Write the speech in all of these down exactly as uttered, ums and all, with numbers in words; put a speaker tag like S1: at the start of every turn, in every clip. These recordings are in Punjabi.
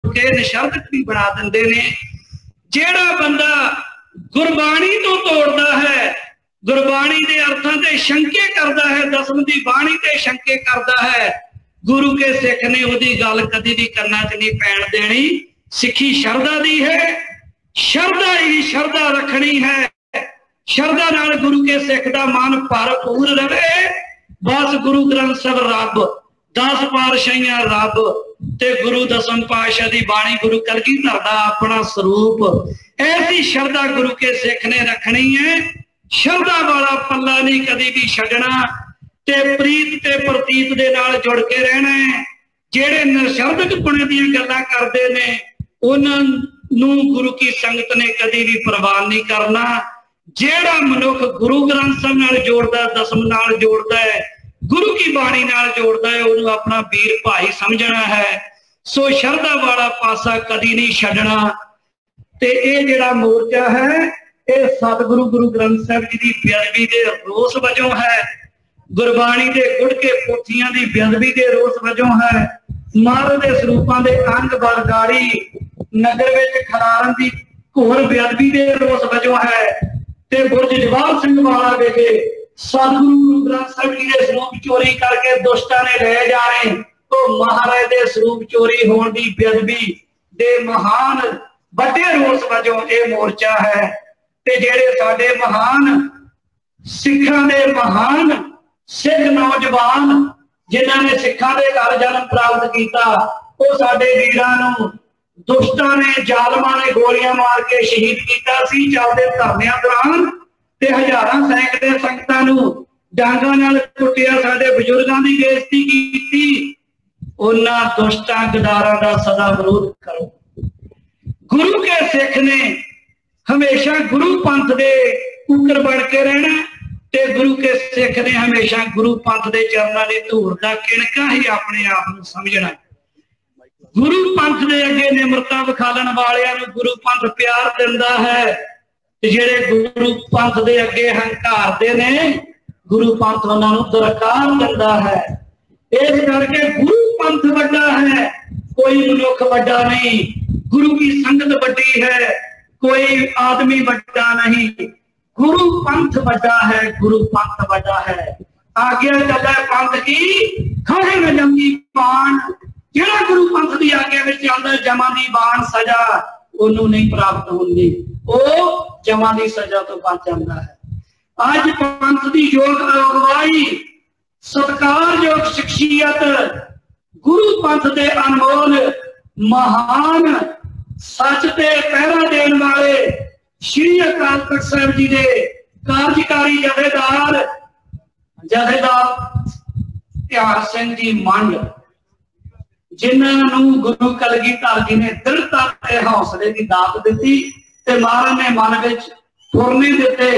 S1: के निशर्त भी बना देंदे ने। जेड़ा बंदा गुरबाणी तो तोड़दा है, गुरबाणी के अर्थां ते शंके करदा है, दसम दी बाणी ते शंके करदा है, गुरु के सिख ने उहदी गल कदी भी कन्नां च नहीं पैण देनी। सिक्खी शरदा दी है, शरदा ही शरदा रखनी है। शरदा नाल गुरु के सिख दा मन भरपूर रहे। बस गुरु ग्रंथ साहिब रब, दस पातशाहियां रब ते गुरु दसम पातशाह दी बाणी, गुरु कलगीधर दा अपना स्वरूप। ऐसी शरदा गुरु के सिख ने रखनी है। शरदा वाला पल्ला नहीं कदी भी छड्डना ते प्रीत ते प्रतीत दे नाल जुड़ के रहना है। जेड़े नशर्दक पुणे दी गल्लां करदे ने उन्हां नूं गुरु की संगत ने कदी भी प्रवान नहीं करना। जेड़ा मनुख गुरु ग्रंथ साहिब नाल जोड़दा, दसम नाल जोड़दा है, गुरु की बाणी नाल जोड़दा है, उन्होंने अपना वीर भाई समझना है। सो शरदा वाला पासा कदी नहीं छड्डना। ते ये जिहड़ा मोर्चा है ये सतगुरु गुरु ग्रंथ साहिब जी की बेअदबी के रोस वजों है, गुरबाणी के गुड़ के पोथियां की बेअदबी के रोस वजों है, महाराज के स्वरूपों के अंग बरगाड़ी नगर विच खरारन की घोर बेअदबी के रोस वजों है। ते बुरज जवाहर सिंह वाला विखे सतगुरु गुरु ग्रंथ साहिब जी के स्वरूप चोरी करके दुष्टां ने ले जाने, तो महाराज के स्वरूप चोरी होने की बेअदबी दे महान बड़े रोस वजों ये मोर्चा है। ते जेड़े साडे महान सिखां दे महान सिख नौजवान जिन्हां ने सिखां दे घर जन्म प्राप्त किया, वो साडे वीरां नूं दुष्टां ने जालमां ने गोलियां मार के शहीद किया सी। चलदे धरनियां दौरान ते हजारां सैकड़े संगतां नूं डांगां नाल कुੱਟਿਆ, साडे बजुर्गां दी बेइज्जती कीती। उन्हां दुष्टां गदारां दा सदा विरोध करो। गुरु के सिख ने हमेशा गुरु पंथ दे कुकर बन के रहना ते गुरु के सिख ने हमेशा गुरु पंथ दे चरणां दी धूड़ दा किणका ही अपने आप नूं समझना। गुरु पंथ दे अगे निमरता विखालन वालियां नूं गुरु पंथ प्यार दिंदा है, जेड़े गुरु पंथ दे अगे हंकारदे ने गुरु पंथ उन्हां नूं दरकार दिंदा है। इस करके गुरु पंथ वड्डा है, कोई मनुख वड्डा नहीं। गुरु की संगत बड़ी है, कोई आदमी बड़ा नहीं। गुरु पंथ बड़ा है, गुरु पंथ बड़ा है। आज्ञा चले पंथ की खाए में जमी पान, जेड़ा गुरु पंथ की आज्ञा में चलदा जमा दी बाण सजा ओनू नहीं प्राप्त होंदी, वो जमा दी सजा तो बच जाता है। अज पंथ की योग अगवाई सत्कारयोग शख्सियत गुरु पंथ के अनमोल महान सच ते पहरा देने वाले श्री अकाल तख्त साहिब जी के कार्यकारी जथेदार जथेदार ध्यान सिंह जी मंड, जिन्होंने गुरु कलगीधर जी ने दृढ़ता ते हौसले की दात दी ते महाराज ने मन में फुरने दिते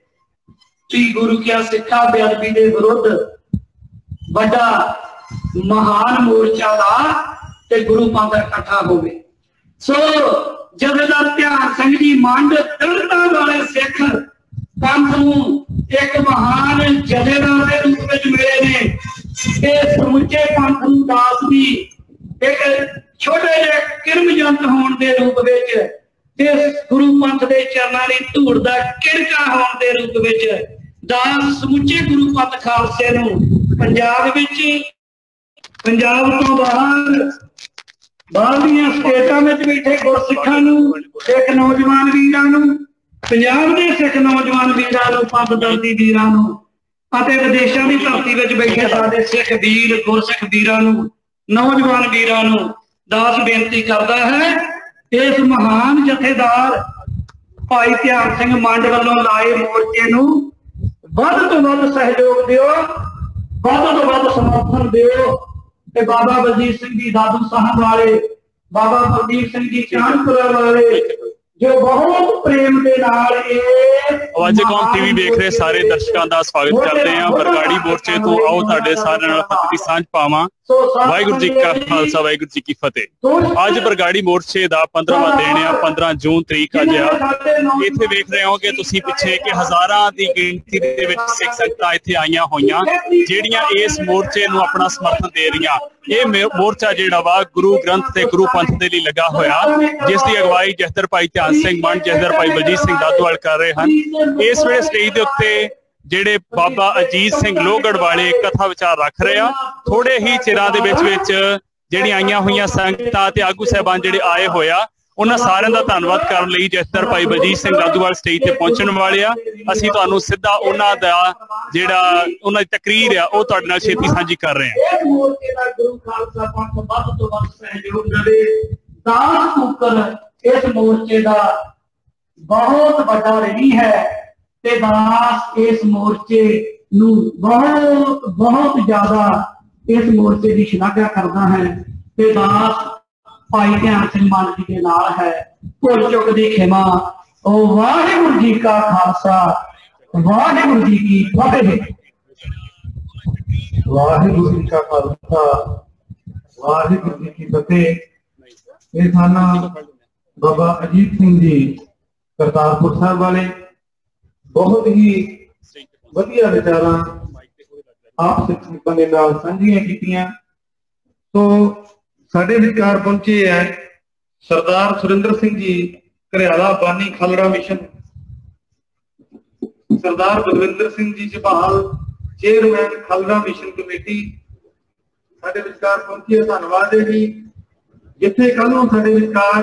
S1: कि गुरु क्या सिखा बेअदबी के विरुद्ध बड़ा महान मोर्चा का ते गुरु पंथ इकट्ठा होवे। सो जथेदार ध्यान सिंह जी मंड दृढ़ता वाले सिख पंथ नूं एक महान जथेदार के रूप में मिले ने। समुचे पंथ नूं दास भी एक छोटे जे किरमजंत होने के रूप में, गुरु पंथ के चरणों की धूड़ का किड़का होने के रूप में दास समुचे गुरु पंथ खालसे नूं पंजाब विच पंजाब तो बाहर बाहरलियां स्टेटां विच बैठे गुरसिखां नूं सिख नौजवान वीरां नूं पंजाब दे सिख नौजवान वीरां नूं पंथ दर्दी वीरां नूं अते विदेशां दी धरती विच बैठे साडे सिख वीर गुरसिख वीरां नूं नौजवान वीरां नूं दास बेनती करदा है, इस महान जथेदार भाई ध्यान सिंह मंड वालों लाए मोर्चे नूं वध तो वध सहयोग दिओ, वध तो वध समर्थन दिओ। ते बाबा बलजीत सिंह जी दादू साहब वाले, बाबा बलजीत सिंह जी चांदपुरा वाले, जो बहुत प्रेम के नाल
S2: अवाज़े कौम टीवी देख रहे सारे दर्शकों का स्वागत करते हैं। बरगाड़ी मोर्चे तो आओ तुहाडे सारे नाल फतेह दी सांझ पावां। वाहिगुरू जी का खालसा वाहिगुरू जी की फतेह। अज बरगाड़ी मोर्चे का पंद्रहवां दिन है, पंद्रह जून तरीक अज आ। इत्थे वेख रहे हो कि तुसीं पिछे कि हज़ारां दी गिणती दे विच सिख संगतां इत्थे आईयां होईयां जिहड़ियां इस मोर्चे नूं अपना समर्थन दे रहीआं। ये मोर्चा जिहड़ा वा गुरु ग्रंथ ते गुरु पंथ दे लई लगा होया, जिस दी अगवाई जहदर भाई ध्यान सिंह मन, जहदर भाई बलजीत सिंह दादूवाल कर रहे हैं। इस वेले स्टेज दे उत्ते जेड़े बाबा अजीत सिंह लोहगढ़ वाले कथा विचार रख रहे हैं। थोड़े ही चिरां दे विच विच जिहड़ियां आईयां होईयां संगतां ते आगू साहिबान जिहड़े आए होया उन्हां सारिआं दा धन्नवाद करन लई जहदर भाई बलजीत सिंह दादूवाल स्टेज ते पहुंचण वाले आ। असीं तुहानूं सिद्धा उन्हां दा जिहड़ा उन्हां दी तकरीर आ ओह तुहाडे नाल छेती साझी कर रहे हैं।
S1: इस मोर्चे दा गुरु खालसा पंथ वध तों वध सहयोग देवे। दास कुकर इस मोर्चे दा बहुत बड़ा रही है ते दास इस मोर्चे नूं बहुत बहुत ज्यादा इस मोर्चे की शलाघा करता है ते दास भाई ध्यान सिंह मान जी के नाल है। भुल चुक दी खिमा। ओ वाहिगुरू जी का खालसा वाहिगुरू जी की फतेह।
S3: वाहिगुरू जी का खालसा वाहिगुरू जी की फतेह। ये थाना बाबा अजीत सिंह जी करतारपुर साहब वाले बहुत ही वधिया विचारां आप सिख संगतां दे नाल सांझियां कीतियां। तो साडे विचार पहुंचे है सरदार सुरिंदर सिंह जी घरियाला बानी Khalra mission, Sardar Balwinder Singh ji Jabbal chairman Khalra mission committee साडे विचार पहुंचे। धन्यवाद है जी। जिथे कल नूं साडे विचार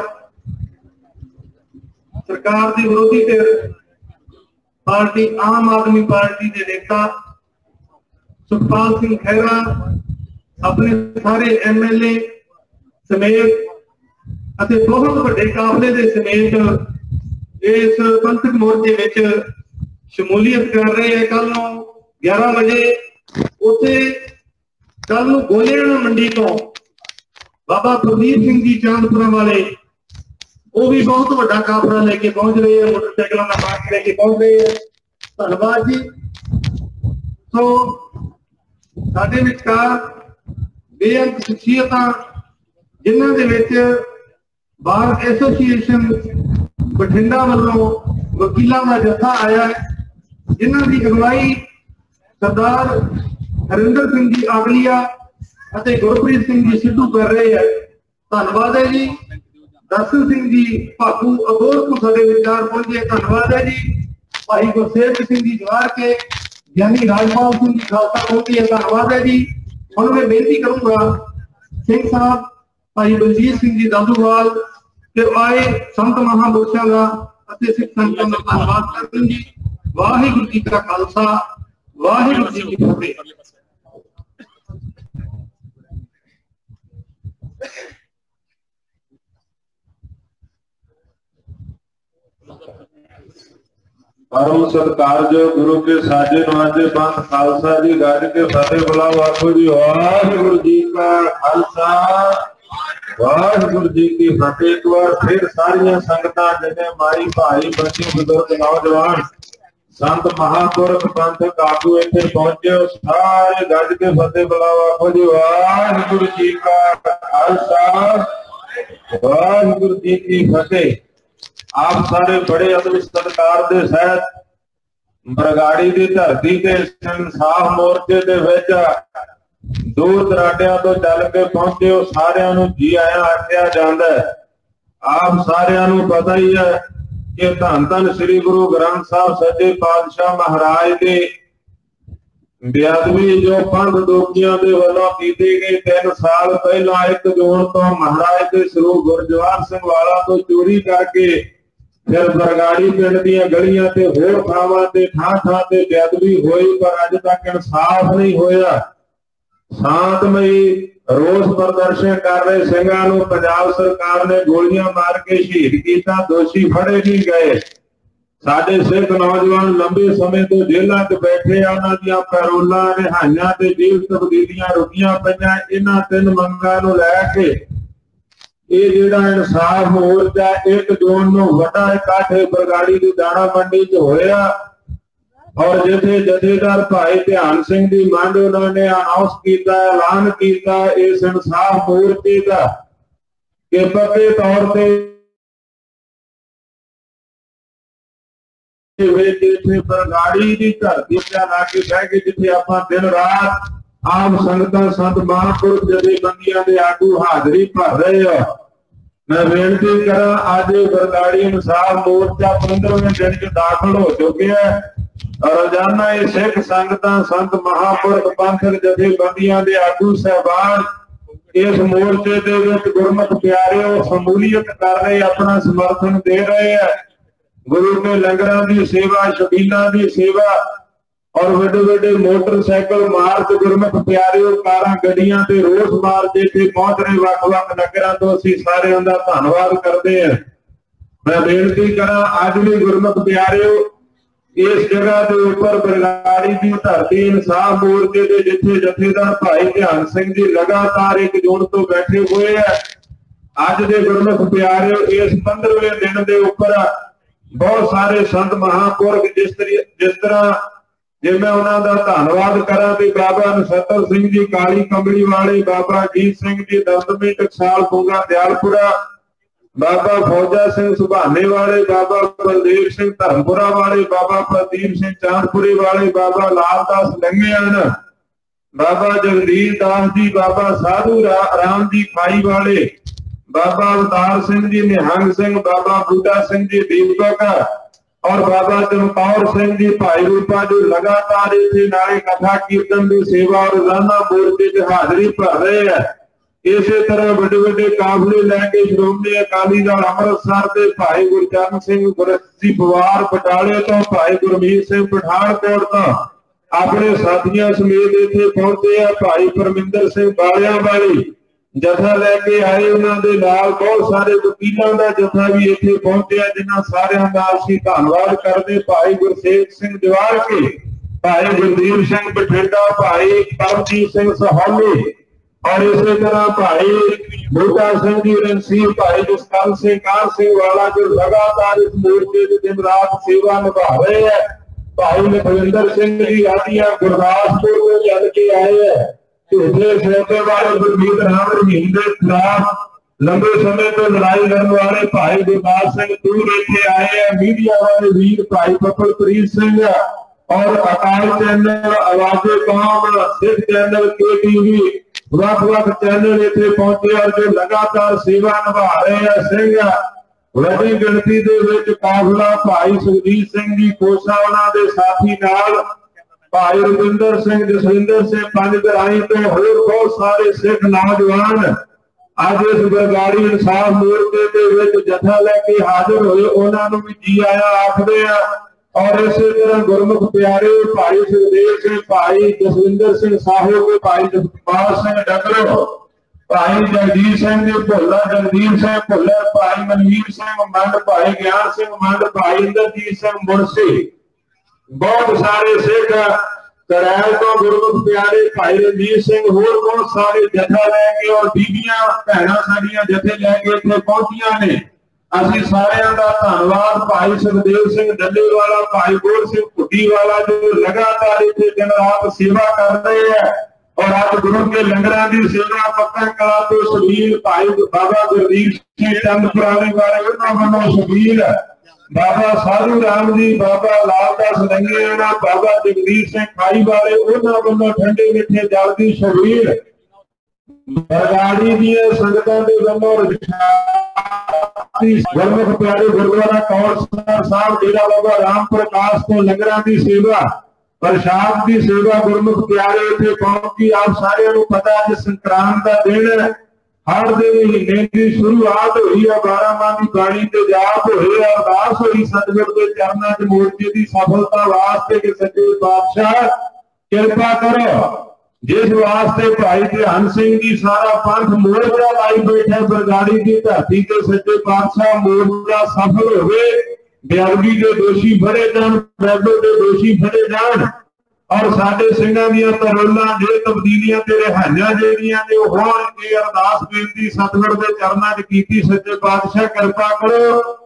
S3: सरकार की विरोधी धिर पार्टी आम आदमी पार्टी के नेता सुखपाल सिंह खैरा अपने सारे एम एल ए समेत अते बहुत बड़े काफले के समेत इस पंथक मोर्चे विच शमूलीयत कर रहे हैं। कल नूं ग्यारह बजे उत्थे कल नूं गोलियां मंडी तो बाबा प्रदीप सिंह जी चांदपुरा वाले वो भी बहुत बड़ा काफला लेके पहुंच रहे हैं, मोटरसाइकिलों का मार्ग लेके पहुंच रहे हैं। धन्यवाद जी। तो साडे विचकार बेअंत शख्सियतां जिन्हां दे विच बार एसोसीएशन बठिंडा वालों वकीलों का जत्था आया है, जिन्हां दी अगवाई सरदार हरिंदर सिंह जी आगलिया अते गुरप्रीत सिंह जी सिद्धू कर रहे हैं। धन्यवाद है जी। दर्शन सिंह जी भागू अबोर को साडे विचार पहुंचे। धन्यवाद है जी। भाई गुरसेवक सिंह जी जवार के ज्ञानी राजपाल सिंह जी खालसा पहुंचे। धन्यवाद है जी। हुण मैं बेनती करूंगा सिंह साहब भाई बलजीत सिंह जी दादूवाल के आए संत महापुरुषों का अते सिख संगतां दा धन्नवाद करते हैं जी। वाहिगुरू जी का खालसा वाहिगुरू जी की फतेह।
S4: परम सत्कार जो गुरु के साजे नवाजे पंथ खालसा जी गाज के फतेह बुलाओ। आखो जी वाहिगुरू जी का खालसा वाहिगुरू जी की फतेह। एक बार फिर सारिया संगतां जिन्हें माई भाई बच्चे बुजुर्ग नौजवान संत महापुरख पंथक आगू इत्थे पहुंचे सारे गज के फतेह बुलाओ। आखो जी वाहिगुरू जी का खालसा वाहिगुरू जी की फतेह। आप सारे बड़े अदब सत्कार दे सहित बरगाड़ी की धरती के इंसाफ मोर्चे के विच दूर दराडियां तो चल के पहुंचे हो सारियां नूं जी आया आख्या जांदा है। आप सारियां नूं पता ही है कि धन धन श्री गुरु ग्रंथ साहब सच्चे पातशाह महाराज के बेअदबी जो पंथ दोखियां दे वल्लों कीती गई तीन साल पहला एक जून तो महाराज के स्वरूप गुरजवार सिंह वाला तो चोरी करके फिर बरगाड़ी पिंड दीयां गलियां ते होर थावां ते थां थां ते बेअदबी होई पर अज तक इंसाफ नहीं होया। शांतमई रोस प्रदर्शन कर रहे सिंघां नूं पंजाब सरकार ने गोलियां मार के शहीद किया, दोषी फड़े नहीं गए। साडे सिख नौजवान लंबे समय तो जेलों च बैठे उन्हां दीयां पैरोलां रिहाइयां ते जेल तब्दीलियां रुकीआं पईआं। इन्हां तीन मंगां नूं लै के ये जिहड़ा इंसाफ मोर्चा एक जून नूं वड्डा इकट्ठ बरगाड़ी की दाणा मंडी च होया और जिथे जथेदार भाई ध्यान सिंह जी मंड उन्होंने अनाउंस किया, ऐलान किया इस इंसाफ मोर्चे का कि पक्के तौर पर बरगाड़ी की धरती लाके बह के जिथे आप दिन रात आम संगतां संत महापुरुष जथेबंदियां दे आगू हाजरी भर रहे हो। मैं बेनती करा अज बरगाड़ी इंसाफ मोर्चा पंद्रहवें दिन च दाखिल हो चुके हैं और रोजाना ये सिख संगतां संत महापुरुष पंथक जथेबंदियां दे आगू साहबान इस मोर्चे दे विच गुरमुख प्यारे शमूलियत कर रहे, अपना समर्थन दे रहे हैं। गुरु के लंगरां दी सेवा, शबीलां दी सेवा और वड्डे वड्डे मोटरसाइकिल मार्च गुरमुख प्यारे कारां गड्डियां ते रोस मार्च इत्थे पहुंच रहे वख वख नगरां तो असीं सारिआं दा धन्नवाद करदे हां। मैं बेनती करां अज भी गुरमुख प्यारे इस जगह के उपर बरगाड़ी की धरती इंसाफ मोर्चे के जिथे जथेदार भाई ध्यान सिंह जी लगातार एक जून तो बैठे हुए हैं। अज दे गुरमुख प्यारे इस पंद्रहवें दिन के उपर बहुत सारे संत महापुरख जिस तरह जिस तरह जे मैं उन्होंने धन्नवाद करा तो बाबा नसत्तर सिंह जी काली कंबली वाले, बाबा जीत सिंह जी दंदमी टकसाल पुंगा दयालपुरा, बाबा फौजा सिंह सुभाने वाले, बाबा बलदेव सिंह धर्मपुरा वाले, बाबा प्रदीप सिंह चांदपुरी वाले, बाबा लालदास लंघियान, बाबा जगदीश दास जी, बाबा साधु रा, राम जी खाई वाले, बाबा अवतार सिंह जी निहंग सिंह, बाबा बूटा सिंह जी दीपक और बाबा चमकौर सिंह जी भाई रूपा जो लगातार इसे नारे कथा कीर्तन की सेवा और रोजाना मोर्चे च हाजरी भर रहे हैं। इस तरह बड़े बड़े काफले लैके श्रोमणी अकाली दल अमृतसर के भाई गुरचरण सिंह गुरसी पवार बटाले तो भाई गुरमीत सिंह पठानकोट तो अपने साथियों समेत इत्थे पहुंचे है। भाई परमिंदर सिंह बालियां वाली जथा लैके आए, उन्होंने नाल बहुत सारे वकीलों का जथा भी इत्थे पहुंचे जिन्हां सारिआं दा असीं धन्नवाद करदे। भाई गुरसेख सिंह जवार के, भाई गुरदीप सिंह बठिंडा, भाई परमजीत सिंह सहोली और इसी तरह भाई बूटा सिंह जी रंसी, भाई जसकल सिंह कान सिंह वाला जो लगातार इस मोर्चे में दिन रात सेवा निभा रहे हैं। भाई लखविंदर सिंह जी आदिया गुरदासपुर में चल के आए हैं। झूठे सौदे वाले गुरमीत राम रहीम के खिलाफ लंबे समय तो लड़ाई करने वाले भाई गुरदास सिंह दूर इत्थे आए हैं। मीडिया वाले वीर भाई बबलप्रीत सिंह और अकाल चैनल, आवाज़े कौम, सिख चैनल, के टीवी, वख वख चैनल इत्थे पहुंचे और जो लगातार सेवा निभा रहे हैं। सिंह वड्डी गिणती दे विच काफला भाई सुखजीत सिंह जी कोसा उन्हां दे साथी नाल भाई रविंदर सिंह, जसविंदर सिंह पंजगराई तो होर बहुत सारे सिख नौजवान अज इस बरगाड़ी इंसाफ मोर्चे के विच जथा लैके हाजिर होए, उन्होंने भी जी आया आखदे हैं। और इसी तरह गुरमुख प्यारे भाई सुखदेव सिंह, भाई जसविंदर सिंह साहू के, भाई जसपाल सिंह डगरो, भाई जगजीत सिंह जी भुल्लर, जगदीप सिंह भुल्लर, भाई मनवीर सिंह मंड, भाई ज्ञान सिंह मंड, भाई इंद्रजीत सिंह मुंशी, बहुत सारे सिख करैल तो गुरमुख प्यारे भाई रंजीत सिंह होर बहुत सारे जथा लैके और बीबियां भैणां साडियां जथे लैके इत्थे पहुंचियां ने। असीं सारिआं दा धन्नवाद। भाई सुखदेव सिंह डल्लेवाला, भाई गोर सिंह भुट्टी वाला जो लगातार इत्थे दिन रात सेवा कर रहे हैं। और आज गुरु के लंगरां दी सेवा पक्का कला तो शबील भाई बाबा गुरदीप सिंह चंदपुरानी वाले उन्हां वल्लों शबील, बाबा साधु राम जी, बाबा लालदास लंघियाना, बाबा जगदीश सिंह खाई वाले उन्हां वल्लों ठंडे मिठे जल दी शबील, बरगाड़ी दी संगतां दे वल्लों गुरमुख प्यारे गुरुद्वारा कौरसर साहब डेरा बाबा राम प्रकाश तो लंगरां दी सेवा, प्रसाद की सेवा गुरमुख प्यारे इत्थे पहुंची। आप सारिआं नूं पता है संक्रांत का दिन है, हर दिन महीने की शुरुआत हुई है, बारह माह की बाणी ते जाप होए, अरदास हुई सतगुर के चरणों च मोर्चे की सफलता वास्ते कि सच्चे पातशाह कृपा करो। जिस वास्ते भाई ध्यान सिंह जी सारा पंथ मोर्चा लाई बैठे बरगाड़ी की धरती के सच्चे पातशाह मोर्चा सफल होवे, बेअदबी के दोषी फड़े जान, बैबल के दोषी फड़े जान और साडे सिंघां दीयां तरोलां जे तब्दीलियां ते रिहाइयां जिहड़ियां ने ओह होण ये अरदास बेनती सतगुर दे चरनां च कीती। सच्चे पातशाह किरपा करो,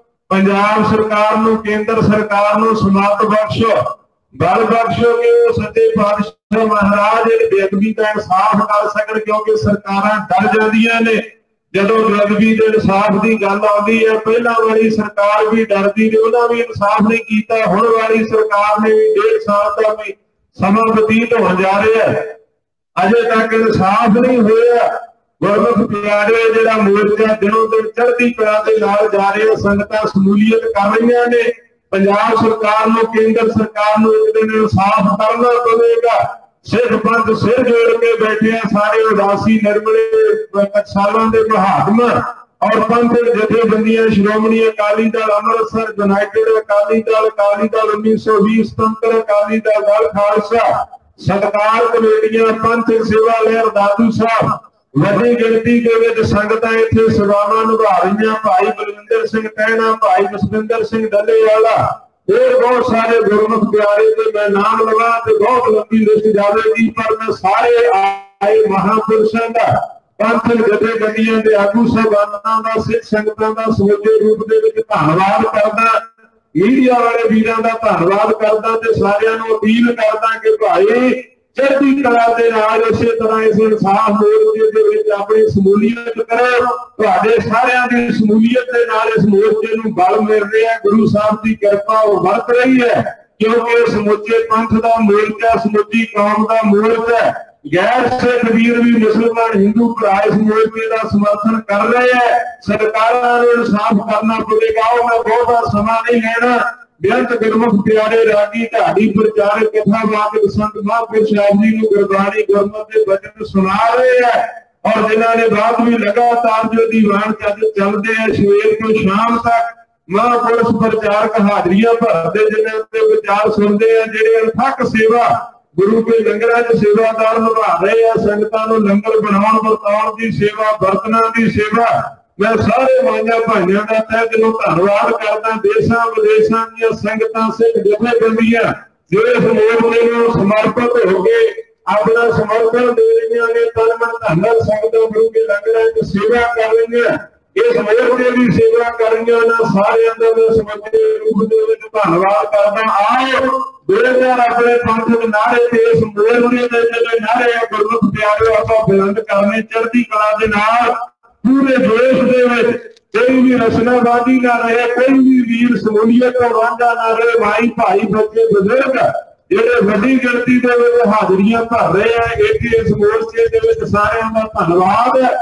S4: पंजाब सरकार नूं केंद्र सरकार नूं समर्थ बख्शो, बल बख्शो कि वो सच्चे पातशाह महाराज बेअदबी का इंसाफ कर सकन, क्योंकि सरकारां डर जांदियां ने जदों बेअदबी दे इंसाफ की गल आउंदी है। पहला वाली सरकार भी डरदी ने, उन्हां भी इंसाफ नहीं कीता, हुण वाली सरकार ने भी डेढ़ साल का भी समा बतीत हो जा रहा है, अजे तक इंसाफ नहीं होया। गुरमुख प्यारे जिहड़ा मोर्चा दिनों दिन चढ़ती कला दे नाल जा रहा, संगतां समूलीयत कर रही ने। पंजाब सरकार नूं केंद्र सरकार नूं एक दिन इंसाफ करना पवेगा। सिख पंथ सिर जोड़ के बैठे हैं, सारे उदासी निर्मले टकसालां दे महात्मा और पंथ जथेबंदियां, श्रोमणी अकाली दल अमृतसर, यूनाइटेड अकाली दल, अकाली दल उन्नीस सौ बीस, स्वतंत्र अकाली दल, दल खालसा, सत्कार कमेटियां, पंथ सेवा लहर दादू साहब, वड्डी गिणती के विच संगतां इत्थे सेवावां निभा रहीआं। भाई बलविंदर सिंह टहना, भाई जसविंदर सिंह डल्लेवाला, और बहुत सारे गुरमुख प्यारे के मैं नाम लगा तो बहुत लंबी लिस्ट जाएगी, पर मैं सारे आए महापुरुषों का, पंथ जथेबंदियां के आगू साहबानां दा, सिख संगतां दा समूचे रूप दे विच धन्नवाद करदा, मीडिया वाले वीरां दा धन्नवाद करदा ते सारिआं नूं अपील करदा कि भाई चढ़ती कला के नाल इसे तरह इस इंसाफ मोर्चे दे विच अपनी समूलीयत करो। तुहाडे सारिआं दी समूलीयत दे नाल इस मोर्चे नूं बल मिल रहा है, गुरु साहब की कृपा वो वरत रही है, क्योंकि समूचे पंथ का मोर्चा, समूची कौम का मोर्चा, गैर सिख वीर भी मुसलमान हिंदू भरा इस मोर्चे का समर्थन कर रहे हैं। सरकारां नूं इंसाफ करना पवेगा। मैं बहुत समा नहीं लेना। बेअंत गुरमुख प्यारे रागी ढाडी प्रचारक कथावाचक संत महापुरुष साहब जी नूं गुरबाणी गुरमत के वचन सुना रहे हैं, और जिन्हां ने बाद भी लगातार जो दीवान चलते हैं सवेर तो शाम तक महापुरुष प्रचारक हाजरियां भरते, जिन्हां के विचार सुनते हैं, जिहड़े अथक सेवा गुरु के लंगरां च सेवादार निभा रहे हैं। संगतां नूं लंगर बनाउण वरताउण दी सेवा, बर्तनां दी सेवा, मैं सारे माइया भाइयों का तह दिलों धन्नवाद करदा। देशां विदेशां दी संगतां सिख जथेबंदियां जो इस मोर्चे नूं समर्पित हो गए अपना समर्थन दे रही ने, तन मन धन संगतां गुरु के लंगरां च सेवा कर रही है, इस मोर्चे की सेवा कर रही ना सारिआं दा मैं समझे रूप दे विच धन्नवाद करदा। आओ दो हजार अपने पंथ दे नारे ते इस मोर्चे दे जिहड़े नारे गुरमुख प्यारे आपां बुलंद करने, चढ़ती कला दे नाल पूरे देश दे विच कोई भी रचनावादी ना रहे, कोई भी वीर समूलीयत तो वांझा ना रहे। भाई भाई बच्चे बुजुर्ग जिहड़े वड्डी गिणती दे विच हाजरियां भर रहे हैं, एक इस मोर्चे दे विच सारिआं दा धन्नवाद है।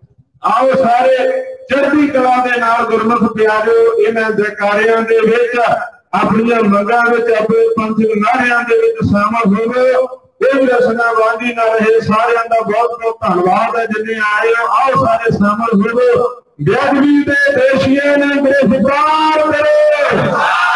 S4: आओ सारे चढ़ती कला दे नाल गुरमुख प्यारिओ इन्हां जयकारिआं दे विच अपनियां मंगां विच अपने पंथिक नारिआं दे विच शामिल होवो। कोई रचनावादी ना रहे, सारिआं दा बहुत बहुत धन्नवाद है जिन्हें आए हो। आओ सारे शामिल होवो। बेअदबी दे दोषियां ने गिरफ्तार करो,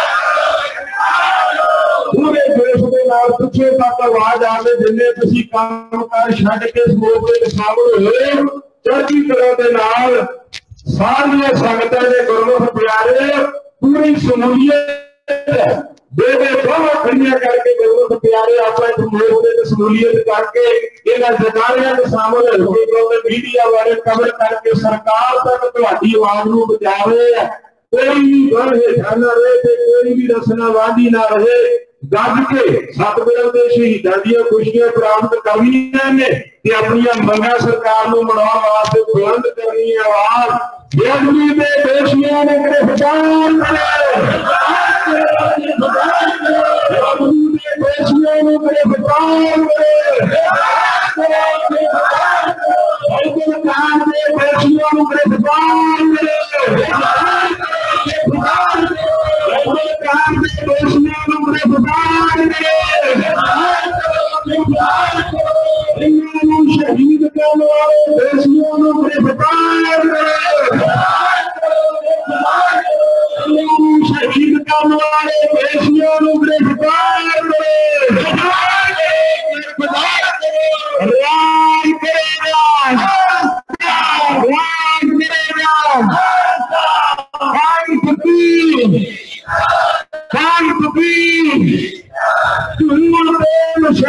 S4: पूरे देश के नाल पिछे तक आवाज आवे, जिन्हें तुसीं काम कर छड्ड के इस मोर्चे विच शामिल होए। चढ़ती कला दे नाल सारियां संगतां दे गुरमुख प्यारे पूरी समूलीयत बेबे बाबा खड़ियां करके गुरमुख प्यारे अपने मोर्चे समूलीयत करके इन्हां जगारियां में शामिल हो गए। मीडिया वाले कवर करके सरकार तक तुहाडी आवाज नूं पहुंचा रहे हैं। कोई भी गल हेठा ना रहे, कोई भी रचनावादी ना रहे, गज के सतगुरां दे शहीदां दीआं खुशियां प्राप्त करनियां ने ते अपनियां मंगां सरकार नूं मनाउण वास्ते बुलंद करनी है आवाज। बेअदबी दे दोषियां ने गिरफ्तार शहीद करने वाले देशियों को गिरफ्तार शहीद करने वाले देशियों को गिरफ्तार राज करेगा, राज करेगा, खान फकीर, खान फकीर,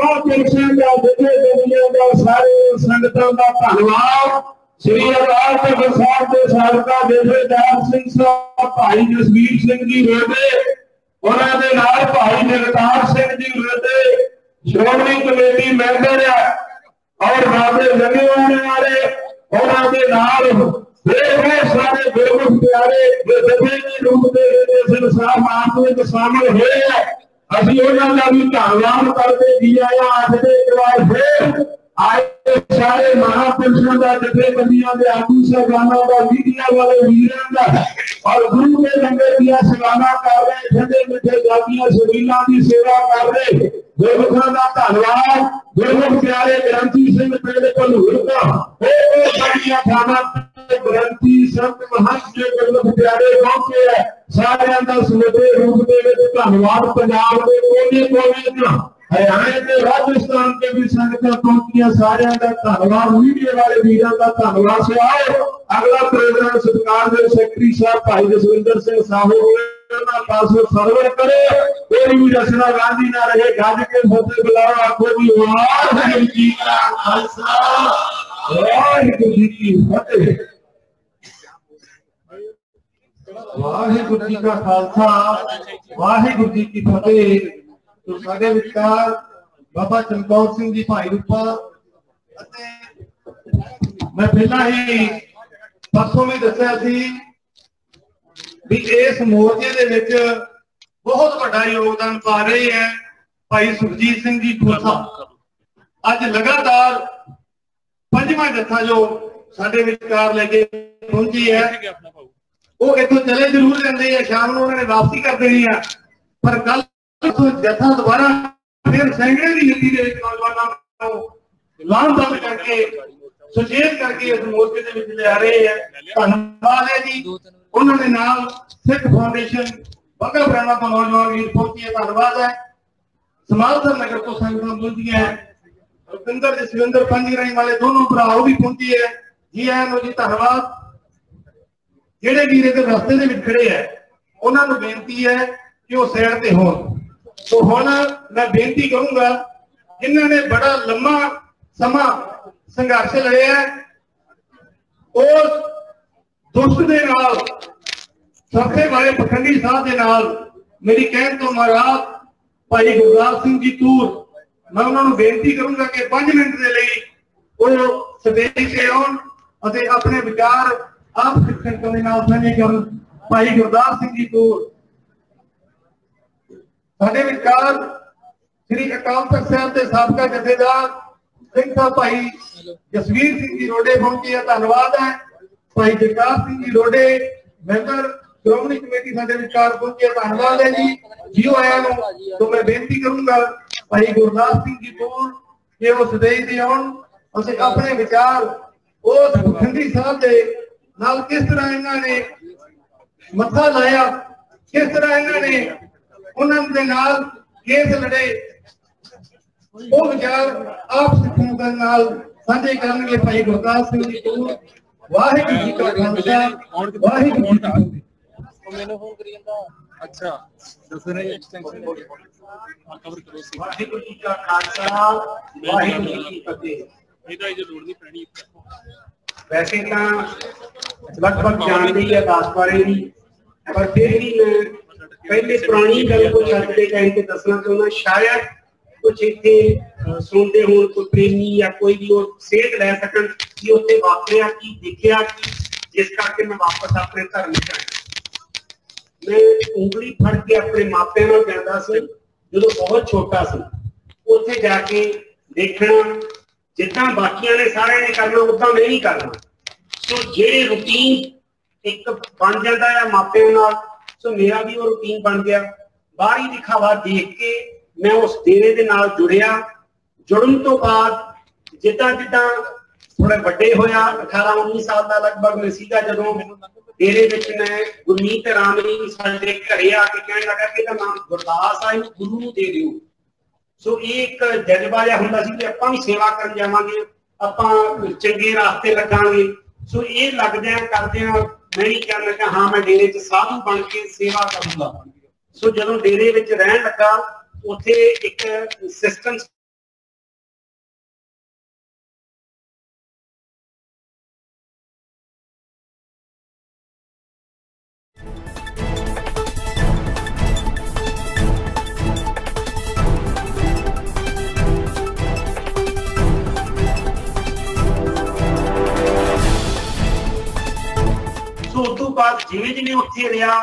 S4: महापुरुषों का जितने दुनिया का सारे संगतों का धन्यवाद। श्री अकाल तख्त साहब के साबका जथेदार सिंह साहब भाई जसवीर सिंह जी रोडे, उन्होंने नाल भाई जगतार सिंह जी रोडे श्रोमणी कमेटी मैंबर और बाबे लगे होने वाले, उन्होंने नाल बहुत सारे गुरमुख प्यारे जथे के रूप में साहब आप शामिल हुए हैं। ਅਸੀਂ ਉਹਨਾਂ ਦਾ ਵੀ ਧੰਨਵਾਦ ਕਰਦੇ ਜੀ ਆਇਆ ਆਖਦੇ ਇੱਕ ਵਾਰ ਫਿਰ ਆਏ ਸਾਰੇ ਮਹਾਂਪੁਰਸ਼ਾਂ ਦਾ, ਜਥੇਬੰਦੀਆਂ ਦੇ ਆਗੂ ਸਾਹਿਬਾਨਾਂ ਦਾ, ਮੀਡੀਆ ਵਾਲੇ ਵੀਰਾਂ ਦਾ ਔਰ ਗੁਰੂ ਦੇ ਲੰਗਰ ਦੀਆਂ ਸੇਵਾਵਾਂ ਕਰ ਰਹੇ, ਠੰਡੇ ਮਿੱਠੇ ਜਾਤੀਆਂ ਸਬੀਲਾਂ ਦੀ ਸੇਵਾ ਕਰ ਰਹੇ ਗੁਰਮੁਖਾਂ ਦਾ ਧੰਨਵਾਦ। ਗੁਰਮੁਖ ਪਿਆਰੇ ਗ੍ਰੰਥੀ ਸਿੰਘ ਪਿੰਡ ਭਲੂਰ ਦਾ ਉਹ ਸਾਡੀਆਂ ਥਾਵਾਂ ਗ੍ਰੰਥੀ ਸੰਤ ਮਹੰਤ ਜੀ ਗੁਰਮੁਖ ਪਿਆਰੇ ਪਹੁੰਚੇ ਹੈ, ਸਾਰਿਆਂ ਦਾ ਸਮੁੱਚੇ ਰੂਪ ਦੇ ਵਿੱਚ ਧੰਨਵਾਦ। ਪੰਜਾਬ ਦੇ ਕੋਨੇ ਕੋਨੇ ਤੋਂ हरियाणा के राजस्थान के भी संगत पहुंचिया, सारे का धन्यवाद। मीडिया वाले वीरों का धन्यवाद से आओ अगला प्रोग्राम सत्कार के सेक्रेटरी साहब भाई जसविंदर सिंह साहू पास सर्वर करे, कोई भी रचना गांधी ना रहे, गज के फतेह बुलाओ, आखो भी वाहिगुरू जी का खालसा वाहिगुरू जी की फतेह। वाहिगुरू जी का खालसा वाहिगुरू जी की फतेह। तो साडे विचार बाबा चमकौर सिंह जी भाई रूपा, मैं पहला ही परसों में दसिया सी भी इस मोर्चे दे विच बहुत बड़ा योगदान पा रहे हैं भाई सुखजीत सिंह जी खोसा। अज लगातार पंजवां जत्था जो साडे विचार लेके पहुंची है, वो इत्थों चले जरूर जाते हैं, शाम को उन्होंने वापसी कर देनी है, पर कल जथा दोबारा फिर सैकड़े की गिनती के नौजवानों को लामबंद करके सुचेत करके इस मोर्चे के विच ले आ रहे हैं। धन्यवाद है जी। उन्होंने नाल सिख फाउंडेशन बगा बराना तो नौजवान वीर पहुंची है, धन्यवाद है। समालसर नगर तो संगत पहुंची है, रुपिंदर जसविंदर पंजगराई वाले दोनों भरा भी पहुंची है जी, आया जी धन्यवाद। जेडे वीर इधर रस्ते के विच खड़े है उन्होंने बेनती है कि वो साइड ते हो। तो हुण मैं बेनती करूंगा, जिन्होंने बड़ा लंबा समा संघर्ष लड़िया उस दुष्ट दे नाल सफे वाले पखंडी साहब के नाल मेरी कहन तो महाराज भाई गुरदास सिंह जी तूर, मैं उन्होंने बेनती करूंगा कि पांच मिनट के लिए वो स्टेज से आउण अते अपने विचार आप शिक्षकों के नाल साझे करन। भाई गुरदास सिंह जी तूर साडे विचार श्री अकाल तख्त साहब के साबका जथेदार सिंह साहब भाई जसवीर सिंह जी रोडे पहुंचे है, धन्यवाद है। भाई जगतार सिंह जी रोडे मैंबर श्रोमणी कमेटी साडे विचार पहुंचे, धन्यवाद है जी जियो आया नु। तो मैं बेनती करूंगा भाई गुरदास सिंह जी तूर कि वो सदैव दे आउण असीं अपने विचार उस पखंडी साहब दे नाल किस तरह इन्होंने मत्था लाया, किस तरह इन्होंने उन्होंने नाल केस लड़े, वो विचार आप सिखों के नाल साझे करनगे भाई गुरदास सिंह जी तूर। वाहिगुरू जी का खालसा वाहिगुरू जी की फतेह। मैंने फोन करी जांदा अच्छा दस ने एक्सटेंशन कवर करो सी। वाहिगुरू जी का खालसा वाहिगुरू जी की फतेह। ਇਹਦਾ ਇਹ ਲੋੜ ਨਹੀਂ ਪੈਣੀ। वैसे तो लगभग जानते ही है दास बारे भी, पर फिर भी मैं पहले पुरानी गल को छड्डके कहीं ते दसना चाहुंदा, शायद कुछ इत्थे सुनते हो कोई प्रेमी या कोई भी सेध लै सकन कि उत्थे वापरिया की देखिया कि जिस करके मैं वापस अपने धर्म च आया। मैं उंगली फड़ के अपने मापिਆਂ ਨਾਲ ਜਾਂਦਾ ਸੀ ਜਦੋਂ बहुत छोटा सी, उत्थे जाके देखना जितना बाकियां ने सारे ने करना उदा मैं नहीं करना। सो जे रूटीन एक बन जाता है मापिਆਂ ਨਾਲ, सो मेरा भी वो रूटीन बन गया। बाहरी दिखावा देख के मैं उस डेरे दे नाल जुड़िया। जुड़न तो बाद जिदा जिदा थोड़े बड़े होया, अठारह उन्नीस साल का लगभग मैं सीगा जदों डेरे विच मैं गुरमीत राम जी साडे घरे आके कहण लगा कि इहदा नाम गुरदास आ, गुरु नूं दे दिओ। सो एक जज्बा जिहा हुंदा सी कि आपां भी सेवा करन जावांगे, आपां चंगे रास्ते लगांगे। सो ये लगदे करदे मैं नहीं कहना कि हाँ मैं डेरे च साधु बन के सेवा करूंगा। सो जदों डेरे विच रहन लगा उत्थे एक सिस्टम
S5: ਸੋ ਉਸ ਤੋਂ ਬਾਅਦ ਜਿਵੇਂ ਜਿਵੇਂ ਉੱਥੇ ਰਿਹਾ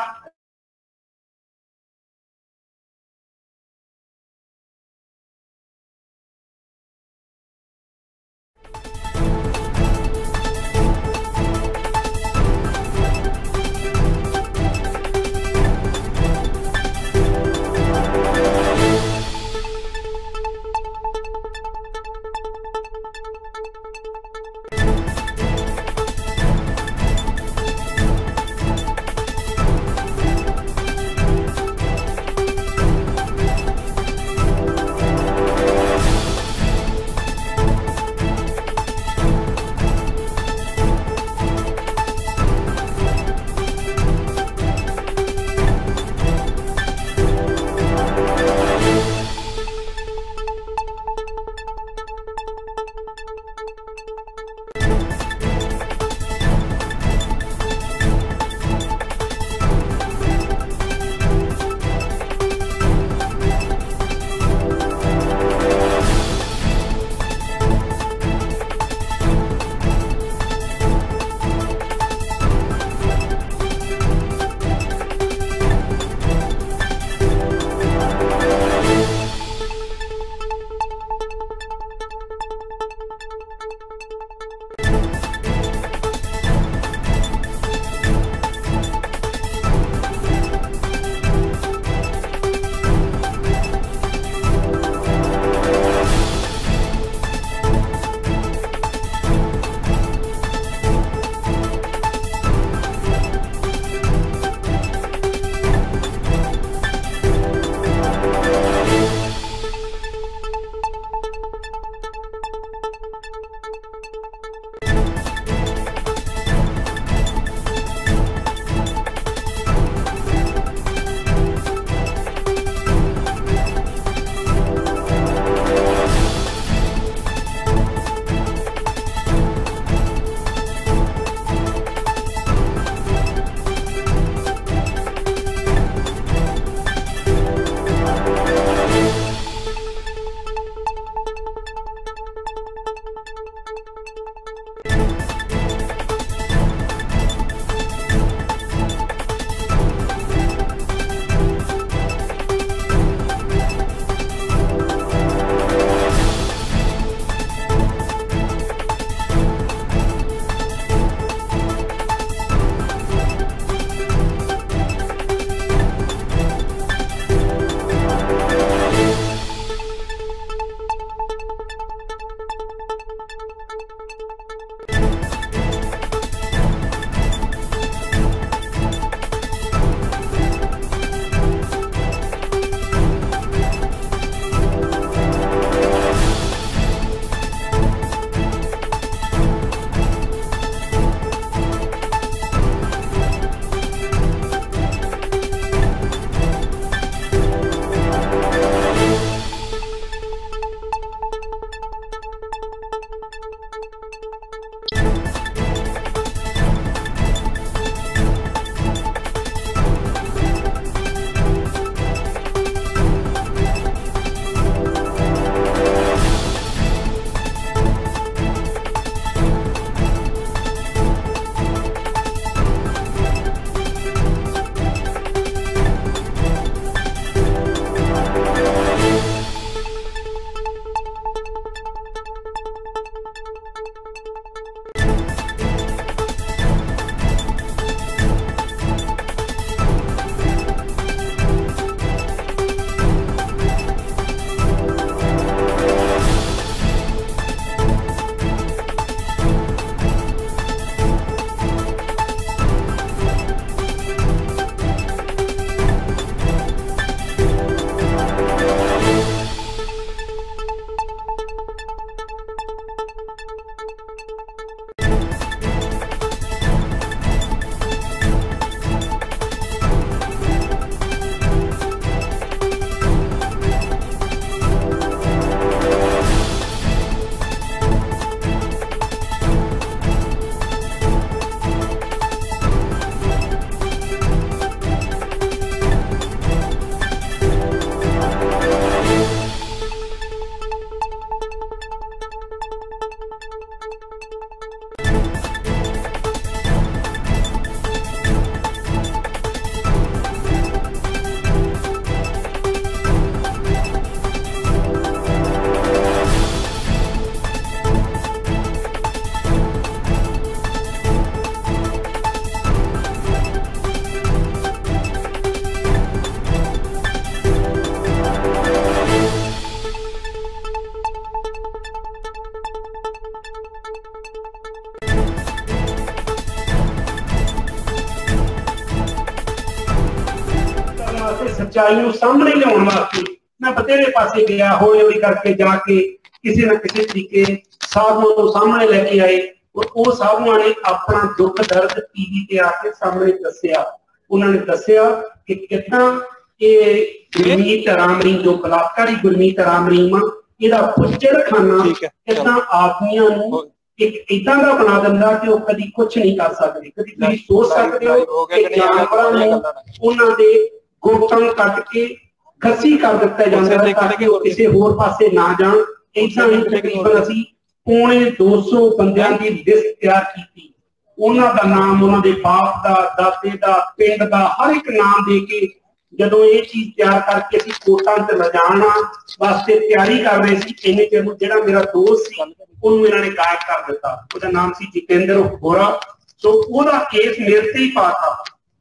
S5: सच्चाई नूं सामने लियाउण वास्ते मैं बतेरे पासे गया, हौली हौली करके जाके किसी ना किसी तरीके साधुओं को सामने लेके आए और वो साधुओं ने अपना दुख दर्द टीवी पे आके सामने दसिया। उन्होंने दसिया कि कितना ये गुरमीत राम रहीम जो बलात्कारी गुरमीत राम रहीम ਇਹਦਾ ਪੁੱਜੜ ਖਾਨਾ ਕਿਦਾਂ ਆਦਮੀਆਂ ਨੂੰ ਇੱਕ ਇਦਾਂ ਦਾ ਬਣਾ ਦਿੰਦਾ ਕਿ ਉਹ ਕਦੀ ਕੁਝ ਨਹੀਂ ਕਰ ਸਕਦੇ। ਕਦੀ ਤੁਸੀਂ ਸੋਚ ਸਕਦੇ ਹੋ ਕਿ ਜਾਨਵਰਾਂ ਨੂੰ ਉਹਨਾਂ ਦੇ ਗੋਟਾਂ ਕੱਟ ਕੇ ਖੱਸੀ ਕਰ ਦਿੱਤਾ ਜਾਂਦਾ ਤਾਂ ਕਿ ਉਹ ਕਿਸੇ ਹੋਰ ਪਾਸੇ ਨਾ ਜਾਣ। ਇਦਾਂ ਹੀ ਤਕਰੀਬਨ ਅਸੀਂ ਪੌਣੇ ਦੋ ਸੌ ਬੰਦਿਆਂ ਦੀ ਲਿਸਟ ਤਿਆਰ ਕੀਤੀ। ਉਹਨਾਂ ਦਾ ਨਾਮ, ਉਹਨਾਂ ਦੇ ਬਾਪ ਦਾ, ਦਾਦੇ ਦਾ, ਪਿੰਡ ਦਾ ਹਰ ਇੱਕ ਨਾਮ ਦੇ ਕੇ ਜਦੋਂ ਇਹ ਚੀਜ਼ ਤਿਆਰ ਕਰਕੇ ਅਸੀਂ ਕੋਟਾਂ ਤੇ ਲਿਜਾਣ ਵਾਸਤੇ ਤਿਆਰੀ ਕਰ ਰਹੇ ਸੀ, ਇੰਨੇ ਚਿਰ ਨੂੰ ਜਿਹੜਾ ਮੇਰਾ ਦੋਸਤ ਸੀ ਉਹਨੂੰ ਇਹਨਾਂ ਨੇ ਗਾਇਬ ਕਰ ਦਿੱਤਾ। ਉਹਦਾ ਨਾਮ ਸੀ ਜਤਿੰਦਰ ਹੋਰਾ। ਸੋ ਉਹਦਾ ਕੇਸ ਮੇਰੇ ਤੇ ਹੀ ਪਾਤਾ।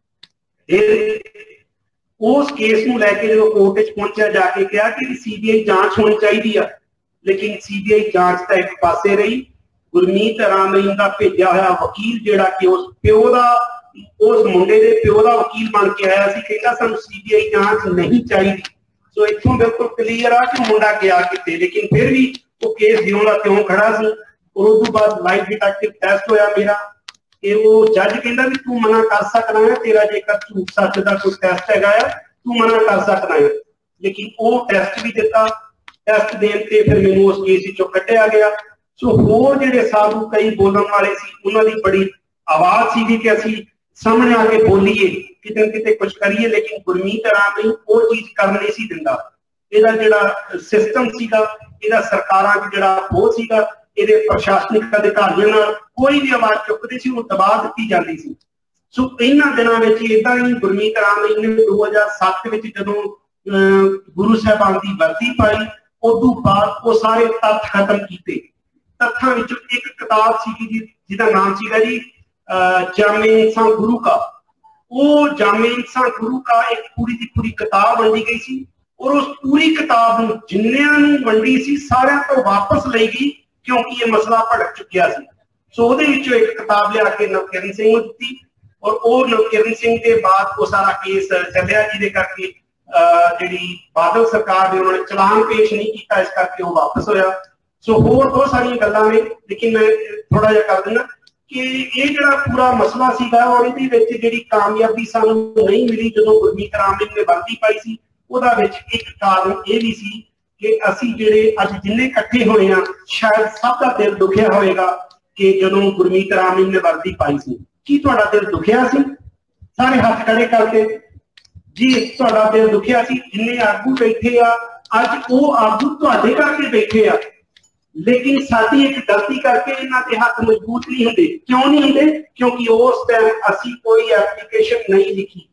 S5: ਉਸ ਕੇਸ ਨੂੰ ਲੈ ਕੇ ਜਦੋਂ ਕੋਰਟ ਵਿੱਚ ਪਹੁੰਚਿਆ, ਜਾ ਕੇ ਕਿਹਾ ਕਿ ਸੀਬੀਆਈ ਜਾਂਚ ਹੋਣੀ ਚਾਹੀਦੀ ਆ, ਲੇਕਿਨ ਸੀਬੀਆਈ ਜਾਂਚ ਤਾਂ ਇੱਕ ਪਾਸੇ ਰਹੀ। ਗੁਰਮੀਤ ਰਾਮ ਰਹੀਮ ਦਾ ਭੇਜਿਆ ਹੋਇਆ ਵਕੀਲ ਜਿਹੜਾ ਕਿ ਉਸ ਪਿਓ ਦਾ, ਉਸ ਮੁੰਡੇ ਦੇ ਪਿਓ ਦਾ ਵਕੀਲ ਬਣ ਕੇ ਆਇਆ ਸੀ, ਕਹਿੰਦਾ ਸਾਨੂੰ ਸੀਬੀਆਈ ਜਾਂਚ ਨਹੀਂ ਚਾਹੀਦੀ। ਸੋ ਇੱਥੋਂ ਬਿਲਕੁਲ ਕਲੀਅਰ ਆ ਕਿ ਮੁੰਡਾ ਗਿਆ ਕਿਤੇ, ਲੇਕਿਨ ਫਿਰ ਵੀ ਉਹ ਕੇਸ ਜਿਉਂ ਦਾ ਤਿਉਂ ਖੜਾ ਸੀ। ਔਰ ਉਸ ਤੋਂ ਬਾਅਦ ਲਾਈਟ ਡਿਟੈਕਟਿਵ ਟੈਸਟ ਹੋਇਆ ਮੇਰਾ, ਕਿ ਉਹ ਜੱਜ ਕਹਿੰਦਾ ਵੀ ਤੂੰ ਮਨਾ ਕਰ ਸਕਦਾ ਹੈ, ਤੇਰਾ ਜੇਕਰ ਝੂਠ ਸੱਚ ਦਾ ਕੋਈ ਟੈਸਟ ਹੈਗਾ ਆ ਤੂੰ ਮਨਾ ਕਰ ਸਕਦਾ ਹੈ। ਲੇਕਿਨ ਉਹ ਟੈਸਟ ਵੀ ਦਿੱਤਾ। ਟੈਸਟ ਦੇਣ ਤੇ ਫਿਰ ਮੈਨੂੰ ਉਸ ਕੇਸ ਵਿੱਚੋਂ ਕੱਢਿਆ ਗਿਆ। ਸੋ ਹੋਰ ਜਿਹੜੇ ਸਾਧੂ ਕਈ ਬੋਲਣ ਵਾਲੇ ਸੀ, ਉਹਨਾਂ ਦੀ ਬੜੀ ਆਵਾਜ਼ ਸੀਗੀ ਕਿ ਅਸੀਂ ਸਾਹਮਣੇ ਆ ਕੇ ਬੋਲੀਏ, ਕਿਤੇ ਕਿਤੇ ਕੁਝ ਕਰੀਏ, ਲੇਕਿਨ ਗੁਰਮੀਤ ਰਾਮ ਰਹੀਮ ਉਹ ਚੀਜ਼ ਕਰਨ ਨਹੀਂ ਸੀ ਦਿੰਦਾ। ਇਹਦਾ ਜਿਹੜਾ ਸਿਸਟਮ ਸੀਗਾ, ਇਹਦਾ ਸਰਕਾਰਾਂ ਦਾ ਜਿਹੜਾ ਉਹ ਸੀਗਾ, ਇਹਦੇ ਪ੍ਰਸ਼ਾਸਨਿਕ ਅਧਿਕਾਰੀਆਂ ਨਾਲ ਕੋਈ ਵੀ ਆਵਾਜ਼ ਚੁੱਕਦੀ ਸੀ ਉਹਨੂੰ ਦਬਾ ਦਿੱਤੀ ਜਾਂਦੀ ਸੀ। ਸੋ ਇਹਨਾਂ ਦਿਨਾਂ ਵਿੱਚ ਏਦਾਂ ਹੀ ਗੁਰਮੀਤ ਰਾਮ ਰਹੀਮ ਨੇ ਦੋ ਹਜ਼ਾਰ ਸੱਤ ਵਿੱਚ ਜਦੋਂ ਗੁਰੂ ਸਾਹਿਬਾਨ ਦੀ ਵਰਦੀ ਪਾਈ, ਉਦੋਂ ਬਾਅਦ ਉਹ ਸਾਰੇ ਤੱਥ ਖਤਮ ਕੀਤੇ। ਤੱਥਾਂ ਵਿੱਚੋਂ ਇੱਕ ਕਿਤਾਬ ਸੀਗੀ ਜੀ ਜਿਹਦਾ ਨਾਮ ਸੀਗਾ ਜੀ ਜਾਮੇ ਇੰਸਾਂ ਗੁਰੂ ਕਾ। ਉਹ ਜਾਮੇ ਇੰਸਾਂ ਗੁਰੂ ਕਾ ਇੱਕ ਪੂਰੀ ਦੀ ਪੂਰੀ ਕਿਤਾਬ ਵੰਡੀ ਗਈ ਸੀ, ਔਰ ਉਸ ਪੂਰੀ ਕਿਤਾਬ ਨੂੰ ਜਿੰਨਿਆਂ ਨੂੰ ਵੰਡੀ ਸੀ ਸਾਰਿਆਂ ਤੋਂ ਵਾਪਸ ਲਈ ਗਈ, ਕਿਉਂਕਿ ਇਹ ਮਸਲਾ ਭੜਕ ਚੁੱਕਿਆ ਸੀ। ਸੋ ਉਹਦੇ ਵਿੱਚੋਂ ਇੱਕ ਕਿਤਾਬ ਲਿਆ ਕੇ ਨਵਕਿਰਨ ਸਿੰਘ ਨੂੰ ਦਿੱਤੀ, ਔਰ ਉਹ ਨਵਕਿਰਨ ਸਿੰਘ ਦੇ ਬਾਅਦ ਉਹ ਸਾਰਾ ਕੇਸ ਚੱਲਿਆ, ਜਿਹਦੇ ਕਰਕੇ ਜਿਹੜੀ ਬਾਦਲ ਸਰਕਾਰ ਨੇ ਉਹਨਾਂ ਨੇ ਚਲਾਨ ਪੇਸ਼ ਨਹੀਂ ਕੀਤਾ, ਇਸ ਕਰਕੇ ਉਹ ਵਾਪਸ ਹੋਇਆ। ਸੋ ਹੋਰ ਬਹੁਤ ਸਾਰੀਆਂ ਗੱਲਾਂ ਨੇ, ਲੇਕਿਨ ਮੈਂ ਥੋੜਾ ਜਿਹਾ ਕਰ ਦਿੰਦਾ ਕਿ ਇਹ ਜਿਹੜਾ ਪੂਰਾ ਮਸਲਾ ਸੀਗਾ ਔਰ ਇਹਦੇ ਵਿੱਚ ਜਿਹੜੀ ਕਾਮਯਾਬੀ ਸਾਨੂੰ ਨਹੀਂ ਮਿਲੀ ਜਦੋਂ ਗੁਰਮੀਤ ਰਾਮ ਰਹੀਮ ਨੇ ਵਰਦੀ ਪਾਈ ਸੀ, ਉਹਦਾ ਵਿੱਚ ਇੱਕ ਕਾਰਨ ਇਹ ਵੀ ਸੀ ਕਿ ਅਸੀਂ ਜਿਹੜੇ ਅੱਜ ਜਿੰਨੇ ਇਕੱਠੇ ਹੋਏ ਆ, ਸ਼ਾਇਦ ਸਭ ਦਾ ਦਿਲ ਦੁਖਿਆ ਹੋਵੇਗਾ ਕਿ ਜਦੋਂ ਗੁਰਮੀਤ ਰਾਮ ਰਹੀਮ ਨੇ ਵਰਦੀ ਪਾਈ ਸੀ। ਕੀ ਤੁਹਾਡਾ ਦਿਲ ਦੁਖਿਆ ਸੀ? ਸਾਰੇ ਹੱਥ ਖੜੇ ਕਰਕੇ ਜੀ ਤੁਹਾਡਾ ਦਿਲ ਦੁਖਿਆ ਸੀ। ਜਿੰਨੇ ਆਗੂ ਬੈਠੇ ਆ ਅੱਜ ਉਹ ਆਗੂ ਤੁਹਾਡੇ ਕਰਕੇ ਬੈਠੇ ਆ, ਲੇਕਿਨ ਸਾਡੀ ਇੱਕ ਗਲਤੀ ਕਰਕੇ ਇਹਨਾਂ ਦੇ ਹੱਥ ਮਜ਼ਬੂਤ ਨਹੀਂ ਹੁੰਦੇ। ਕਿਉਂ ਨਹੀਂ ਹੁੰਦੇ? ਕਿਉਂਕਿ ਉਸ ਟਾਈਮ ਅਸੀਂ ਕੋਈ ਐਪਲੀਕੇਸ਼ਨ ਨਹੀਂ ਲਿਖੀ।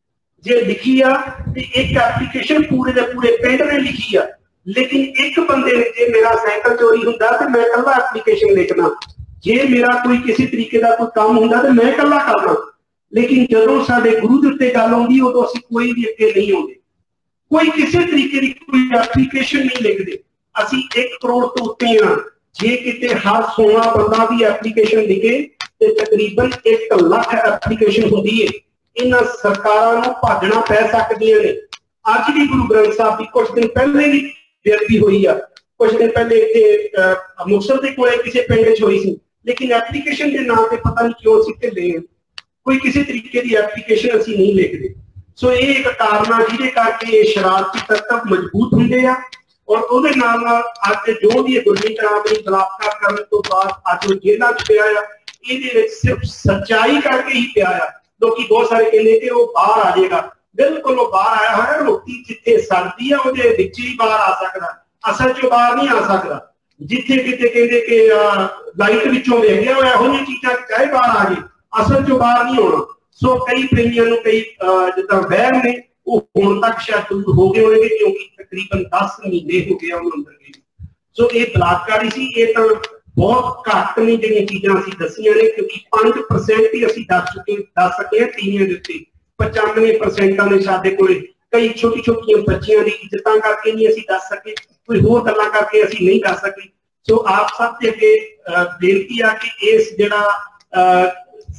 S5: ਜੇ ਲਿਖੀ ਆ ਤੇ ਇੱਕ ਐਪਲੀਕੇਸ਼ਨ ਪੂਰੇ ਦੇ ਪੂਰੇ ਪਿੰਡ ਨੇ ਲਿਖੀ ਆ, ਲੇਕਿਨ ਇੱਕ ਬੰਦੇ ਨੇ ਜੇ ਮੇਰਾ ਸਾਈਕਲ ਚੋਰੀ ਹੁੰਦਾ ਤੇ ਮੈਂ ਇਕੱਲਾ ਐਪਲੀਕੇਸ਼ਨ ਲਿਖਣਾ, ਜੇ ਮੇਰਾ ਕੋਈ ਕਿਸੇ ਤਰੀਕੇ ਦਾ ਕੋਈ ਕੰਮ ਹੁੰਦਾ ਤੇ ਮੈਂ ਇਕੱਲਾ ਕਰਨਾ। ਲੇਕਿਨ ਜਦੋਂ ਸਾਡੇ ਗੁਰੂ ਦੇ ਉੱਤੇ ਗੱਲ ਆਉਂਦੀ ਉਦੋਂ ਅਸੀਂ ਕੋਈ ਵੀ ਅੱਗੇ ਨਹੀਂ ਆਉਂਦੇ, ਕੋਈ ਕਿਸੇ ਤਰੀਕੇ ਦੀ ਕੋਈ ਐਪਲੀਕੇਸ਼ਨ ਨਹੀਂ ਲਿਖਦੇ। ਅਸੀਂ ਇੱਕ ਕਰੋੜ ਤੋਂ ਉੱਤੇ ਆ। ਜੇ ਕਿਤੇ ਹਰ ਸੋਲਾਂ ਬੰਦਾ ਵੀ ਐਪਲੀਕੇਸ਼ਨ ਲਿਖੇ ਤੇ ਤਕਰੀਬਨ ਇੱਕ ਲੱਖ ਐਪਲੀਕੇਸ਼ਨ ਹੁੰਦੀ ਹੈ। ਇਹਨਾਂ ਸਰਕਾਰਾਂ ਨੂੰ ਭਾਜਣਾ ਪੈ ਸਕਦੀਆਂ ਨੇ। ਅੱਜ ਵੀ ਗੁਰੂ ਗ੍ਰੰਥ ਸਾਹਿਬ ਦੀ ਕੁਝ ਦਿਨ ਪਹਿਲੇ ਵੀ ਬੇਅਦਬੀ ਹੋਈ ਆ, ਕੁਝ ਦਿਨ ਪਹਿਲੇ ਇੱਥੇ ਮੁਕਤਸਰ ਦੇ ਕੋਲੇ ਕਿਸੇ ਪਿੰਡ 'ਚ ਹੋਈ ਸੀ, ਲੇਕਿਨ ਐਪਲੀਕੇਸ਼ਨ ਦੇ ਨਾਂ ਤੇ ਪਤਾ ਨਹੀਂ ਕਿਉਂ ਅਸੀਂ ਢਿੱਲੇ ਹਾਂ, ਕੋਈ ਕਿਸੇ ਤਰੀਕੇ ਦੀ ਐਪਲੀਕੇਸ਼ਨ ਅਸੀਂ ਨਹੀਂ ਲਿਖਦੇ। ਸੋ ਇਹ ਇੱਕ ਕਾਰਨ ਆ ਜਿਹਦੇ ਕਰਕੇ ਇਹ ਸ਼ਰਾਰਤੀ ਤੱਤ ਮਜ਼ਬੂਤ ਹੁੰਦੇ ਆ। ਔਰ ਉਹਦੇ ਨਾਲ ਨਾਲ ਅੱਜ ਜੋ ਵੀ ਗੁਰਮੀਤ ਰਾਮ ਰਹੀਮ ਬਲਾਤਕਾਰ ਕਰਨ ਤੋਂ ਬਾਅਦ ਅੱਜ ਉਹ ਜੇਲ੍ਹਾਂ 'ਚ ਪਿਆ ਆ, ਇਹਦੇ ਵਿੱਚ ਸਿਰਫ ਸੱਚਾਈ ਕਰਕੇ ਹੀ ਪਿਆ ਆ। ਲੋਕੀ ਬਹੁਤ ਸਾਰੇ ਕਹਿੰਦੇ ਕਿ ਉਹ ਬਾਹਰ ਆ ਜਾਏਗਾ, ਬਿਲਕੁਲ ਉਹ ਬਾਹਰ ਆਇਆ ਹੋਇਆ। ਰੋਟੀ ਜਿੱਥੇ ਸੜਦੀ ਆ ਉਹਦੇ ਵਿੱਚ ਹੀ ਬਾਹਰ ਆ ਸਕਦਾ, ਅਸਲ 'ਚ ਬਾਹਰ ਨਹੀਂ ਆ ਸਕਦਾ। ਜਿੱਥੇ ਕਿਤੇ ਕਹਿੰਦੇ ਕਿ ਲਾਈਟ ਵਿੱਚੋਂ ਵੇਖ ਗਿਆ ਉਹ ਇਹੋ ਜਿਹੀਆਂ ਚੀਜ਼ਾਂ ਚਾਹੇ ਬਾਹਰ ਆ ਜੇ, ਅਸਲ 'ਚੋਂ ਬਾਹਰ ਨਹੀਂ ਆਉਣਾ। ਸੋ ਕਈ ਪ੍ਰੇਮੀਆਂ ਨੂੰ ਕਈ ਜਿੱਦਾਂ ਵਹਿਮ ਨੇ ਉਹ ਹੁਣ ਤੱਕ ਸ਼ਾਇਦ ਦੂਰ ਹੋ ਗਏ ਹੋਣਗੇ, ਕਿਉਂਕਿ ਤਕਰੀਬਨ ਦਸ ਮਹੀਨੇ ਹੋ ਗਏ ਉਹਨੂੰ ਅੰਦਰ ਗਏ। ਸੋ ਇਹ ਬਲਾਤਕਾਰੀ ਸੀ। ਇਹ ਤਾਂ ਬਹੁਤ ਘੱਟ ਨੇ ਜਿਹੜੀਆਂ ਚੀਜ਼ਾਂ ਅਸੀਂ ਦੱਸੀਆਂ ਨੇ, ਕਿਉਂਕਿ ਪੰਜ ਪਰਸੈਂਟ ਹੀ ਅਸੀਂ ਦੱਸ ਚੁੱਕੇ ਦੱਸ ਸਕੇ ਹਾਂ ਟੀਵੀਆਂ ਦੇ ਉੱਤੇ। ਪਚਾਨਵੇਂ ਪਰਸੈਂਟਾਂ ਨੇ ਸਾਡੇ ਕੋਲੇ ਕਈ ਛੋਟੀ ਛੋਟੀਆਂ ਬੱਚੀਆਂ ਦੀ ਇੱਜ਼ਤਾਂ ਕਰਕੇ ਨਹੀਂ ਅਸੀਂ ਦੱਸ ਸਕੇ, ਕੋਈ ਹੋਰ ਗੱਲਾਂ ਕਰਕੇ ਅਸੀਂ ਨਹੀਂ ਦੱਸ ਸਕੇ। ਸੋ ਆਪ ਸਭ ਦੇ ਅੱਗੇ ਬੇਨਤੀ ਆ ਕਿ ਇਸ ਜਿਹੜਾ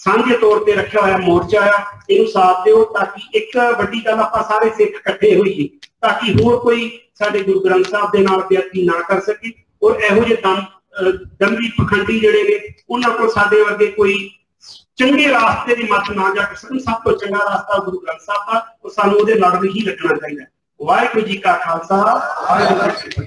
S5: ਸਾਂਝੇ ਤੌਰ ਤੇ ਰੱਖਿਆ ਹੋਇਆ ਮੋਰਚਾ ਆ, ਇਹਨੂੰ ਸਾਥ ਦਿਓ ਤਾਂ ਕਿ ਇੱਕ ਵੱਡੀ ਗੱਲ ਆਪਾਂ ਸਾਰੇ ਸਿੱਖ ਇਕੱਠੇ ਹੋਈਏ, ਤਾਂ ਕਿ ਹੋਰ ਕੋਈ ਸਾਡੇ ਗੁਰੂ ਗ੍ਰੰਥ ਸਾਹਿਬ ਦੇ ਨਾਲ ਬੇਅਦਬੀ ਨਾ ਕਰ ਸਕੇ। ਔਰ ਇਹੋ ਜਿਹੇ ਦਮ ਦੰਗੀ ਪਖੰਡੀ ਜਿਹੜੇ ਨੇ ਉਹਨਾਂ ਕੋਲ ਸਾਡੇ ਵਰਗੇ ਕੋਈ ਚੰਗੇ ਰਾਸਤੇ ਦੀ ਮੱਤ ਨਾ ਜਾ ਸਕਣ। ਸਭ ਤੋਂ ਚੰਗਾ ਰਾਸਤਾ ਗੁਰੂ ਗ੍ਰੰਥ ਸਾਹਿਬ ਦਾ, ਉਹ ਸਾਨੂੰ ਉਹਦੇ ਲੜ ਹੀ ਲੱਗਣਾ ਚਾਹੀਦਾ। ਵਾਹਿਗੁਰੂ ਜੀ ਕਾ ਖਾਲਸਾ, ਵਾਹਿਗੁਰੂ ਜੀ ਕੀ ਫਤਿਹ।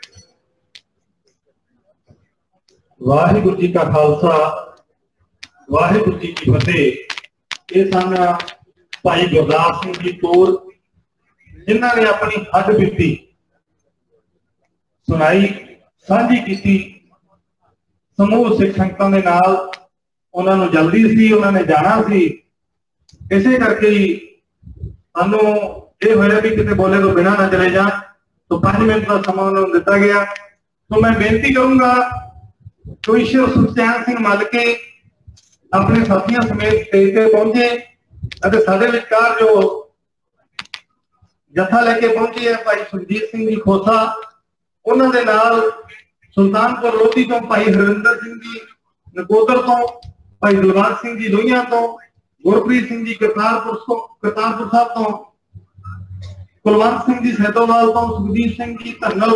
S3: ਵਾਹਿਗੁਰੂ ਜੀ ਕਾ ਖਾਲਸਾ, ਵਾਹਿਗੁਰੂ ਜੀ ਕੀ ਫਤਿਹ। ਇਹ ਸਨ ਭਾਈ ਗੁਰਦਾਸ ਸਿੰਘ ਜੀ ਤੋਰ, ਜਿਨ੍ਹਾਂ ਨੇ ਆਪਣੀ ਹੱਡ ਬੀਤੀ ਸੁਣਾਈ, ਸਾਂਝੀ ਕੀਤੀ ਸਮੂਹ ਸਿੱਖ ਸੰਗਤਾਂ ਦੇ ਨਾਲ। ਉਹਨਾਂ ਨੂੰ ਜਲਦੀ ਸੀ, ਉਹਨਾਂ ਨੇ ਜਾਣਾ ਸੀ, ਇਸੇ ਕਰਕੇ ਹੀ ਸਾਨੂੰ ਇਹ ਹੋਇਆ ਵੀ ਕਿਤੇ ਬੋਲੇ ਤੋਂ ਬਿਨਾਂ ਨਾ ਚਲੇ ਜਾਣ। तो पांच मिनट का समय उन्होंने दिता गया। तो मैं बेनती करूंगा तो ईश्वर सुखचैन सिंह मालके अपने साथियों समेत स्टेज पे पहुंचे। साडे विचकार जो जत्था लेके पहुंचे है भाई सुरजीत सिंह जी खोसा, उन्होंने नाल सुल्तानपुर लोधी तो भाई हरविंदर सिंह जी नकोदर तो भाई दिलबाग सिंह जी लोहिया तो गुरप्रीत सिंह जी करतारपुर करतारपुर साहब तो कुलवंत सिंह जी सैदोवाल तो सुखदीप सिंह जी धनल,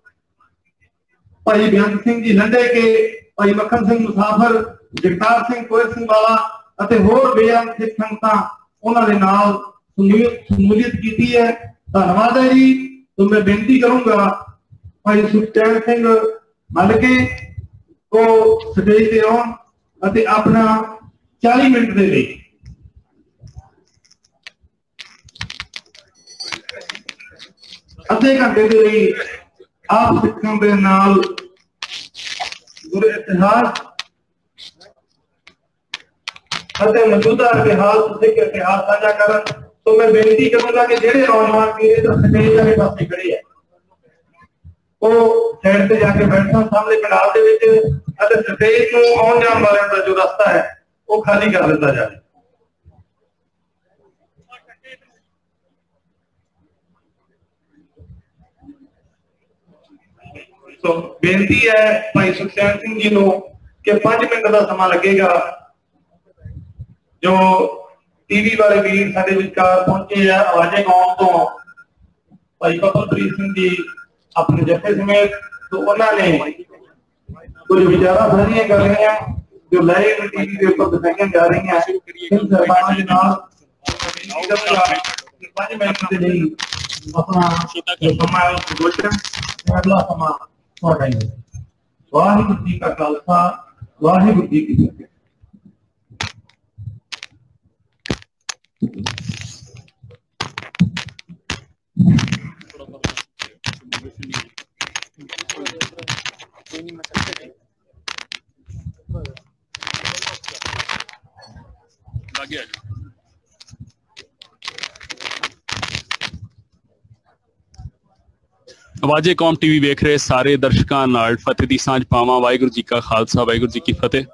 S3: भाई बेअंत सिंह जी लंडे के, भाई मक्खन सिंह मुसाफर, जगतार सिंह कोयर सिंह वाला ਅਤੇ ਹੋਰ ਬੇਅੰਤ ਸਿੱਖ ਸੰਗਤਾਂ ਉਹਨਾਂ ਦੇ ਨਾਲ ਸ਼ਮੂਲੀਅਤ ਕੀਤੀ ਹੈ। ਧੰਨਵਾਦ ਹੈ ਜੀ। तो मैं बेनती करूंगा भाई सुखचैन सिंह मालके को स्टेज पे आउण ਅਤੇ अपना चालीस मिनट ਦੇ ਲਈ ਅੱਧੇ ਘੰਟੇ ਦੇ ਲਈ ਆਪ ਸਿੱਖਾਂ ਦੇ ਨਾਲ ਗੁਰ ਇਤਿਹਾਸ ਅਤੇ ਮੌਜੂਦਾ ਇਤਿਹਾਸ ਸਿੱਖ ਇਤਿਹਾਸ ਸਾਂਝਾ ਕਰਨ। तो मैं बेनती करूंगा कि जेडे नौजवान वीर इधर स्टेज वाले पासे खड़े है वो साइड से जाके बैठना सामने पंडाल दे विच ਅਤੇ स्टेज ਨੂੰ ਆਉਣ ਜਾਣ ਵਾਲਿਆਂ ਦਾ जो रास्ता है वो खाली कर ਦਿੱਤਾ ਜਾਵੇ। तो बेनती है भाई सुखचैन सिंह जी ਨੂੰ कि पांच मिनट का समा लगेगा। जो टीवी वाले वीर साडे विचकार पहुंचे है आवाजे कौम तो भाई कपलप्रीत सिंह जी अपने जत्थे समेत, तो उन्होंने कुछ विचारा साझियां कर रहे हैं जो लाइव टीवी के ऊपर दिखाई जा रही हैं। इन सरकारों के नाल पांच मिनट के लिए अपना जो समा है उसको घोषण अगला समा थोड़ा ही। वाहिगुरू जी का खालसा, वाहिगुरू जी की फतेह।
S2: आवाजे कौम टीवी वेख रहे सारे दर्शकों नाल फतेह दी सांझ पावां। वाहिगुरू जी का खालसा, वाहिगुरू जी की फतेह।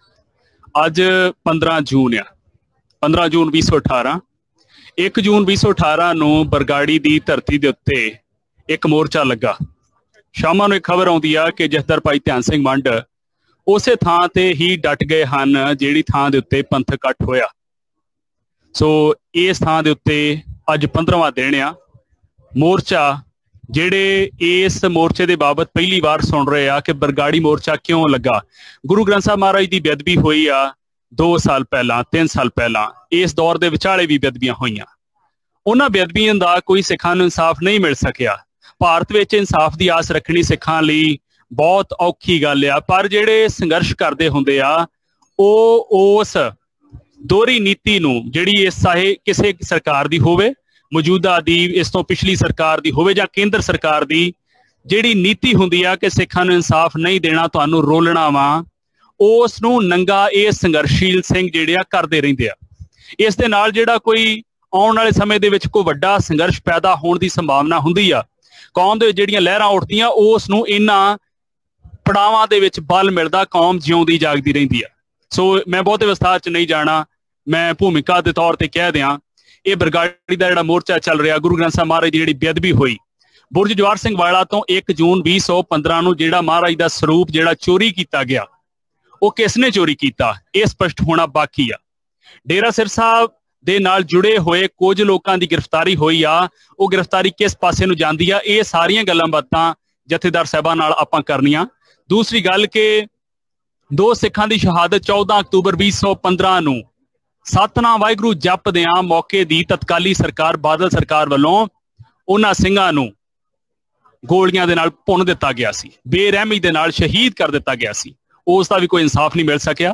S2: अज पंद्रह जून आ, पंद्रह जून भी सौ अठारह एक जून भी सौ अठारह नूं बरगाड़ी दी धरती दे उत्ते एक मोर्चा लगा। शामां नूं एक खबर आउंदी आ कि जथेदार भाई ध्यान सिंह मंड उसे थां ते ही डट गए हन जिहड़ी थां दे उत्ते पंथ इकट्ठ होया। सो इस थां दे उत्ते अज पंद्रहवां दिन आ। मोर्चा ਜਿਹੜੇ इस मोर्चे के बाबत पहली बार सुन रहे आ कि बरगाड़ी मोर्चा क्यों लगा। गुरु ग्रंथ साहब महाराज की बेअदबी हुई आ दो साल पहला, तीन साल पहला, इस दौर के विचाले भी बेअदबियां हुई। उन्हां बेअदबियां का कोई सिखां नूं इंसाफ नहीं मिल सकिया। भारत में इंसाफ की आस रखनी सिखां लई बहुत औखी गल आ। पर जिहड़े संघर्ष करते हुंदे आ वो उस दोहरी नीति नूं जिहड़ी इस चाहे किसी सरकार दी होवे, मौजूदा दी, इस तो पिछली सरकार दी होवे जां केंद्र सरकार दी, जिहड़ी नीति हुंदी आ कि सिखां नूं इंसाफ नहीं देना, तुहानूं रोलना वा, उस नूं नंगा ये संघर्षशील सिंह जिहड़े आ करदे रहिंदे आ। इस दे नाल जिहड़ा कोई आउण वाले समय दे विच कोई वड्डा संघर्ष पैदा होण दी संभावना हुंदी आ। कौम दे जिहड़ियां लहरां उठदियां उस नूं इन्हां पड़ावां दे विच बल मिलदा, कौम जिउंदी जागदी रहिंदी आ। सो मैं बहुते विस्तार च नहीं जाना, मैं भूमिका के तौर पर कह दियां ये बरगाड़ी का जिहड़ा मोर्चा चल रहा गुरु ग्रंथ साहब महाराज की जिहड़ी बेअदबी हुई बुरज जवाहर सिंह वाला तो एक जून भी सौ पंद्रह नूं जिहड़ा महाराज का स्वरूप जिहड़ा चोरी किया गया वो किसने चोरी किया, ये स्पष्ट होना बाकी आ। ਡੇਰਾ ਸਿਰਸਾ ਦੇ ਨਾਲ ਜੁੜੇ ਹੋਏ ਕੁਝ ਲੋਕਾਂ ਦੀ ਗ੍ਰਿਫਤਾਰੀ ਹੋਈ ਆ, ਉਹ ਗ੍ਰਿਫਤਾਰੀ ਕਿਸ ਪਾਸੇ ਨੂੰ ਜਾਂਦੀ ਆ, ਇਹ ਸਾਰੀਆਂ ਗੱਲਾਂ ਬਾਤਾਂ ਜਥੇਦਾਰ ਸਾਹਿਬਾਂ ਨਾਲ ਆਪਾਂ ਕਰਨੀਆਂ। ਦੂਸਰੀ ਗੱਲ ਕਿ ਦੋ ਸਿੱਖਾਂ ਦੀ ਸ਼ਹਾਦਤ ਚੌਦਾਂ ਅਕਤੂਬਰ ਵੀਹ ਸੌ ਪੰਦਰਾਂ ਨੂੰ ਸਤਨਾਮ ਵਾਹਿਗੁਰੂ ਜਪਦਿਆਂ ਮੌਕੇ ਦੀ ਤਤਕਾਲੀ ਸਰਕਾਰ ਬਾਦਲ ਸਰਕਾਰ ਵੱਲੋਂ ਉਹਨਾਂ ਸਿੰਘਾਂ ਨੂੰ ਗੋਲੀਆਂ ਦੇ ਨਾਲ ਭੁੰਨ ਦਿੱਤਾ ਗਿਆ ਸੀ, ਬੇਰਹਿਮੀ ਦੇ ਨਾਲ ਸ਼ਹੀਦ ਕਰ ਦਿੱਤਾ ਗਿਆ ਸੀ। ਉਸ ਦਾ ਵੀ ਕੋਈ ਇਨਸਾਫ ਨਹੀਂ ਮਿਲ ਸਕਿਆ।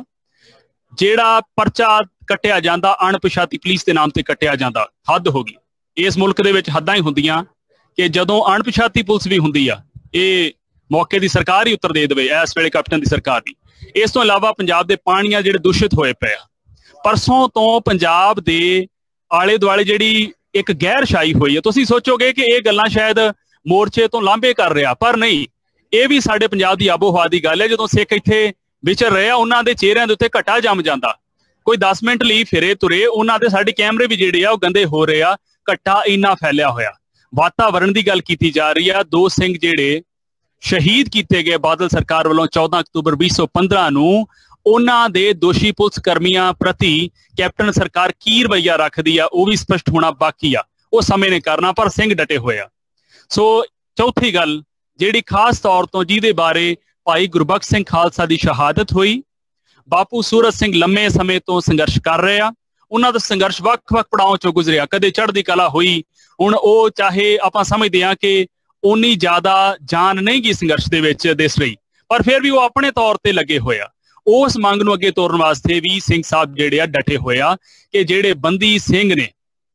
S2: ਜਿਹੜਾ ਪਰਚਾ ਕੱਟਿਆ ਜਾਂਦਾ ਅਣਪਛਾਤੀ ਪੁਲਿਸ ਦੇ ਨਾਮ ਤੇ ਕੱਟਿਆ ਜਾਂਦਾ, ਹੱਦ ਹੋ ਗਈ। ਇਸ ਮੁਲਕ ਦੇ ਵਿੱਚ ਹੱਦਾਂ ਹੀ ਹੁੰਦੀਆਂ ਕਿ ਜਦੋਂ ਅਣਪਛਾਤੀ ਪੁਲਿਸ ਵੀ ਹੁੰਦੀ ਆ, ਇਹ ਮੌਕੇ ਦੀ ਸਰਕਾਰ ਹੀ ਉੱਤਰ ਦੇ ਦੇਵੇ, ਇਸ ਵੇਲੇ ਕੈਪਟਨ ਦੀ ਸਰਕਾਰ ਦੀ। ਇਸ ਤੋਂ ਇਲਾਵਾ ਪੰਜਾਬ ਦੇ ਪਾਣੀਆਂ ਜਿਹੜੇ ਦੂਸ਼ਿਤ ਹੋਏ ਪਏ ਆ, ਪਰਸੋਂ ਤੋਂ ਪੰਜਾਬ ਦੇ ਆਲੇ ਦੁਆਲੇ ਜਿਹੜੀ ਇੱਕ ਗੈਰ ਛਾਈ ਹੋਈ ਹੈ। ਤੁਸੀਂ ਸੋਚੋਗੇ ਕਿ ਇਹ ਗੱਲਾਂ ਸ਼ਾਇਦ ਮੋਰਚੇ ਤੋਂ ਲਾਂਭੇ ਕਰ ਰਿਹਾ, ਪਰ ਨਹੀਂ, ਇਹ ਵੀ ਸਾਡੇ ਪੰਜਾਬ ਦੀ ਆਬੋ ਹਵਾ ਦੀ ਗੱਲ ਹੈ। ਜਦੋਂ ਸਿੱਖ ਇੱਥੇ ਵਿਚਰ ਰਹੇ ਆ, ਉਹਨਾਂ ਦੇ ਚਿਹਰਿਆਂ ਦੇ ਉੱਤੇ ਘਟਾ ਜੰਮ ਜਾਂਦਾ। ਕੋਈ ਦਸ ਮਿੰਟ ਲਈ ਫਿਰੇ ਤੁਰੇ, ਉਹਨਾਂ ਦੇ ਸਾਡੇ ਕੈਮਰੇ ਵੀ ਜਿਹੜੇ ਆ ਉਹ ਗੰਦੇ ਹੋ ਰਹੇ ਆ, ਘਟਾ ਇੰਨਾ ਫੈਲਿਆ ਹੋਇਆ। ਵਾਤਾਵਰਣ ਦੀ ਗੱਲ ਕੀਤੀ ਜਾ ਰਹੀ ਆ। ਦੋ ਸਿੰਘ ਜਿਹੜੇ ਸ਼ਹੀਦ ਕੀਤੇ ਗਏ ਬਾਦਲ ਸਰਕਾਰ ਵੱਲੋਂ ਚੌਦਾਂ ਅਕਤੂਬਰ ਵੀਹ ਸੌ ਪੰਦਰਾਂ ਨੂੰ, ਉਹਨਾਂ ਦੇ ਦੋਸ਼ੀ ਪੁਲਿਸ ਕਰਮੀਆਂ ਪ੍ਰਤੀ ਕੈਪਟਨ ਸਰਕਾਰ ਕੀ ਰਵੱਈਆ ਰੱਖਦੀ ਆ, ਉਹ ਵੀ ਸਪਸ਼ਟ ਹੋਣਾ ਬਾਕੀ ਆ। ਉਹ ਸਮੇਂ ਨੇ ਕਰਨਾ, ਪਰ ਸਿੰਘ ਡਟੇ ਹੋਏ ਆ। ਸੋ ਚੌਥੀ ਗੱਲ ਜਿਹੜੀ ਖਾਸ ਤੌਰ ਤੋਂ ਜਿਹਦੇ ਬਾਰੇ ਭਾਈ ਗੁਰਬਖਸ਼ ਸਿੰਘ ਖਾਲਸਾ ਦੀ ਸ਼ਹਾਦਤ ਹੋਈ, ਬਾਪੂ ਸੂਰਤ ਸਿੰਘ ਲੰਮੇ ਸਮੇਂ ਤੋਂ ਸੰਘਰਸ਼ ਕਰ ਰਹੇ ਆ। ਉਹਨਾਂ ਦਾ ਸੰਘਰਸ਼ ਵੱਖ-ਵੱਖ ਪੜਾਵਾਂ ਚੋਂ ਗੁਜ਼ਰਿਆ, ਕਦੇ ਚੜ੍ਹਦੀ ਕਲਾ ਹੋਈ, ਹੁਣ ਉਹ ਚਾਹੇ ਆਪਾਂ ਸਮਝਦੇ ਹਾਂ ਕਿ ਉਨੀ ਜ਼ਿਆਦਾ ਜਾਨ ਨਹੀਂ ਗਈ ਸੰਘਰਸ਼ ਦੇ ਵਿੱਚ ਦਿਸ ਰਹੀ, ਪਰ ਫਿਰ ਵੀ ਉਹ ਆਪਣੇ ਤੌਰ ਤੇ ਲੱਗੇ ਹੋਏ ਆ। ਉਸ ਮੰਗ ਨੂੰ ਅੱਗੇ ਤੋਰਨ ਵਾਸਤੇ ਵੀ ਸਿੰਘ ਸਾਹਿਬ ਜਿਹੜੇ ਆ ਡਟੇ ਹੋਏ ਆ ਕਿ ਜਿਹੜੇ ਬੰਦੀ ਸਿੰਘ ਨੇ,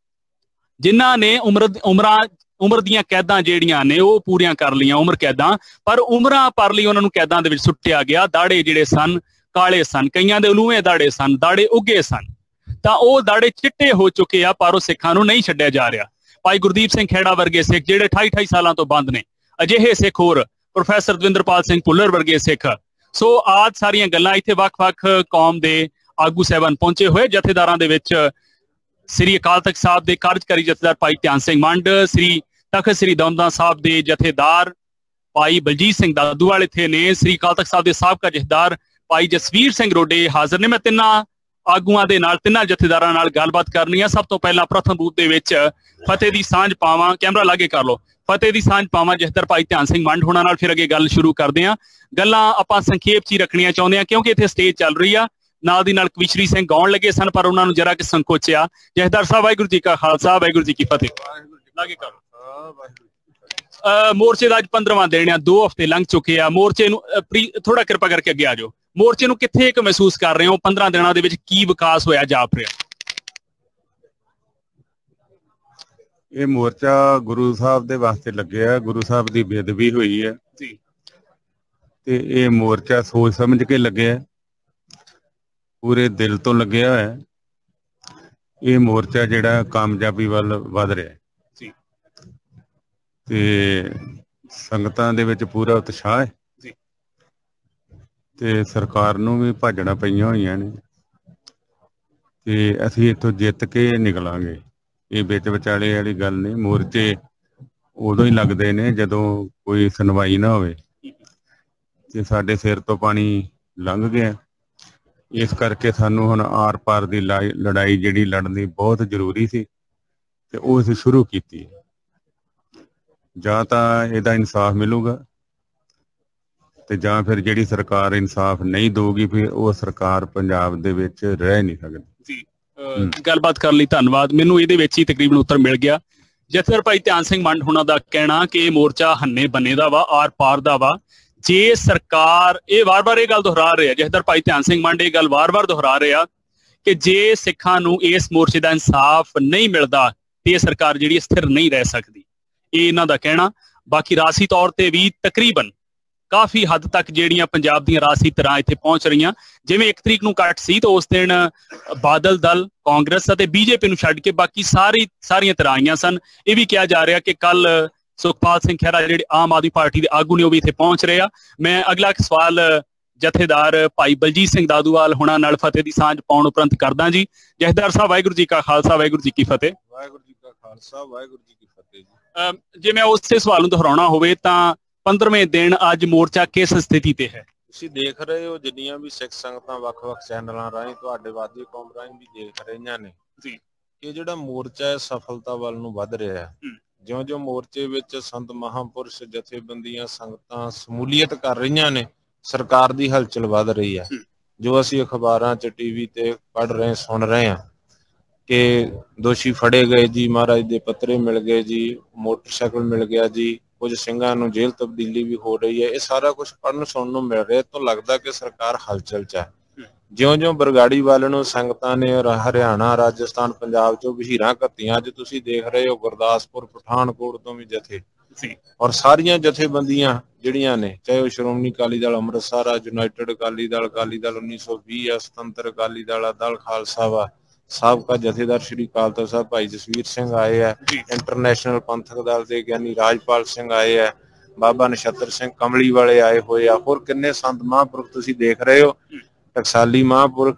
S2: ਜਿਨ੍ਹਾਂ ਨੇ ਉਮਰ ਉਮਰਾਂ ਉਮਰ ਦੀਆਂ ਕੈਦਾਂ ਜਿਹੜੀਆਂ ਨੇ ਉਹ ਪੂਰੀਆਂ ਕਰ ਲਈਆਂ, ਉਮਰ ਕੈਦਾਂ, ਪਰ ਉਮਰਾਂ ਪਰ ਲਈ ਉਹਨਾਂ ਨੂੰ ਕੈਦਾਂ ਦੇ ਵਿੱਚ ਸੁੱਟਿਆ ਗਿਆ। ਦਾੜੇ ਜਿਹੜੇ ਸਨ ਕਾਲੇ ਸਨ, ਕਈਆਂ ਦੇ ਉਲੂਵੇਂ ਦਾੜੇ ਸਨ, ਦਾੜੇ ਉੱਗੇ ਸਨ, ਤਾਂ ਉਹ ਦਾੜੇ ਚਿੱਟੇ ਹੋ ਚੁੱਕੇ ਆ, ਪਰ ਉਹ ਸਿੱਖਾਂ ਨੂੰ ਨਹੀਂ ਛੱਡਿਆ ਜਾ ਰਿਹਾ। ਭਾਈ ਗੁਰਦੀਪ ਸਿੰਘ ਖੇੜਾ ਵਰਗੇ ਸਿੱਖ ਜਿਹੜੇ ਅਠਾਈ ਅਠਾਈ ਸਾਲਾਂ ਤੋਂ ਬੰਦ ਨੇ, ਅਜਿਹੇ ਸਿੱਖ ਹੋਰ ਪ੍ਰੋਫੈਸਰ ਦਵਿੰਦਰਪਾਲ ਸਿੰਘ ਭੁੱਲਰ ਵਰਗੇ ਸਿੱਖ। ਸੋ ਆਜ ਸਾਰੀਆਂ ਗੱਲਾਂ ਇੱਥੇ ਵੱਖ-ਵੱਖ ਕੌਮ ਦੇ ਆਗੂ ਸਾਹਿਬਾਨ ਪਹੁੰਚੇ ਹੋਏ। ਜਥੇਦਾਰਾਂ ਦੇ ਵਿੱਚ ਸ੍ਰੀ ਅਕਾਲ ਤਖਤ ਸਾਹਿਬ ਦੇ ਕਾਰਜਕਾਰੀ ਜਥੇਦਾਰ ਭਾਈ ਧਿਆਨ ਸਿੰਘ ਮੰਡ, ਸ੍ਰੀ ਤਖਤ ਸ੍ਰੀ ਦਮਦਮਾ ਸਾਹਿਬ ਦੇ ਜਥੇਦਾਰ ਭਾਈ ਬਲਜੀਤ ਸਿੰਘ ਦਾਦੂਵਾਲ ਇੱਥੇ ਨੇ, ਸ੍ਰੀ ਅਕਾਲ ਤਖਤ ਸਾਹਿਬ ਦੇ ਸਾਬਕਾ ਜਥੇਦਾਰ ਭਾਈ ਜਸਵੀਰ ਸਿੰਘ ਰੋਡੇ ਹਾਜ਼ਰ ਨੇ। ਮੈਂ ਤਿੰਨਾਂ ਆਗੂਆਂ ਦੇ ਨਾਲ, ਤਿੰਨਾਂ ਜਥੇਦਾਰਾਂ ਨਾਲ ਗੱਲਬਾਤ ਕਰਨੀ ਆ। ਸਭ ਤੋਂ ਪਹਿਲਾਂ ਪ੍ਰਥਮ ਰੂਪ ਦੇ ਵਿੱਚ ਫਤਿਹ ਦੀ ਸਾਂਝ ਪਾਵਾਂ, ਕੈਮਰਾ ਲਾਗੇ ਕਰ ਲਓ, ਫਤਿਹ ਦੀ ਸਾਂਝ ਪਾਵਾਂ ਜਥੇਦਾਰ ਭਾਈ ਧਿਆਨ ਸਿੰਘ ਮੰਡ ਹੋਣਾ ਨਾਲ, ਫਿਰ ਅੱਗੇ ਗੱਲ ਸ਼ੁਰੂ ਕਰਦੇ ਹਾਂ। ਗੱਲਾਂ ਆਪਾਂ ਸੰਖੇਪ 'ਚ ਹੀ ਰੱਖਣੀਆਂ ਚਾਹੁੰਦੇ ਹਾਂ ਕਿਉਂਕਿ ਇੱਥੇ ਸਟੇਜ ਚੱਲ ਰਹੀ ਆ। ਨਾਲ ਦੀ ਨਾਲ ਕਵਿਸ਼ਰੀ ਸਿੰਘ ਗਾਉਣ ਲੱਗੇ ਸਨ, ਪਰ ਉਹਨਾਂ ਨੂੰ ਜਰਾ ਕਿ ਸੰਕੋਚਿਆ। ਜਥੇਦਾਰ ਸਾਹਿਬ ਵਾਹਿਗੁਰੂ ਜੀ ਕਾ ਖਾਲਸਾ, ਵਾਹਿਗੁਰੂ ਜੀ ਕੀ ਫਤਿਹ। ਲਾਗੇ ਕਰ ਮੋਰਚੇ ਦਾ ਅੱਜ ਪੰਦਰਵਾਂ ਦਿਨ ਆ, ਦੋ ਹਫ਼ਤੇ ਲੰਘ ਚੁੱਕੇ ਆ। ਮੋਰਚੇ ਨੂੰ ਥੋੜਾ ਕਿਰਪਾ ਕਰਕੇ ਅੱਗੇ ਆ ਜਾਓ। ਮੋਰਚੇ ਨੂੰ ਕਿੱਥੇ ਇੱਕ ਮਹਿਸੂਸ ਕਰ ਰਹੇ ਹੋ? ਪੰਦਰਾਂ ਦਿਨਾਂ ਦੇ ਵਿੱਚ ਕੀ ਵਿਕਾਸ ਹੋਇਆ ਜਾਪ ਰਿਹਾ?
S4: ਇਹ ਮੋਰਚਾ ਗੁਰੂ ਸਾਹਿਬ ਦੇ ਵਾਸਤੇ ਲੱਗਿਆ, ਗੁਰੂ ਸਾਹਿਬ ਦੀ ਬੇਅਦਬੀ ਹੋਈ ਹੈ ਜੀ, ਤੇ ਇਹ ਮੋਰਚਾ ਸੋਚ ਸਮਝ ਕੇ ਲੱਗਿਆ, ਪੂਰੇ ਦਿਲ ਤੋਂ ਲੱਗਿਆ ਹੋਇਆ। ਇਹ ਮੋਰਚਾ ਜਿਹੜਾ ਕਾਮਯਾਬੀ ਵੱਲ ਵੱਧ ਰਿਹਾ ਜੀ, ਤੇ ਸੰਗਤਾਂ ਦੇ ਵਿੱਚ ਪੂਰਾ ਉਤਸ਼ਾਹ ਹੈ ਜੀ, ਤੇ ਸਰਕਾਰ ਨੂੰ ਵੀ ਭਾਜਣਾ ਪਈਆਂ ਹੋਈਆਂ ਨੇ, ਤੇ ਅਸੀਂ ਇੱਥੋਂ ਜਿੱਤ ਕੇ ਨਿਕਲਾਂਗੇ। ਇਹ ਵਿੱਚ ਵਿਚਾਲੇ ਵਾਲੀ ਗੱਲ ਨਹੀਂ। ਮੋਰਚੇ ਉਦੋਂ ਹੀ ਲੱਗਦੇ ਨੇ ਜਦੋਂ ਕੋਈ ਸੁਣਵਾਈ ਨਾ ਹੋਵੇ, ਤੇ ਸਾਡੇ ਸਿਰ ਤੋਂ ਪਾਣੀ ਲੰਘ ਗਿਆ। ਇਸ ਕਰਕੇ ਸਾਨੂੰ ਹੁਣ ਆਰ ਪਾਰ ਦੀ ਲੜਾਈ ਜਿਹੜੀ ਲੜਨੀ ਬਹੁਤ ਜ਼ਰੂਰੀ ਸੀ, ਤੇ ਉਹ ਅਸੀਂ ਸ਼ੁਰੂ ਕੀਤੀ। ਜਾਂ ਤਾਂ ਇਹਦਾ ਇਨਸਾਫ ਮਿਲੂਗਾ, ਤੇ ਜਾਂ ਫਿਰ ਜਿਹੜੀ ਸਰਕਾਰ ਇਨਸਾਫ ਨਹੀਂ ਦਊਗੀ, ਫਿਰ ਉਹ ਸਰਕਾਰ ਪੰਜਾਬ ਦੇ ਵਿੱਚ ਰਹਿ ਨਹੀਂ ਸਕਦੀ ਜੀ।
S2: ਗੱਲਬਾਤ ਕਰਨ ਲਈ ਧੰਨਵਾਦ। ਮੈਨੂੰ ਇਹਦੇ ਵਿੱਚ ਹੀ ਤਕਰੀਬਨ ਉੱਤਰ ਮਿਲ ਗਿਆ। ਜਥੇਦਾਰ ਭਾਈ ਧਿਆਨ ਸਿੰਘ ਮੰਡ ਹੋਣਾ ਦਾ ਕਹਿਣਾ ਕਿ ਇਹ ਮੋਰਚਾ ਹੰਨੇ ਬੰਨੇ ਦਾ ਵਾ, ਆਰ ਪਾਰ ਦਾ ਵਾ। ਜੇ ਸਰਕਾਰ, ਇਹ ਵਾਰ-ਵਾਰ ਇਹ ਗੱਲ ਦੁਹਰਾ ਰਿਹਾ, ਜਥੇਦਾਰ ਭਾਈ ਧਿਆਨ ਸਿੰਘ ਮੰਡ ਇਹ ਗੱਲ ਵਾਰ-ਵਾਰ ਦੁਹਰਾ ਰਿਹਾ ਕਿ ਜੇ ਸਿੱਖਾਂ ਨੂੰ ਇਸ ਮੋਰਚੇ ਦਾ ਇਨਸਾਫ ਨਹੀਂ ਮਿਲਦਾ ਤੇ ਇਹ ਸਰਕਾਰ ਜਿਹੜੀ ਸਥਿਰ ਨਹੀਂ ਰਹਿ ਸਕਦੀ। ਇਹ ਇਹਨਾਂ ਦਾ ਕਹਿਣਾ। ਬਾਕੀ ਰਾਜਸੀ ਤੌਰ ਤੇ ਵੀ ਤਕਰੀਬਨ ਕਾਫੀ ਹੱਦ ਤੱਕ ਜਿਹੜੀਆਂ ਪੰਜਾਬ ਦੀਆਂ ਰਾਜਸੀ ਧਿਰਾਂ ਇੱਥੇ ਪਹੁੰਚ ਰਹੀਆਂ। ਜਿਵੇਂ ਇੱਕ ਤਰੀਕ ਨੂੰ ਕੱਟ ਸੀ ਤਾਂ ਉਸ ਦਿਨ ਬਾਦਲ ਦਲ, ਕਾਂਗਰਸ ਅਤੇ ਬੀਜੇਪੀ ਨੂੰ ਛੱਡ ਕੇ ਬਾਕੀ ਸਾਰੀ ਸਾਰੀਆਂ ਧਿਰਾਂ ਆਈਆਂ ਸਨ। ਇਹ ਵੀ ਕਿਹਾ ਜਾ ਰਿਹਾ ਕਿ ਕੱਲ ਸੁਖਪਾਲ ਸਿੰਘ ਖਹਿਰਾ ਜਿਹੜੇ ਆਮ ਆਦਮੀ ਪਾਰਟੀ ਦੇ ਆਗੂ ਨੇ ਉਹ ਵੀ ਇੱਥੇ ਪਹੁੰਚ ਰਹੇ ਆ। ਮੈਂ ਅਗਲਾ ਸਵਾਲ ਜਥੇਦਾਰ ਭਾਈ ਬਲਜੀਤ ਸਿੰਘ ਦਾਦੂਵਾਲ ਹੋਣਾ ਨਾਲ ਫਤਿਹ ਦੀ ਸਾਂਝ ਪਾਉਣ ਉਪਰੰਤ ਕਰਦਾ ਜੀ। ਜਥੇਦਾਰ ਸਾਹਿਬ ਵਾਹਿਗੁਰੂ ਜੀ ਕਾ ਖਾਲਸਾ, ਵਾਹਿਗੁਰੂ ਜੀ ਕੀ ਫਤਿਹ।
S4: ਵਾਹਿਗੁਰੂ ਜੀ ਕਾ ਖਾਲਸਾ, ਵਾਹਿਗੁਰੂ ਜੀ ਕੀ ਫਤਿਹ ਜੀ।
S2: ਜੇ ਮੈਂ ਉਸੇ ਸਵਾਲ ਨੂੰ ਦੁਹਰਾਉਣਾ ਹੋਵੇ ਤਾਂ ਪੰਦਰਵੇਂ ਦਿਨ ਅੱਜ ਮੋਰਚਾ ਕਿਸ ਸਥਿਤੀ ਤੇ ਹੈ?
S4: ਤੁਸੀਂ ਦੇਖ ਰਹੇ ਹੋ ਜਿੰਨੀਆਂ ਵੀ ਸਿੱਖ ਸੰਗਤਾਂ ਵੱਖ-ਵੱਖ ਚੈਨਲਾਂ ਰਾਹੀਂ ਤੁਹਾਡੇ ਵਾਦੀ ਕੌਮ ਰਾਹੀਂ ਵੀ ਦੇਖ ਰਹੀਆਂ ਨੇ
S2: ਜੀ,
S4: ਇਹ ਜਿਹੜਾ ਮੋਰਚਾ ਹੈ ਸਫਲਤਾ ਵੱਲ ਨੂੰ ਵੱਧ ਰਿਹਾ ਹੈ। ਜਿਉਂ-ਜਿਉਂ ਮੋਰਚੇ ਵਿੱਚ ਸੰਤ ਮਹਾਂਪੁਰਸ਼ ਜਥੇਬੰਦੀਆਂ ਸੰਗਤਾਂ ਸਮੂਲੀਅਤ ਕਰ ਰਹੀਆਂ ਨੇ, ਸਰਕਾਰ ਦੀ ਹਲਚਲ ਵੱਧ ਰਹੀ ਹੈ। ਜੋ ਅਸੀਂ ਅਖਬਾਰਾਂ 'ਚ ਟੀਵੀ ਤੇ ਪੜ੍ਹ ਰਹੇ ਸੁਣ ਰਹੇ ਹਾਂ ਕਿ ਦੋਸ਼ੀ ਫੜੇ ਗਏ ਜੀ, ਮਹਾਰਾਜ ਦੇ ਪੱਤਰੇ ਮਿਲ ਗਏ ਜੀ, ਮੋਟਰਸਾਈਕਲ ਮਿਲ ਗਿਆ ਜੀ, ਕੁਝ ਸਿੰਘਾਂ ਨੂੰ ਜੇਲ੍ਹ ਤਬਦੀਲੀ ਵੀ ਹੋ ਰਹੀ ਹੈ, ਇਹ ਸਾਰਾ ਕੁਝ ਪੜ੍ਹਨ ਸੁਣਨ ਨੂੰ ਮਿਲ ਰਿਹਾ। ਤੋਂ ਲੱਗਦਾ ਕਿ ਸਰਕਾਰ ਹਲਚਲ 'ਚ ਹੈ। ਜਿਉਂ-ਜਿਉਂ ਬਰਗਾੜੀ ਵੱਲ ਨੂੰ ਸੰਗਤਾਂ ਨੇ ਹਰਿਆਣਾ, ਰਾਜਸਥਾਨ, ਪੰਜਾਬ ਚੋਂ ਵਹੀਰਾਂ ਘੱਤੀਆਂ, ਅੱਜ ਤੁਸੀਂ ਦੇਖ ਰਹੇ ਹੋ ਗੁਰਦਾਸਪੁਰ, ਪਠਾਨਕੋਟ ਤੋਂ ਵੀ ਜਥੇ ਔਰ ਸਾਰੀਆਂ ਜਥੇਬੰਦੀਆਂ ਜਿਹੜੀਆਂ ਨੇ, ਚਾਹੇ ਉਹ ਸ਼੍ਰੋਮਣੀ ਅਕਾਲੀ ਦਲ ਅੰਮ੍ਰਿਤਸਰ ਆ, ਯੂਨਾਈਟਿਡ ਅਕਾਲੀ ਦਲ, ਅਕਾਲੀ ਦਲ ਉੱਨੀ ਸੌ ਵੀਹ ਆ, ਸੁਤੰਤਰ ਅਕਾਲੀ ਦਲ ਆ, ਦਲ ਖਾਲਸਾ ਵਾ, ਸਾਬਕਾ ਜਥੇਦਾਰ ਸ਼੍ਰੀ ਅਕਾਲ ਤਖਤ ਸਾਹਿਬ ਭਾਈ ਜਸਵੀਰ ਸਿੰਘ ਆਏ ਹੈ, ਇੰਟਰਨੈਸ਼ਨਲ ਪੰਥਕ ਦਲ ਦੇ ਗਿਆਨੀ ਰਾਜਪਾਲ ਸਿੰਘ ਆਏ ਹੈ, ਬਾਬਾ ਨਛੱਤਰ ਸਿੰਘ ਕਮਲੀ ਵਾਲੇ ਆਏ ਹੋਏ ਆ, ਹੋਰ ਕਿੰਨੇ ਸੰਤ ਮਹਾਂਪੁਰਖ ਤੁਸੀਂ ਦੇਖ ਰਹੇ ਹੋ। ਟਕਸਾਲੀ ਮਹਾਂਪੁਰਖ,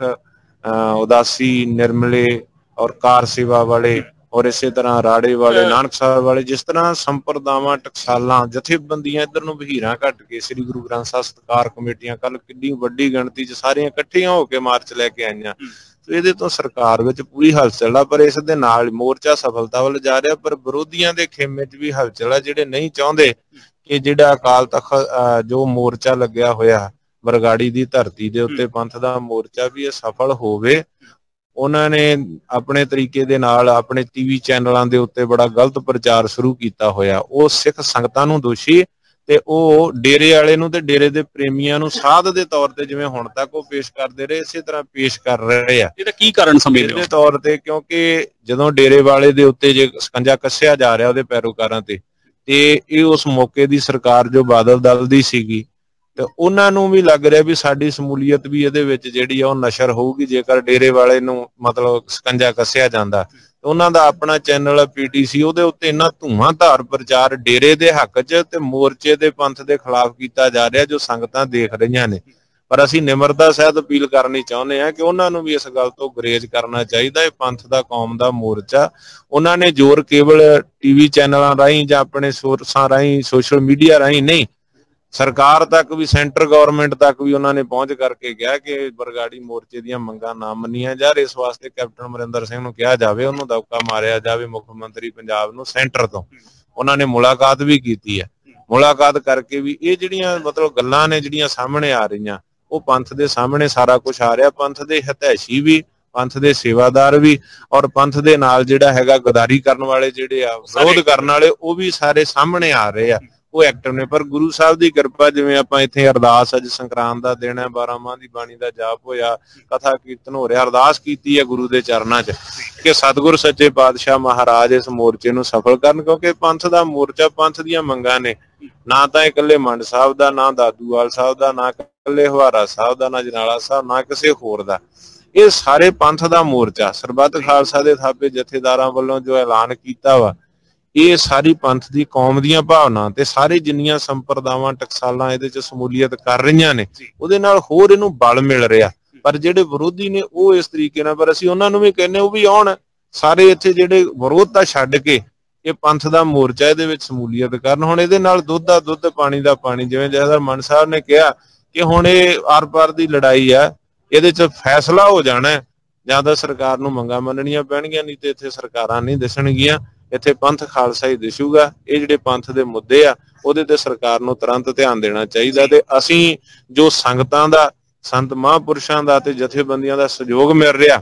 S4: ਉਦਾਸੀ, ਨਿਰਮਲੇ ਔਰ ਕਾਰ ਸੇਵਾ ਵਾਲੇ, ਔਰ ਇਸੇ ਤਰ੍ਹਾਂ ਰਾੜੇ ਵਾਲੇ, ਨਾਨਕਸਰ ਵਾਲੇ, ਜਿਸ ਤਰ੍ਹਾਂ ਸੰਪਰਦਾਵਾਂ, ਟਕਸਾਲਾਂ, ਜਥੇਬੰਦੀਆਂ ਇੱਧਰ ਨੂੰ ਵਹੀਰਾਂ ਘੱਟ ਕੇ ਸ੍ਰੀ ਗੁਰੂ ਗ੍ਰੰਥ ਸਾਹਿਬ ਸਤਿਕਾਰ ਕਮੇਟੀਆਂ ਕੱਲ ਕਿੰਨੀ ਵੱਡੀ ਗਿਣਤੀ 'ਚ ਸਾਰੀਆਂ ਇਕੱਠੀਆਂ ਹੋ ਕੇ ਮਾਰਚ ਲੈ ਕੇ ਆਈਆਂ। ਇਹਦੇ ਤੋਂ ਸਰਕਾਰ ਵਿੱਚ ਪੂਰੀ ਹਲਚਲ ਆ, ਪਰ ਇਸ ਦੇ ਨਾਲ ਮੋਰਚਾ ਸਫਲਤਾ ਵੱਲ ਜਾ ਰਿਹਾ। ਪਰ ਵਿਰੋਧੀਆਂ ਦੇ ਖੇਮੇ 'ਚ ਵੀ ਹਲਚਲ ਆ, ਜਿਹੜੇ ਨਹੀਂ ਚਾਹੁੰਦੇ ਕਿ ਜਿਹੜਾ ਅਕਾਲ ਤਖਤ ਜੋ ਮੋਰਚਾ ਲੱਗਿਆ ਹੋਇਆ ਬਰਗਾੜੀ ਦੀ ਧਰਤੀ ਦੇ ਉੱਤੇ ਪੰਥ ਦਾ ਮੋਰਚਾ ਵੀ ਇਹ ਸਫਲ ਹੋਵੇ। ਉਹਨਾਂ ਨੇ ਆਪਣੇ ਤਰੀਕੇ ਦੇ ਨਾਲ ਆਪਣੇ ਟੀਵੀ ਚੈਨਲਾਂ ਦੇ ਉੱਤੇ ਬੜਾ ਗਲਤ ਪ੍ਰਚਾਰ ਸ਼ੁਰੂ ਕੀਤਾ ਹੋਇਆ। ਉਹ ਸਿੱਖ ਸੰਗਤਾਂ ਨੂੰ ਦੋਸ਼ੀ ਤੇ ਉਹ ਡੇਰੇ ਵਾਲੇ ਨੂੰ ਤੇ ਡੇਰੇ ਦੇ ਪ੍ਰੇਮੀਆਂ ਨੂੰ ਸਾਧ ਦੇ ਤੌਰ ਤੇ ਜਿਵੇਂ ਹੁਣ ਤੱਕ ਉਹ ਪੇਸ਼ ਕਰਦੇ ਰਹੇ, ਇਸੇ ਤਰ੍ਹਾਂ ਪੇਸ਼ ਕਰ ਰਹੇ ਆ।
S2: ਇਹਦਾ ਕੀ ਕਾਰਨ ਸਮਝਦੇ ਹੋ?
S4: ਦੇ ਤੌਰ ਤੇ ਕਿਉਂਕਿ ਜਦੋਂ ਡੇਰੇ ਵਾਲੇ ਦੇ ਉੱਤੇ ਜੇ ਸਕੰਜਾ ਕੱਸਿਆ ਜਾ ਰਿਹਾ ਉਹਦੇ ਪੈਰੋਕਾਰਾਂ ਤੇ, ਤੇ ਇਹ ਉਸ ਮੌਕੇ ਦੀ ਸਰਕਾਰ ਜੋ ਬਾਦਲ ਦਲ ਦੀ ਸੀਗੀ, ਤੇ ਉਹਨਾਂ ਨੂੰ ਵੀ ਲੱਗ ਰਿਹਾ ਵੀ ਸਾਡੀ ਸਮੂਲੀਅਤ ਵੀ ਇਹਦੇ ਵਿੱਚ ਜਿਹੜੀ ਆ ਉਹ ਨਸ਼ਰ ਹੋਊਗੀ ਜੇਕਰ ਡੇਰੇ ਵਾਲੇ ਨੂੰ ਮਤਲਬ ਸਕੰਜਾ ਕੱਸਿਆ ਜਾਂਦਾ। ਉਹਨਾਂ ਦਾ ਆਪਣਾ ਚੈਨਲ ਪੀਟੀਸੀ, ਉਹਦੇ ਉੱਤੇ ਇੰਨਾ ਧੂਆਂਧਾਰ ਪ੍ਰਚਾਰ ਡੇਰੇ ਦੇ ਹੱਕ 'ਚ ਤੇ ਮੋਰਚੇ ਦੇ ਪੰਥ ਦੇ ਖਿਲਾਫ ਕੀਤਾ ਜਾ ਰਿਹਾ, ਜੋ ਸੰਗਤਾਂ ਦੇਖ ਰਹੀਆਂ ਨੇ। ਪਰ ਅਸੀਂ ਨਿਮਰਤਾ ਸਹਿਤ ਅਪੀਲ ਕਰਨੀ ਚਾਹੁੰਦੇ ਹਾਂ ਕਿ ਉਹਨਾਂ ਨੂੰ ਵੀ ਇਸ ਗੱਲ ਤੋਂ ਗੁਰੇਜ਼ ਕਰਨਾ ਚਾਹੀਦਾ। ਇਹ ਪੰਥ ਦਾ, ਕੌਮ ਦਾ ਮੋਰਚਾ। ਉਹਨਾਂ ਨੇ ਜ਼ੋਰ ਕੇਵਲ ਟੀਵੀ ਚੈਨਲਾਂ ਰਾਹੀਂ ਜਾਂ ਆਪਣੇ ਸੋਰਸਾਂ ਰਾਹੀਂ, ਸੋਸ਼ਲ ਮੀਡੀਆ ਰਾਹੀਂ ਨਹੀਂ, ਸਰਕਾਰ ਤੱਕ ਵੀ, ਸੈਂਟਰ ਗਵਰਨਮੈਂਟ ਤੱਕ ਵੀ ਉਹਨਾਂ ਨੇ ਪਹੁੰਚ ਕਰਕੇ ਕਿਹਾ ਕਿ ਬਰਗਾੜੀ ਮੋਰਚੇ ਦੀਆਂ ਮੰਗਾਂ ਨਾ ਮੰਨੀਆਂ ਜਾ। ਇਸ ਵਾਸਤੇ ਕੈਪਟਨ ਅਮਰਿੰਦਰ ਸਿੰਘ ਨੂੰ ਕਿਹਾ ਜਾਵੇ, ਉਹਨੂੰ ਦਬਕਾ ਮਾਰਿਆ ਜਾਵੇ ਮੁੱਖ ਮੰਤਰੀ ਪੰਜਾਬ ਨੂੰ ਸੈਂਟਰ ਤੋਂ। ਉਹਨਾਂ ਨੇ ਮੁਲਾਕਾਤ ਵੀ ਕੀਤੀ ਹੈ। ਮੁਲਾਕਾਤ ਕਰਕੇ ਵੀ ਇਹ ਜਿਹੜੀਆਂ ਮਤਲਬ ਗੱਲਾਂ ਨੇ ਜਿਹੜੀਆਂ ਸਾਹਮਣੇ ਆ ਰਹੀਆਂ, ਉਹ ਪੰਥ ਦੇ ਸਾਹਮਣੇ ਸਾਰਾ ਕੁਝ ਆ ਰਿਹਾ। ਪੰਥ ਦੇ ਹਿਤੈਸ਼ੀ ਵੀ, ਪੰਥ ਦੇ ਸੇਵਾਦਾਰ ਵੀ, ਔਰ ਪੰਥ ਦੇ ਨਾਲ ਜਿਹੜਾ ਹੈਗਾ ਗਦਾਰੀ ਕਰਨ ਵਾਲੇ ਜਿਹੜੇ ਆ, ਵਿਰੋਧ ਕਰਨ ਵਾਲੇ, ਉਹ ਵੀ ਸਾਰੇ ਸਾਹਮਣੇ ਆ ਰਹੇ ਆ, ਉਹ ਐਕਟਿਵ ਨੇ। ਪਰ ਗੁਰੂ ਸਾਹਿਬ ਦੀ ਕਿਰਪਾ, ਜਿਵੇਂ ਆਪਾਂ ਇੱਥੇ ਅਰਦਾਸ, ਅੱਜ ਸੰਕਰਾਂਤ ਦਾ ਦਿਨ ਹੈ, ਬਾਰਾਂ ਮਾਹ ਦੀ ਬਾਣੀ ਦਾ ਜਾਪ ਹੋਇਆ, ਕਥਾ ਕੀਰਤਨ ਹੋ ਰਿਹਾ, ਅਰਦਾਸ ਕੀਤੀ ਹੈ ਗੁਰੂ ਦੇ ਚਰਨਾਂ 'ਚ ਕਿ ਸਤਿਗੁਰ ਸੱਚੇ ਪਾਤਸ਼ਾਹ ਮਹਾਰਾਜ ਇਸ ਮੋਰਚੇ ਨੂੰ ਸਫਲ ਕਰਨ। ਕਿਉਂਕਿ ਪੰਥ ਦਾ ਮੋਰਚਾ, ਪੰਥ ਦੀਆਂ ਮੰਗਾਂ ਨੇ, ਨਾ ਤਾਂ ਇਕੱਲੇ ਮੰਡ ਸਾਹਿਬ ਦਾ, ਨਾ ਦਾਦੂਵਾਲ ਸਾਹਿਬ ਦਾ, ਨਾ ਇਕੱਲੇ ਹਵਾਰਾ ਸਾਹਿਬ ਦਾ, ਨਾ ਜਨਾਲਾ ਸਾਹਿਬ, ਨਾ ਕਿਸੇ ਹੋਰ ਦਾ। ਇਹ ਸਾਰੇ ਪੰਥ ਦਾ ਮੋਰਚਾ, ਸਰਬੱਤ ਖਾਲਸਾ ਦੇ ਥਾਪੇ ਜਥੇਦਾਰਾਂ ਵੱਲੋਂ ਜੋ ਐਲਾਨ ਕੀਤਾ ਵਾ, ਇਹ ਸਾਰੀ ਪੰਥ ਦੀ, ਕੌਮ ਦੀਆਂ ਭਾਵਨਾ ਤੇ ਸਾਰੇ ਜਿੰਨੀਆਂ ਸੰਪਰਦਾਵਾਂ, ਟਕਸਾਲਾਂ ਇਹਦੇ 'ਚ ਸਮੂਲੀਅਤ ਕਰ ਰਹੀਆਂ ਨੇ, ਉਹਦੇ ਨਾਲ ਹੋਰ ਇਹਨੂੰ ਬਲ ਮਿਲ ਰਿਹਾ। ਪਰ ਜਿਹੜੇ ਵਿਰੋਧੀ ਨੇ ਉਹ ਇਸ ਤਰੀਕੇ ਨਾਲ, ਪਰ ਅਸੀਂ ਉਹਨਾਂ ਨੂੰ ਵੀ ਕਹਿੰਦੇ ਉਹ ਵੀ ਆਉਣ, ਸਾਰੇ ਇੱਥੇ ਜਿਹੜੇ ਵਿਰੋਧਤਾ ਛੱਡ ਕੇ ਇਹ ਪੰਥ ਦਾ ਮੋਰਚਾ ਇਹਦੇ ਵਿੱਚ ਸਮੂਲੀਅਤ ਕਰਨ। ਹੁਣ ਇਹਦੇ ਨਾਲ ਦੁੱਧ ਦਾ ਦੁੱਧ, ਪਾਣੀ ਦਾ ਪਾਣੀ, ਜਿਵੇਂ ਜਥੇਦਾਰ ਮਨ ਸਾਹਿਬ ਨੇ ਕਿਹਾ ਕਿ ਹੁਣ ਇਹ ਆਰ ਪਾਰ ਦੀ ਲੜਾਈ ਆ, ਇਹਦੇ 'ਚ ਫੈਸਲਾ ਹੋ ਜਾਣਾ। ਜਾਂ ਤਾਂ ਸਰਕਾਰ ਨੂੰ ਮੰਗਾਂ ਮੰਨਣੀਆਂ ਪੈਣਗੀਆਂ, ਨਹੀਂ ਤੇ ਇੱਥੇ ਸਰਕਾਰਾਂ ਨਹੀਂ ਦਿਸਣਗੀਆਂ, ਇੱਥੇ ਪੰਥ ਖਾਲਸਾ ਹੀ ਦਿਸੂਗਾ। ਇਹ ਜਿਹੜੇ ਪੰਥ ਦੇ ਮੁੱਦੇ ਆ, ਉਹਦੇ ਤੇ ਸਰਕਾਰ ਨੂੰ ਤੁਰੰਤ ਧਿਆਨ ਦੇਣਾ ਚਾਹੀਦਾ। ਤੇ ਅਸੀਂ ਜੋ ਸੰਗਤਾਂ ਦਾ, ਸੰਤ ਮਹਾਂਪੁਰਸ਼ਾਂ ਦਾ ਤੇ ਜਥੇਬੰਦੀਆਂ ਦਾ ਸਹਿਯੋਗ ਮਿਲ ਰਿਹਾ,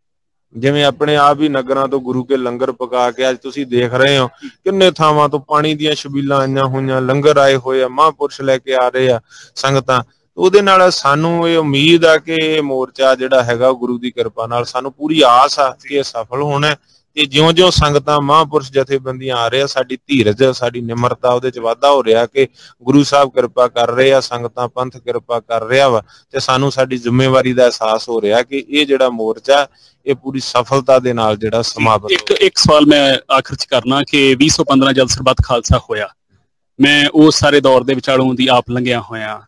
S4: ਜਿਵੇਂ ਆਪਣੇ ਆਪ ਹੀ ਨਗਰਾਂ ਤੋਂ ਗੁਰੂ ਕੇ ਲੰਗਰ ਪਕਾ ਕੇ ਅੱਜ ਤੁਸੀਂ ਦੇਖ ਰਹੇ ਹੋ ਕਿੰਨੇ ਥਾਵਾਂ ਤੋਂ ਪਾਣੀ ਦੀਆਂ ਛਬੀਲਾਂ ਆਈਆਂ ਹੋਈਆਂ, ਲੰਗਰ ਆਏ ਹੋਏ ਆ, ਮਹਾਂਪੁਰਸ਼ ਲੈ ਕੇ ਆ ਰਹੇ ਆ ਸੰਗਤਾਂ। ਉਹਦੇ ਨਾਲ ਸਾਨੂੰ ਇਹ ਉਮੀਦ ਆ ਕਿ ਇਹ ਮੋਰਚਾ ਜਿਹੜਾ ਹੈਗਾ ਗੁਰੂ ਦੀ ਕਿਰਪਾ ਨਾਲ, ਸਾਨੂੰ ਪੂਰੀ ਆਸ ਆ ਕਿ ਇਹ ਸਫਲ ਹੋਣਾ। ਤੇ ਜਿਉਂ ਜਿਉਂ ਸੰਗਤਾਂ, ਮਹਾਂਪੁਰਸ਼ ਜਥੇਬੰਦੀਆਂ ਆ ਰਹੇ ਆ, ਸਾਡੀ ਧੀਰਜ, ਸਾਡੀ ਨਿਮਰਤਾ ਉਹਦੇ 'ਚ ਵਾਧਾ ਹੋ ਰਿਹਾ ਕਿ ਗੁਰੂ ਸਾਹਿਬ ਕਿਰਪਾ ਕਰ ਰਹੇ ਆ, ਸੰਗਤਾਂ, ਪੰਥ ਕਿਰਪਾ ਕਰ ਰਿਹਾ ਵਾ, ਤੇ ਸਾਨੂੰ ਸਾਡੀ ਜ਼ਿੰਮੇਵਾਰੀ ਦਾ ਅਹਿਸਾਸ ਹੋ ਰਿਹਾ ਕਿ ਇਹ ਜਿਹੜਾ ਮੋਰਚਾ ਇਹ ਪੂਰੀ ਸਫਲਤਾ ਦੇ ਨਾਲ ਜਿਹੜਾ ਸਮਾਪਤ।
S2: ਇੱਕ ਇੱਕ ਸਵਾਲ ਮੈਂ ਆਖਰ 'ਚ ਕਰਨਾ ਕਿ ਵੀਹ ਸੌ ਪੰਦਰਾਂ ਜਦ ਸਰਬੱਤ ਖਾਲਸਾ ਹੋਇਆ, ਮੈਂ ਉਸ ਸਾਰੇ ਦੌਰ ਦੇ ਵਿਚਾਲੋਂ ਦੀ ਆਪ ਲੰਘਿਆ ਹੋਇਆ,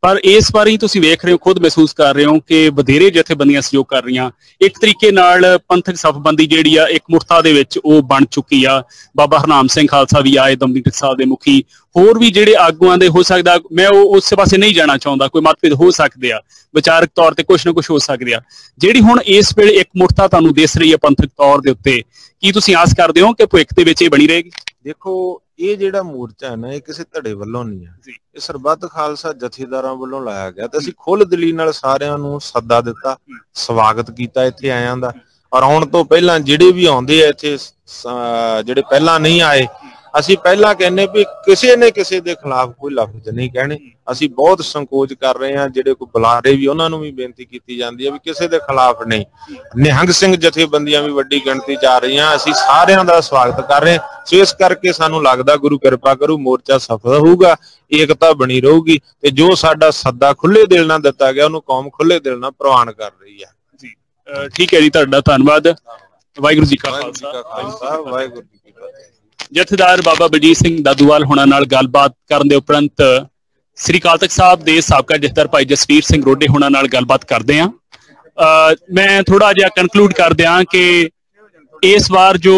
S2: ਪਰ ਇਸ ਵਾਰੀ ਤੁਸੀਂ ਵੇਖ ਰਹੇ ਹੋ, ਖੁਦ ਮਹਿਸੂਸ ਕਰ ਰਹੇ ਹੋ ਕਿ ਵਧੇਰੇ ਜਥੇਬੰਦੀਆਂ ਸਹਿਯੋਗ ਕਰ ਰਹੀਆਂ। ਇੱਕ ਤਰੀਕੇ ਨਾਲ ਪੰਥਕ ਸਫਬੰਦੀ ਜਿਹੜੀ ਆ ਇੱਕ ਮੁਰਤਾ ਦੇ ਵਿੱਚ ਉਹ ਬਣ ਚੁੱਕੀ ਆ। ਬਾਬਾ ਹਰਨਾਮ ਸਿੰਘ ਖਾਲਸਾ ਵੀ ਆਏ, ਦਮਦਮੀ ਟਕਸਾਲ ਦੇ ਮੁਖੀ, ਹੋਰ ਵੀ ਜਿਹੜੇ ਆਗੂਆਂ ਦੇ ਹੋ ਸਕਦਾ, ਮੈਂ ਉਹ ਉਸ ਪਾਸੇ ਨਹੀਂ ਜਾਣਾ ਚਾਹੁੰਦਾ, ਕੋਈ ਮਤਭੇਦ ਹੋ ਸਕਦੇ ਆ, ਵਿਚਾਰਕ ਤੌਰ ਤੇ ਕੁਛ ਨਾ ਕੁਛ ਹੋ ਸਕਦੇ ਆ। ਜਿਹੜੀ ਹੁਣ ਇਸ ਵੇਲੇ ਇੱਕ ਮੁਰਤਾ ਤੁਹਾਨੂੰ ਦਿਸ ਰਹੀ ਹੈ ਪੰਥਕ ਤੌਰ ਦੇ ਉੱਤੇ, ਕੀ ਤੁਸੀਂ ਆਸ ਕਰਦੇ ਹੋ ਕਿ ਭਵਿੱਖ ਦੇ ਵਿੱਚ ਇਹ ਬਣੀ ਰਹੇਗੀ?
S4: ਦੇਖੋ, ਇਹ ਜਿਹੜਾ ਮੋਰਚਾ ਹੈ ਨਾ, ਇਹ ਕਿਸੇ ਧੜੇ ਵੱਲੋਂ ਨਹੀਂ ਹੈ, ਇਹ ਸਰਬੱਤ ਖਾਲਸਾ ਜਥੇਦਾਰਾਂ ਵੱਲੋਂ ਲਾਇਆ ਗਿਆ ਤੇ ਅਸੀਂ ਖੁੱਲ੍ਹ ਦਿਲੀ ਨਾਲ ਸਾਰਿਆਂ ਨੂੰ ਸੱਦਾ ਦਿੱਤਾ, ਸਵਾਗਤ ਕੀਤਾ ਇੱਥੇ ਆਇਆਂ ਦਾ। ਔਰ ਆਉਣ ਤੋਂ ਪਹਿਲਾਂ ਜਿਹੜੇ ਵੀ ਆਉਂਦੇ ਆ ਇੱਥੇ, ਜਿਹੜੇ ਪਹਿਲਾਂ ਨਹੀਂ ਆਏ, ਅਸੀਂ ਪਹਿਲਾਂ ਕਹਿੰਦੇ ਵੀ ਕਿਸੇ ਨੇ ਕਿਸੇ ਦੇ ਖਿਲਾਫ ਕੋਈ ਲਫ਼ਜ਼ ਨਹੀਂ ਕਹਿਣੇ। ਅਸੀਂ ਬਹੁਤ ਸੰਕੋਚ ਕਰ ਰਹੇ ਹਾਂ, ਜਿਹੜੇ ਕੋਈ ਬੁਲਾਰੇ ਵੀ ਉਹਨਾਂ ਨੂੰ ਵੀ ਬੇਨਤੀ ਕੀਤੀ ਜਾਂਦੀ ਹੈ ਵੀ ਕਿਸੇ ਦੇ ਖਿਲਾਫ ਨਹੀਂ। ਨਿਹੰਗ ਸਿੰਘ ਜਥੇਬੰਦੀਆਂ ਵੀ ਵੱਡੀ ਗਿਣਤੀ ਚ ਆ ਰਹੀਆਂ, ਅਸੀਂ ਸਾਰਿਆਂ ਦਾ ਸਵਾਗਤ ਕਰ ਰਹੇ ਹਾਂ। ਸੋ ਇਸ ਕਰਕੇ ਸਾਨੂੰ ਲੱਗਦਾ ਗੁਰੂ ਕਿਰਪਾ ਕਰੂ ਮੋਰਚਾ ਸਫਲ ਹੋਊਗਾ, ਏਕਤਾ ਬਣੀ ਰਹੂਗੀ ਤੇ ਜੋ ਸਾਡਾ ਸੱਦਾ ਖੁੱਲੇ ਦਿਲ ਨਾਲ ਦਿੱਤਾ ਗਿਆ ਉਹਨੂੰ ਕੌਮ ਖੁੱਲੇ ਦਿਲ ਨਾਲ ਪ੍ਰਵਾਨ ਕਰ ਰਹੀ ਹੈ
S2: ਜੀ। ਠੀਕ ਹੈ ਜੀ, ਤੁਹਾਡਾ ਧੰਨਵਾਦ। ਵਾਹਿਗੁਰੂ ਜੀ ਕਾ ਖਾਲਸਾ,
S4: ਵਾਹਿਗੁਰੂ ਜੀ ਕੀ ਫਤਿਹ।
S2: ਜਥੇਦਾਰ ਬਾਬਾ ਬਲਜੀਤ ਸਿੰਘ ਦਾਦੂਵਾਲ ਹੋਣਾ ਨਾਲ ਗੱਲਬਾਤ ਕਰਨ ਦੇ ਉਪਰੰਤ ਸ੍ਰੀ ਅਕਾਲ ਤਖਤ ਸਾਹਿਬ ਦੇ ਸਾਬਕਾ ਜਥੇਦਾਰ ਭਾਈ ਜਸਵੀਰ ਸਿੰਘ ਰੋਡੇ ਹੋਣਾ ਨਾਲ ਗੱਲਬਾਤ ਕਰਦੇ ਹਾਂ। ਮੈਂ ਥੋੜਾ ਜਿਹਾ ਕਨਕਲੂਡ ਕਰ ਦਿਆਂ ਕਿ ਇਸ ਵਾਰ ਜੋ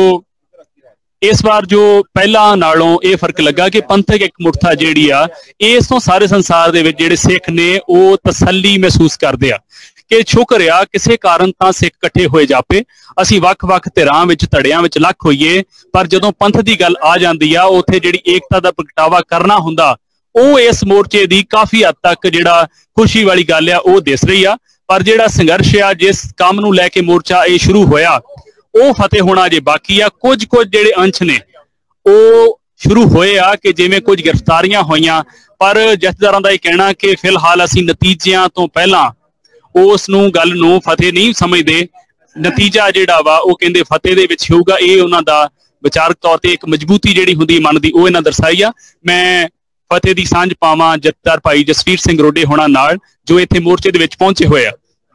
S2: ਇਸ ਵਾਰ ਜੋ ਪਹਿਲਾਂ ਨਾਲੋਂ ਇਹ ਫਰਕ ਲੱਗਾ ਕਿ ਪੰਥਕ ਇੱਕ ਮੁਰਤਾ ਜਿਹੜੀ ਆ, ਇਸ ਤੋਂ ਸਾਰੇ ਸੰਸਾਰ ਦੇ ਵਿੱਚ ਜਿਹੜੇ ਸਿੱਖ ਨੇ ਉਹ ਤਸੱਲੀ ਮਹਿਸੂਸ ਕਰਦੇ ਆ ਕਿ ਸ਼ੁਕਰ ਆ ਕਿਸੇ ਕਾਰਨ ਤਾਂ ਸਿੱਖ ਇਕੱਠੇ ਹੋਏ ਜਾਪੇ। ਅਸੀਂ ਵੱਖ-ਵੱਖ ਧਿਰਾਂ ਵਿੱਚ, ਧੜਿਆਂ ਵਿੱਚ ਲੱਖ ਹੋਈਏ, ਪਰ ਜਦੋਂ ਪੰਥ ਦੀ ਗੱਲ ਆ ਜਾਂਦੀ ਆ, ਉੱਥੇ ਜਿਹੜੀ ਏਕਤਾ ਦਾ ਪ੍ਰਗਟਾਵਾ ਕਰਨਾ ਹੁੰਦਾ, ਉਹ ਇਸ ਮੋਰਚੇ ਦੀ ਕਾਫੀ ਹੱਦ ਤੱਕ ਜਿਹੜਾ ਖੁਸ਼ੀ ਵਾਲੀ ਗੱਲ ਆ ਉਹ ਦਿਸ ਰਹੀ ਆ। ਪਰ ਜਿਹੜਾ ਸੰਘਰਸ਼ ਆ, ਜਿਸ ਕੰਮ ਨੂੰ ਲੈ ਕੇ ਮੋਰਚਾ ਇਹ ਸ਼ੁਰੂ ਹੋਇਆ, ਉਹ ਫਤਿਹ ਹੋਣਾ ਜੇ ਬਾਕੀ ਆ। ਕੁਝ ਕੁਝ ਜਿਹੜੇ ਅੰਸ਼ ਨੇ ਉਹ ਸ਼ੁਰੂ ਹੋਏ ਆ ਕਿ ਜਿਵੇਂ ਕੁਝ ਗ੍ਰਿਫਤਾਰੀਆਂ ਹੋਈਆਂ, ਪਰ ਜਥੇਦਾਰਾਂ ਦਾ ਇਹ ਕਹਿਣਾ ਕਿ ਫਿਲਹਾਲ ਅਸੀਂ ਨਤੀਜਿਆਂ ਤੋਂ ਪਹਿਲਾਂ ਉਸ ਨੂੰ ਗੱਲ ਨੂੰ ਫਤਿਹ ਨਹੀਂ ਸਮਝਦੇ। ਨਤੀਜਾ ਜਿਹੜਾ ਵਾ ਉਹ ਕਹਿੰਦੇ ਫਤਿਹ ਦੇ ਵਿੱਚ ਹੋਊਗਾ। ਇਹ ਉਹਨਾਂ ਦਾ ਵਿਚਾਰਕ ਤੌਰ ਤੇ ਇੱਕ ਮਜ਼ਬੂਤੀ ਜਿਹੜੀ ਹੁੰਦੀ ਮਨ ਦੀ, ਉਹ ਇਹਨਾਂ ਦਰਸਾਈ ਆ। ਮੈਂ ਫਤਿਹ ਦੀ ਸਾਂਝ ਪਾਵਾਂ ਜਥੇਦਾਰ ਭਾਈ ਜਸਵੀਰ ਸਿੰਘ ਰੋਡੇ ਹੋਣਾ ਨਾਲ, ਜੋ ਇੱਥੇ ਮੋਰਚੇ ਦੇ ਵਿੱਚ ਪਹੁੰਚੇ ਹੋਏ ਆ।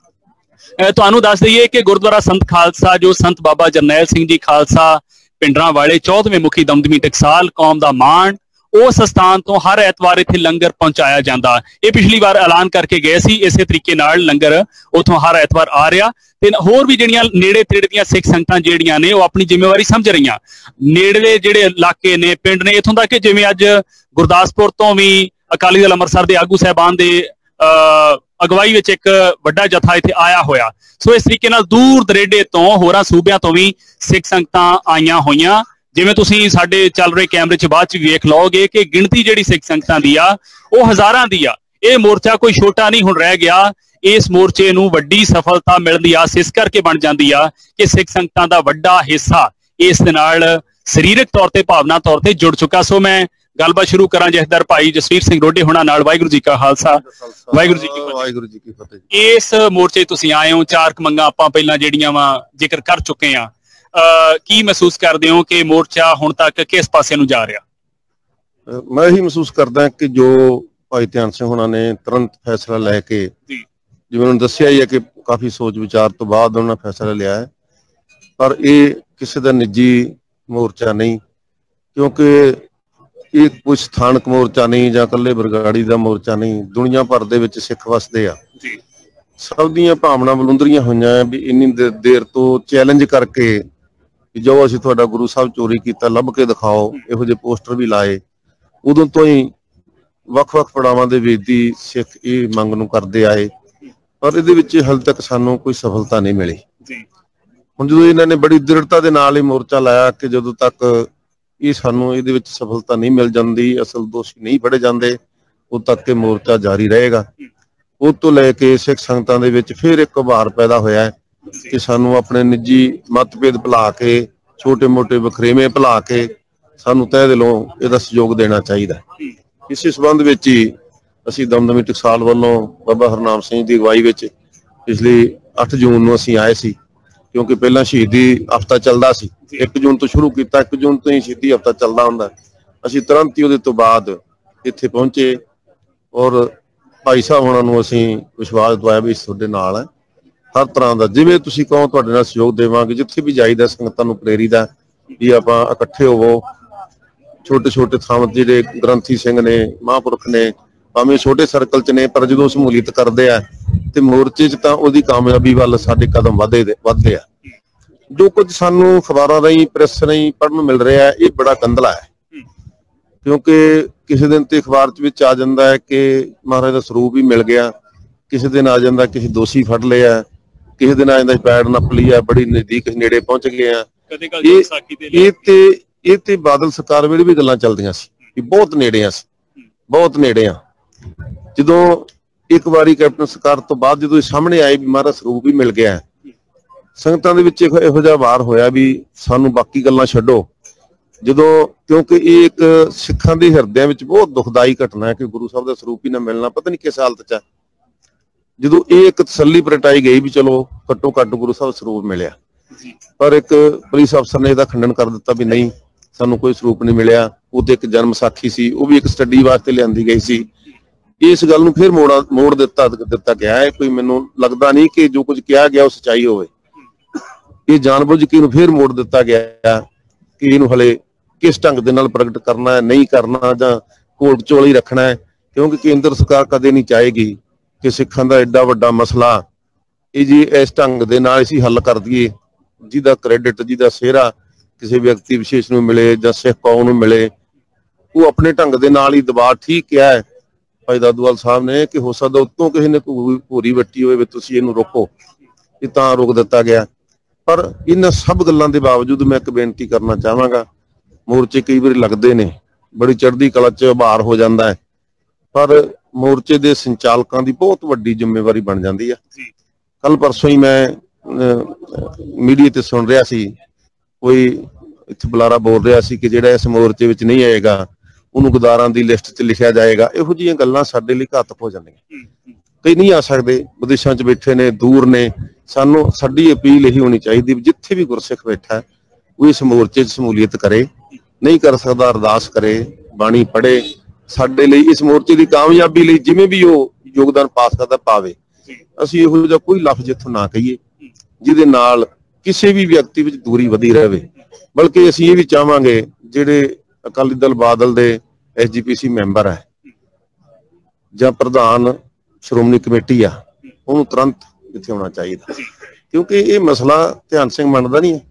S2: ਤੁਹਾਨੂੰ ਦੱਸ ਦਈਏ ਕਿ ਗੁਰਦੁਆਰਾ ਸੰਤ ਖਾਲਸਾ, ਜੋ ਸੰਤ ਬਾਬਾ ਜਰਨੈਲ ਸਿੰਘ ਜੀ ਖਾਲਸਾ ਪਿੰਡਰਾਂ ਵਾਲੇ ਚੌਦਵੇਂ ਮੁਖੀ ਦਮਦਮੀ ਟਕਸਾਲ, ਕੌਮ ਦਾ ਮਾਣ, ਉਸ ਸਥਾਨ ਤੋਂ ਹਰ ਐਤਵਾਰ ਇੱਥੇ ਲੰਗਰ ਪਹੁੰਚਾਇਆ ਜਾਂਦਾ। ਇਹ ਪਿਛਲੀ ਵਾਰ ਐਲਾਨ ਕਰਕੇ ਗਏ ਸੀ, ਇਸੇ ਤਰੀਕੇ ਨਾਲ ਲੰਗਰ ਉੱਥੋਂ ਹਰ ਐਤਵਾਰ ਆ ਰਿਹਾ। ਤੇ ਹੋਰ ਵੀ ਜਿਹੜੀਆਂ ਨੇੜੇ ਤੇੜੇ ਦੀਆਂ ਸਿੱਖ ਸੰਗਤਾਂ ਜਿਹੜੀਆਂ ਨੇ ਉਹ ਆਪਣੀ ਜ਼ਿੰਮੇਵਾਰੀ ਸਮਝ ਰਹੀਆਂ। ਨੇੜੇ ਜਿਹੜੇ ਇਲਾਕੇ ਨੇ, ਪਿੰਡ ਨੇ, ਇੱਥੋਂ ਤੱਕ ਕਿ ਜਿਵੇਂ ਅੱਜ ਗੁਰਦਾਸਪੁਰ ਤੋਂ ਵੀ ਅਕਾਲੀ ਦਲ ਅੰਮ੍ਰਿਤਸਰ ਦੇ ਆਗੂ ਸਾਹਿਬਾਨ ਦੇ ਅਹ ਅਗਵਾਈ ਵਿੱਚ ਇੱਕ ਵੱਡਾ ਜਥਾ ਇੱਥੇ ਆਇਆ ਹੋਇਆ। ਸੋ ਇਸ ਤਰੀਕੇ ਨਾਲ ਦੂਰ ਦਰੇਡੇ ਤੋਂ, ਹੋਰਾਂ ਸੂਬਿਆਂ ਤੋਂ ਵੀ ਸਿੱਖ ਸੰਗਤਾਂ ਆਈਆਂ ਹੋਈਆਂ। ਜਿਵੇਂ ਤੁਸੀਂ ਸਾਡੇ ਚੱਲ ਰਹੇ ਕੈਮਰੇ 'ਚ ਬਾਅਦ 'ਚ ਵੇਖ ਲਓਗੇ ਕਿ ਗਿਣਤੀ ਜਿਹੜੀ ਸਿੱਖ ਸੰਗਤਾਂ ਦੀ ਆ ਉਹ ਹਜ਼ਾਰਾਂ ਦੀ ਆ। ਇਹ ਮੋਰਚਾ ਕੋਈ ਛੋਟਾ ਨਹੀਂ ਹੁਣ ਰਹਿ ਗਿਆ। ਇਸ ਮੋਰਚੇ ਨੂੰ ਵੱਡੀ ਸਫਲਤਾ ਮਿਲਣ ਦੀ ਆਸ ਇਸ ਕਰਕੇ ਬਣ ਜਾਂਦੀ ਆ ਕਿ ਸਿੱਖ ਸੰਗਤਾਂ ਦਾ ਵੱਡਾ ਹਿੱਸਾ ਇਸ ਦੇ ਨਾਲ ਸਰੀਰਕ ਤੌਰ ਤੇ, ਭਾਵਨਾ ਤੌਰ ਤੇ ਜੁੜ ਚੁੱਕਾ। ਸੋ ਮੈਂ ਗੱਲਬਾਤ ਸ਼ੁਰੂ ਕਰਾਂ ਜਥੇਦਾਰ ਭਾਈ ਜਸਵੀਰ ਸਿੰਘ ਰੋਡੇ ਹੋਣਾ ਨਾਲ। ਵਾਹਿਗੁਰੂ ਜੀ ਕਾ ਖਾਲਸਾ, ਵਾਹਿਗੁਰੂ ਜੀ ਕੀ ਫਤਿਹ।
S4: ਵਾਹਿਗੁਰੂ ਜੀ ਕੀ ਫਤਿਹ।
S2: ਇਸ ਮੋਰਚੇ ਤੁਸੀਂ ਆਏ ਹੋ, ਚਾਰ ਮੰਗਾਂ ਆਪਾਂ ਪਹਿਲਾਂ ਜਿਹੜੀਆਂ ਵਾ ਜ਼ਿਕਰ ਕਰ ਚੁੱਕੇ ਆ। ਕੀ ਮਹਿਸੂਸ ਕਰਦੇ ਹੋ ਕਿ ਮੋਰਚਾ ਹੁਣ ਤੱਕ ਕਿਸ ਪਾਸੇ ਨੂੰ ਜਾ ਰਿਹਾ?
S6: ਮੈਂ ਇਹੀ ਮਹਿਸੂਸ ਕਰਦਾ ਕਿ ਜੋ ਭਾਈ ਧਿਆਨ ਸਿੰਘ ਹੋਣਾ ਨੇ ਤੁਰੰਤ ਫੈਸਲਾ ਲੈ ਕੇ, ਜਿਵੇਂ ਉਹਨਾਂ ਦੱਸਿਆ ਹੀ ਹੈ ਕਿ ਕਾਫੀ ਸੋਚ ਵਿਚਾਰ ਤੋਂ ਬਾਅਦ ਉਹਨਾਂ ਨੇ ਫੈਸਲਾ ਲਿਆ ਹੈ, ਪਰ ਇਹ ਕਿਸੇ ਦਾ ਨਿੱਜੀ ਮੋਰਚਾ ਨਹੀਂ, ਕਿਉਂਕਿ ਇਹ ਕੋਈ ਸਥਾਨਕ ਮੋਰਚਾ ਨਹੀਂ ਜਾਂ ਇਕੱਲੇ ਬਰਗਾੜੀ ਦਾ ਮੋਰਚਾ ਨਹੀਂ। ਦੁਨੀਆ ਭਰ ਦੇ ਵਿੱਚ ਸਿੱਖ ਵਸਦੇ ਆ, ਸਭ ਦੀਆਂ ਭਾਵਨਾ ਬਲੁੰਦਰੀਆਂ ਹੋਈਆਂ ਵੀ ਇੰਨੀ ਦੇਰ ਤੋਂ ਚੈਲੰਜ ਕਰਕੇ ਜੋ ਅਸੀਂ ਤੁਹਾਡਾ ਗੁਰੂ ਸਾਹਿਬ ਚੋਰੀ ਕੀਤਾ ਲੱਭ ਕੇ ਦਿਖਾਓ, ਇਹੋ ਜਿਹੇ ਪੋਸਟਰ ਵੀ ਲਾਏ। ਉਦੋਂ ਤੋਂ ਹੀ ਵੱਖ-ਵੱਖ ਪੜਾਵਾਂ ਦੇ ਵੇਦੀ ਸਿੱਖ ਇਹ ਮੰਗ ਨੂੰ ਕਰਦੇ ਆਏ, ਪਰ ਇਹਦੇ ਵਿੱਚ ਹਾਲੇ ਤੱਕ ਸਾਨੂੰ ਕੋਈ ਸਫਲਤਾ ਨਹੀਂ ਮਿਲੀ। ਹੁਣ ਜਦੋਂ ਇਹਨਾਂ ਨੇ ਬੜੀ ਦ੍ਰਿੜਤਾ ਦੇ ਨਾਲ ਹੀ ਮੋਰਚਾ ਲਾਇਆ ਕਿ ਜਦੋਂ ਤੱਕ ਇਹ ਸਾਨੂੰ ਇਹਦੇ ਵਿੱਚ ਸਫਲਤਾ ਨਹੀਂ ਮਿਲ ਜਾਂਦੀ, ਅਸਲ ਦੋਸ਼ੀ ਨਹੀਂ ਫੜੇ ਜਾਂਦੇ, ਉਦੋਂ ਤੱਕ ਇਹ ਮੋਰਚਾ ਜਾਰੀ ਰਹੇਗਾ। ਉਹ ਤੋਂ ਲੈ ਕੇ ਸਿੱਖ ਸੰਗਤਾਂ ਦੇ ਵਿੱਚ ਫਿਰ ਇੱਕ ਉਭਾਰ ਪੈਦਾ ਹੋਇਆ ਹੈ ਕਿ ਸਾਨੂੰ ਆਪਣੇ ਨਿੱਜੀ ਮਤਭੇਦ ਭੁਲਾ ਕੇ, ਛੋਟੇ ਮੋਟੇ ਵਖਰੇਵੇਂ ਭੁਲਾ ਕੇ ਸਾਨੂੰ ਤਹਿ ਦਿਲੋਂ ਇਹਦਾ ਸਹਿਯੋਗ ਦੇਣਾ ਚਾਹੀਦਾ। ਇਸੇ ਸੰਬੰਧ ਵਿੱਚ ਹੀ ਅਸੀਂ ਦਮਦਮੀ ਟਕਸਾਲ ਵੱਲੋਂ ਬਾਬਾ ਹਰਨਾਮ ਸਿੰਘ ਦੀ ਅਗਵਾਈ ਵਿੱਚ ਪਿਛਲੀ ਅੱਠ ਜੂਨ ਨੂੰ ਅਸੀਂ ਆਏ ਸੀ, ਕਿਉਂਕਿ ਪਹਿਲਾਂ ਸ਼ਹੀਦੀ ਹਫ਼ਤਾ ਚੱਲਦਾ ਸੀ। ਇੱਕ ਜੂਨ ਤੋਂ ਸ਼ੁਰੂ ਕੀਤਾ, ਇੱਕ ਜੂਨ ਤੋਂ ਹੀ ਸ਼ਹੀਦੀ ਹਫ਼ਤਾ ਚੱਲਦਾ ਹੁੰਦਾ। ਅਸੀਂ ਤੁਰੰਤ ਹੀ ਉਹਦੇ ਤੋਂ ਬਾਅਦ ਇੱਥੇ ਪਹੁੰਚੇ ਔਰ ਭਾਈ ਸਾਹਿਬ ਉਹਨਾਂ ਨੂੰ ਅਸੀਂ ਵਿਸ਼ਵਾਸ ਦਵਾਇਆ ਵੀ ਤੁਹਾਡੇ ਨਾਲ ਹੈ, ਹਰ ਤਰ੍ਹਾਂ ਦਾ ਜਿਵੇਂ ਤੁਸੀਂ ਕਹੋ ਤੁਹਾਡੇ ਨਾਲ ਸਹਿਯੋਗ ਦੇਵਾਂਗੇ। ਜਿੱਥੇ ਵੀ ਜਾਈਦਾ ਸੰਗਤਾਂ ਨੂੰ ਪ੍ਰੇਰੀਦਾ ਵੀ ਆਪਾਂ ਇਕੱਠੇ ਹੋਵੋ। ਛੋਟੇ ਛੋਟੇ ਥਾਵਾਂ ਜਿਹੜੇ ਗ੍ਰੰਥੀ ਸਿੰਘ ਨੇ, ਮਹਾਂਪੁਰਖ ਨੇ, ਭਾਵੇਂ ਛੋਟੇ ਸਰਕਲ ਚ ਨੇ, ਪਰ ਜਦੋਂ ਸ਼ਮੂਲੀਅਤ ਕਰਦੇ ਆ ਤੇ ਮੋਰਚੇ ਚ ਤਾਂ ਉਹਦੀ ਕਾਮਯਾਬੀ ਵੱਲ ਸਾਡੇ ਕਦਮ ਵਧਦੇ ਵੱਧਦੇ ਆ। ਜੋ ਕੁਝ ਸਾਨੂੰ ਅਖਬਾਰਾਂ ਰਾਹੀਂ ਪ੍ਰੈਸ ਰਾਹੀਂ ਪੜ੍ਹਨ ਨੂੰ ਮਿਲ ਰਿਹਾ ਹੈ, ਇਹ ਬੜਾ ਗੰਦਲਾ ਹੈ, ਕਿਉਂਕਿ ਕਿਸੇ ਦਿਨ ਤੇ ਅਖਬਾਰ ਚ ਵਿੱਚ ਆ ਜਾਂਦਾ ਹੈ ਕਿ ਮਹਾਰਾਜ ਦਾ ਸਰੂਪ ਵੀ ਮਿਲ ਗਿਆ, ਕਿਸੇ ਦਿਨ ਆ ਜਾਂਦਾ ਕਿਸੇ ਦੋਸ਼ੀ ਫੜ ਲਿਆ, ਕਿਸੇ ਦਿਨ ਆ ਜਾਂਦਾ ਪੈੜ ਨੱਪ ਲਿਆ, ਬੜੀ ਨਜ਼ਦੀਕ ਨੇੜੇ ਪਹੁੰਚ ਗਏ ਆ। ਇਹ ਤੇ ਇਹ ਤੇ ਬਾਦਲ ਸਰਕਾਰ ਵੇਲੇ ਵੀ ਗੱਲਾਂ ਚੱਲਦੀਆਂ ਸੀ ਕਿ ਬਹੁਤ ਨੇੜੇ ਆ, ਬਹੁਤ ਨੇੜੇ ਆ। ਜਦੋਂ ਇੱਕ ਵਾਰੀ ਕੈਪਟਨ ਸਰਕਾਰ ਤੋਂ ਬਾਅਦ ਜਦੋਂ ਸਾਹਮਣੇ ਆਏ ਵੀ ਮਹਾਰਾਜ ਸਰੂਪ ਵੀ ਮਿਲ ਗਿਆ, ਸੰਗਤਾਂ ਦੇ ਵਿੱਚ ਇਹੋ ਜਿਹਾ ਵਾਰ ਹੋਇਆ ਵੀ ਸਾਨੂੰ ਬਾਕੀ ਗੱਲਾਂ ਛੱਡੋ। ਜਦੋਂ ਕਿਉਂਕਿ ਇਹ ਇੱਕ ਸਿੱਖਾਂ ਦੇ ਹਿਰਦਿਆਂ ਵਿੱਚ ਬਹੁਤ ਦੁਖਦਾਈ ਘਟਨਾ ਹੈ ਕਿ ਗੁਰੂ ਸਾਹਿਬ ਦਾ ਸਰੂਪ ਹੀ ਨਾ ਮਿਲਣਾ, ਪਤਾ ਨਹੀਂ ਕਿਸ ਹਾਲਤ 'ਚ ਹੈ। ਜਦੋਂ ਇਹ ਇੱਕ ਤਸੱਲੀ ਪ੍ਰਗਟਾਈ ਗਈ ਵੀ ਚਲੋ ਘੱਟੋ ਘੱਟ ਗੁਰੂ ਸਾਹਿਬ ਸਰੂਪ ਮਿਲਿਆ, ਪਰ ਇੱਕ ਪੁਲਿਸ ਅਫਸਰ ਨੇ ਇਹਦਾ ਖੰਡਨ ਕਰ ਦਿੱਤਾ ਵੀ ਨਹੀਂ, ਸਾਨੂੰ ਕੋਈ ਸਰੂਪ ਨਹੀਂ ਮਿਲਿਆ। ਉਹ ਤੇ ਇੱਕ ਜਨਮ ਸਾਖੀ ਸੀ, ਉਹ ਵੀ ਇੱਕ ਸਟੱਡੀ ਵਾਸਤੇ ਲਿਆਂਦੀ ਗਈ ਸੀ। ਇਸ ਗੱਲ ਨੂੰ ਫਿਰ ਮੋੜਾ ਮੋੜ ਦਿੱਤਾ ਦਿੱਤਾ ਗਿਆ ਹੈ। ਕੋਈ ਮੈਨੂੰ ਲੱਗਦਾ ਨਹੀਂ ਕਿ ਜੋ ਕੁਝ ਕਿਹਾ ਗਿਆ ਉਹ ਸੱਚਾਈ ਹੋਵੇ। ਇਹ ਜਾਣਬੁੱਝ ਕੇ ਇਹਨੂੰ ਫਿਰ ਮੋੜ ਦਿੱਤਾ ਗਿਆ ਕਿ ਇਹਨੂੰ ਹਲੇ ਕਿਸ ਢੰਗ ਦੇ ਨਾਲ ਪ੍ਰਗਟ ਕਰਨਾ ਹੈ, ਨਹੀਂ ਕਰਨਾ, ਜਾਂ ਕੋਰਟ ਚੋਲੀ ਰੱਖਣਾ ਹੈ, ਕਿਉਂਕਿ ਕੇਂਦਰ ਸਰਕਾਰ ਕਦੇ ਨਹੀਂ ਚਾਹੇਗੀ ਕਿ ਸਿੱਖਾਂ ਦਾ ਐਡਾ ਵੱਡਾ ਮਸਲਾ ਇਹ ਜੀ ਇਸ ਢੰਗ ਦੇ ਨਾਲ ਅਸੀਂ ਹੱਲ ਕਰ ਦਈਏ ਜਿਹਦਾ ਕ੍ਰੈਡਿਟ, ਜਿਹਦਾ ਸਿਹਰਾ ਕਿਸੇ ਵਿਅਕਤੀ ਵਿਸ਼ੇਸ਼ ਨੂੰ ਮਿਲੇ ਜਾਂ ਸਿੱਖ ਕੌਮ ਨੂੰ ਮਿਲੇ। ਉਹ ਆਪਣੇ ਢੰਗ ਦੇ ਨਾਲ ਹੀ ਦਬਾਅ ਠੀਕ ਕਿਹਾ ਹੈ ਭਾਈ ਦਾਦੂਵਾਲ ਸਾਹਿਬ ਨੇ ਕਿ ਹੋ ਸਕਦਾ ਉੱਤੋਂ ਕਿਸੇ ਨੇ ਭੂਰੀ ਵੱਟੀ ਹੋਵੇ ਵੀ ਤੁਸੀਂ ਇਹਨੂੰ ਰੋਕੋ, ਇਹ ਤਾਂ ਰੋਕ ਦਿੱਤਾ ਗਿਆ। ਪਰ ਇਹਨਾਂ ਸਭ ਗੱਲਾਂ ਦੇ ਬਾਵਜੂਦ ਮੈਂ ਇੱਕ ਬੇਨਤੀ ਕਰਨਾ ਚਾਹਾਂਗਾ, ਮੋਰਚੇ ਕਈ ਵਾਰੀ ਲੱਗਦੇ ਨੇ ਬੜੀ ਚੜ੍ਹਦੀ ਕਲਾ 'ਚ ਉਭਾਰ ਹੋ ਜਾਂਦਾ ਹੈ, ਪਰ ਮੋਰਚੇ ਦੇ ਸੰਚਾਲਕਾਂ ਦੀ ਬਹੁਤ ਵੱਡੀ ਜ਼ਿੰਮੇਵਾਰੀ ਬਣ ਜਾਂਦੀ ਆ। ਕੱਲ ਪਰਸੋਂ ਹੀ ਮੈਂ ਮੀਡੀਆ ਤੇ ਸੁਣ ਰਿਹਾ ਸੀ, ਕੋਈ ਇੱਥੇ ਬੁਲਾਰਾ ਬੋਲ ਰਿਹਾ ਸੀ ਕਿ ਜਿਹੜਾ ਇਸ ਮੋਰਚੇ ਵਿੱਚ ਨਹੀਂ ਆਏਗਾ ਉਹਨੂੰ ਗਦਾਰਾਂ ਦੀ ਲਿਸਟ 'ਚ ਲਿਖਿਆ ਜਾਏਗਾ। ਇਹੋ ਜਿਹੀਆਂ ਗੱਲਾਂ ਸਾਡੇ ਲਈ ਘਾਤਕ ਹੋ ਜਾਂਦੀਆਂ। ਕਈ ਨਹੀਂ ਆ ਸਕਦੇ, ਵਿਦੇਸ਼ਾਂ 'ਚ ਬੈਠੇ ਨੇ, ਦੂਰ ਨੇ। ਸਾਨੂੰ ਸਾਡੀ ਅਪੀਲ ਇਹੀ ਹੋਣੀ ਚਾਹੀਦੀ ਵੀ ਜਿੱਥੇ ਵੀ ਗੁਰਸਿੱਖ ਬੈਠਾ ਉਹ ਇਸ ਮੋਰਚੇ 'ਚ ਸ਼ਮੂਲੀਅਤ ਕਰੇ, ਨਹੀਂ ਕਰ ਸਕਦਾ ਅਰਦਾਸ ਕਰੇ, ਬਾਣੀ ਪੜ੍ਹੇ, ਸਾਡੇ ਲਈ ਇਸ ਮੋਰਚੇ ਦੀ ਕਾਮਯਾਬੀ ਲਈ ਜਿਵੇਂ ਵੀ ਉਹ ਯੋਗਦਾਨ ਪਾ ਸਕਦਾ ਪਾਵੇ। ਅਸੀਂ ਇਹੋ ਜਿਹਾ ਕੋਈ ਲਫ਼ਜ਼ ਇੱਥੋਂ ਨਾ ਕਹੀਏ ਜਿਹਦੇ ਨਾਲ ਕਿਸੇ ਵੀ ਵਿਅਕਤੀ ਵਿੱਚ ਦੂਰੀ ਵਧੀ ਰਹੇ, ਬਲਕਿ ਅਸੀਂ ਇਹ ਵੀ ਚਾਹਾਂਗੇ ਜਿਹੜੇ ਅਕਾਲੀ ਦਲ ਬਾਦਲ ਦੇ ਐਸ ਜੀ ਪੀ ਸੀ ਮੈਂਬਰ ਹੈ ਜਾਂ ਪ੍ਰਧਾਨ ਸ਼੍ਰੋਮਣੀ ਕਮੇਟੀ ਆ, ਉਹਨੂੰ ਤੁਰੰਤ ਇੱਥੇ ਆਉਣਾ ਚਾਹੀਦਾ, ਕਿਉਂਕਿ ਇਹ ਮਸਲਾ ਧਿਆਨ ਸਿੰਘ ਮੰਨਦਾ ਨਹੀਂ ਹੈ।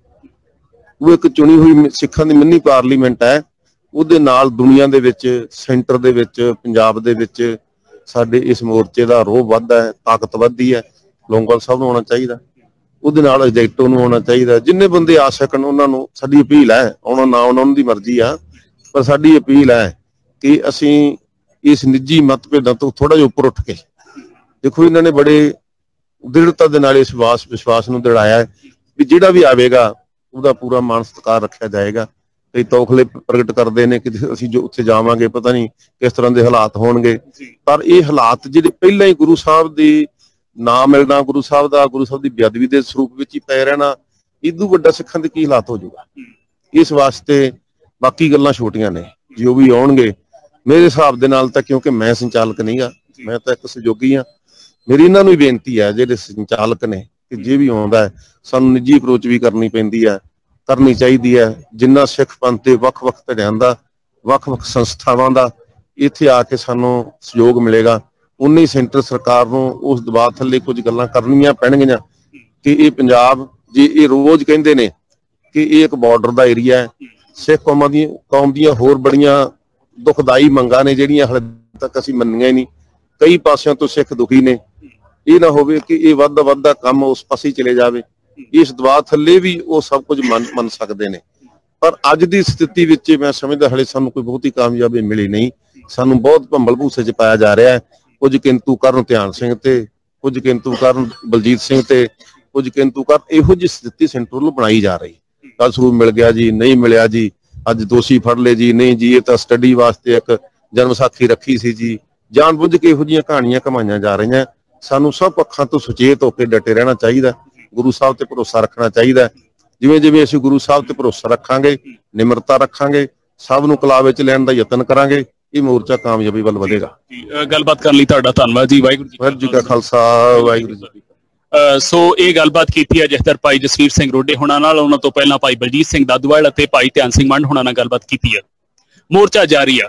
S6: ਉਹ ਇੱਕ ਚੁਣੀ ਹੋਈ ਸਿੱਖਾਂ ਦੀ ਮਿੰਨੀ ਪਾਰਲੀਮੈਂਟ ਹੈ, ਉਹਦੇ ਨਾਲ ਦੁਨੀਆ ਦੇ ਵਿੱਚ, ਸੈਂਟਰ ਦੇ ਵਿੱਚ, ਪੰਜਾਬ ਦੇ ਵਿੱਚ ਸਾਡੇ ਇਸ ਮੋਰਚੇ ਦਾ ਰੋਹ ਵੱਧਦਾ ਹੈ, ਤਾਕਤ ਵੱਧਦੀ ਹੈ। ਲੌਂਗੋਵਾਲ ਸਾਹਿਬ ਨੂੰ ਆਉਣਾ ਚਾਹੀਦਾ, ਉਹਦੇ ਨਾਲ ਐਗਜ਼ੈਕਟਿਵ ਨੂੰ ਆਉਣਾ ਚਾਹੀਦਾ। ਜਿੰਨੇ ਬੰਦੇ ਆ ਸਕਣ ਉਹਨਾਂ ਨੂੰ ਸਾਡੀ ਅਪੀਲ ਹੈ, ਆਉਣਾ ਨਾ ਆਉਣਾ ਉਹਨਾਂ ਦੀ ਮਰਜ਼ੀ ਆ, ਪਰ ਸਾਡੀ ਅਪੀਲ ਹੈ ਕਿ ਅਸੀਂ ਇਸ ਨਿੱਜੀ ਮਤਭੇਦਾਂ ਤੋਂ ਥੋੜਾ ਜਿਹਾ ਉੱਪਰ ਉੱਠ ਕੇ ਦੇਖੋ। ਇਹਨਾਂ ਨੇ ਬੜੇ ਦ੍ਰਿੜਤਾ ਦੇ ਨਾਲ ਇਸ ਵਿਸ਼ਵਾਸ ਵਿਸ਼ਵਾਸ ਨੂੰ ਦ੍ਰਿੜਾਇਆ ਵੀ ਜਿਹੜਾ ਵੀ ਆਵੇਗਾ ਉਹਦਾ ਪੂਰਾ ਮਾਣ ਸਤਿਕਾਰ ਰੱਖਿਆ ਜਾਏਗਾ। ਕਈ ਤੌਖਲੇ ਪ੍ਰਗਟ ਕਰਦੇ ਨੇ ਕਿ ਅਸੀਂ ਜੋ ਉੱਥੇ ਜਾਵਾਂਗੇ ਪਤਾ ਨਹੀਂ ਕਿਸ ਤਰ੍ਹਾਂ ਦੇ ਹਾਲਾਤ ਹੋਣਗੇ, ਪਰ ਇਹ ਹਾਲਾਤ ਜਿਹੜੇ ਪਹਿਲਾਂ ਹੀ ਗੁਰੂ ਸਾਹਿਬ ਦੀ ਨਾ ਮਿਲਣਾ, ਗੁਰੂ ਸਾਹਿਬ ਦਾ ਗੁਰੂ ਸਾਹਿਬ ਦੀ ਬੇਅਦਬੀ ਦੇ ਸਰੂਪ ਵਿੱਚ ਹੀ ਪੈ ਰਹਿਣਾ, ਇਦੋਂ ਵੱਡਾ ਸਿੱਖਾਂ ਦੇ ਕੀ ਹਾਲਾਤ ਹੋ ਜਾਊਗਾ। ਇਸ ਵਾਸਤੇ ਬਾਕੀ ਗੱਲਾਂ ਛੋਟੀਆਂ ਨੇ, ਜੋ ਵੀ ਆਉਣਗੇ ਮੇਰੇ ਹਿਸਾਬ ਦੇ ਨਾਲ ਤਾਂ, ਕਿਉਂਕਿ ਮੈਂ ਸੰਚਾਲਕ ਨਹੀਂ ਗਾ, ਮੈਂ ਤਾਂ ਇੱਕ ਸਹਿਯੋਗੀ ਹਾਂ। ਮੇਰੀ ਇਹਨਾਂ ਨੂੰ ਹੀ ਬੇਨਤੀ ਹੈ ਜਿਹੜੇ ਸੰਚਾਲਕ ਨੇ ਕਿ ਜੇ ਵੀ ਆਉਂਦਾ ਹੈ ਸਾਨੂੰ ਨਿੱਜੀ ਅਪਰੋਚ ਵੀ ਕਰਨੀ ਪੈਂਦੀ ਹੈ, ਕਰਨੀ ਚਾਹੀਦੀ ਹੈ। ਜਿੰਨਾ ਸਿੱਖ ਪੰਥ ਦੇ ਵੱਖ-ਵੱਖ ਧੜਿਆਂ ਦਾ, ਵੱਖ-ਵੱਖ ਸੰਸਥਾਵਾਂ ਦਾ ਇੱਥੇ ਆ ਕੇ ਸਾਨੂੰ ਸਹਿਯੋਗ ਮਿਲੇਗਾ, ਉਨੀ ਸੈਂਟਰ ਸਰਕਾਰ ਨੂੰ ਉਸ ਦਬਾਅ ਥੱਲੇ ਕੁਝ ਗੱਲਾਂ ਕਰਨੀਆਂ ਪੈਣਗੀਆਂ ਕਿ ਇਹ ਪੰਜਾਬ, ਜੇ ਇਹ ਰੋਜ਼ ਕਹਿੰਦੇ ਨੇ ਕਿ ਇਹ ਇੱਕ ਬਾਰਡਰ ਦਾ ਏਰੀਆ ਹੈ, ਸਿੱਖ ਕੌਮਾਂ ਦੀਆਂ ਕੌਮ ਦੀਆਂ ਹੋਰ ਬੜੀਆਂ ਦੁਖਦਾਈ ਮੰਗਾਂ ਨੇ ਜਿਹੜੀਆਂ ਹਾਲੇ ਤੱਕ ਅਸੀਂ ਮੰਨੀਆਂ ਹੀ ਨਹੀਂ। ਕਈ ਪਾਸਿਆਂ ਤੋਂ ਸਿੱਖ ਦੁਖੀ ਨੇ। ਇਹ ਨਾ ਹੋਵੇ ਕਿ ਇਹ ਵੱਧਦਾ ਵੱਧਦਾ ਕੰਮ ਉਸ ਪਾਸੇ ਚਲੇ ਜਾਵੇ। ਇਸ ਦਬਾਅ ਥੱਲੇ ਵੀ ਉਹ ਸਭ ਕੁਝ ਮੰਨ ਮੰਨ ਸਕਦੇ ਨੇ, ਪਰ ਅੱਜ ਦੀ ਸਥਿਤੀ ਵਿੱਚ ਮੈਂ ਸਮਝਦਾ ਹਲੇ ਸਾਨੂੰ ਕੋਈ ਬਹੁਤੀ ਕਾਮਯਾਬੀ ਮਿਲੀ ਨਹੀਂ। ਸਾਨੂੰ ਬਹੁਤ ਭੰਬਲ ਭੂਸੇ 'ਚ ਪਾਇਆ ਜਾ ਰਿਹਾ ਹੈ। ਕੁਝ ਕਿੰਤੂ ਕਰਨ ਧਿਆਨ ਸਿੰਘ ਤੇ, ਕੁਝ ਕਿੰਤੂ ਕਰਨ ਬਲਜੀਤ ਸਿੰਘ ਤੇ, ਕੁਝ ਕਿੰਤੂ ਕਰ ਇਹੋ ਜਿਹੀ ਸਥਿਤੀ ਸੈਂਟਰ ਵੱਲੋਂ ਬਣਾਈ ਜਾ ਰਹੀ। ਕੱਲ ਸਰੂਪ ਮਿਲ ਗਿਆ ਜੀ, ਨਹੀਂ ਮਿਲਿਆ ਜੀ, ਅੱਜ ਦੋਸ਼ੀ ਫੜ ਲਏ ਜੀ, ਨਹੀਂ ਜੀ ਇਹ ਤਾਂ ਸਟੱਡੀ ਵਾਸਤੇ ਇੱਕ ਜਨਮ ਸਾਖੀ ਰੱਖੀ ਸੀ ਜੀ। ਜਾਣ ਬੁੱਝ ਕੇ ਇਹੋ ਜਿਹੀਆਂ ਕਹਾਣੀਆਂ ਕਮਾਈਆਂ ਜਾ ਰਹੀਆਂ। ਸਾਨੂੰ ਸਭ ਪੱਖਾਂ ਤੋਂ ਸੁਚੇਤ ਹੋ ਕੇ ਡਟੇ ਰਹਿਣਾ ਚਾਹੀਦਾ, ਗੁਰੂ ਸਾਹਿਬ ਤੇ ਭਰੋਸਾ ਰੱਖਣਾ ਚਾਹੀਦਾ। ਜਿਵੇਂ ਜਿਵੇਂ ਅਸੀਂ ਗੁਰੂ ਸਾਹਿਬ ਤੇ ਭਰੋਸਾ ਰੱਖਾਂਗੇ, ਨਿਮਰਤਾ ਰੱਖਾਂਗੇ, ਸਭ ਨੂੰ ਕਲਾ ਵਿੱਚ ਲੈਣ ਦਾ ਯਤਨ ਕਰਾਂਗੇ, ਇਹ ਮੋਰਚਾ ਕਾਮਯਾਬੀ ਵੱਲ ਵਧੇਗਾ।
S2: ਗੱਲਬਾਤ ਕਰਨ ਲਈ ਤੁਹਾਡਾ ਧੰਨਵਾਦ ਜੀ। ਵਾਹਿਗੁਰੂ
S6: ਜੀ ਕਾ ਖਾਲਸਾ, ਵਾਹਿਗੁਰੂ ਜੀ ਕੀ
S2: ਫਤਿਹ। ਸੋ ਇਹ ਗੱਲਬਾਤ ਕੀਤੀ ਹੈ ਜਥੇਦਾਰ ਭਾਈ ਜਸਵੀਰ ਸਿੰਘ ਰੋਡੇ ਹੁਣਾਂ ਨਾਲ। ਉਹਨਾਂ ਤੋਂ ਪਹਿਲਾਂ ਭਾਈ ਬਲਜੀਤ ਸਿੰਘ ਦਾਦੂਵਾਲ ਅਤੇ ਭਾਈ ਧਿਆਨ ਸਿੰਘ ਮੰਡ ਹੁਣਾਂ ਨਾਲ ਗੱਲਬਾਤ ਕੀਤੀ ਹੈ। ਮੋਰਚਾ ਜਾਰੀ ਆ,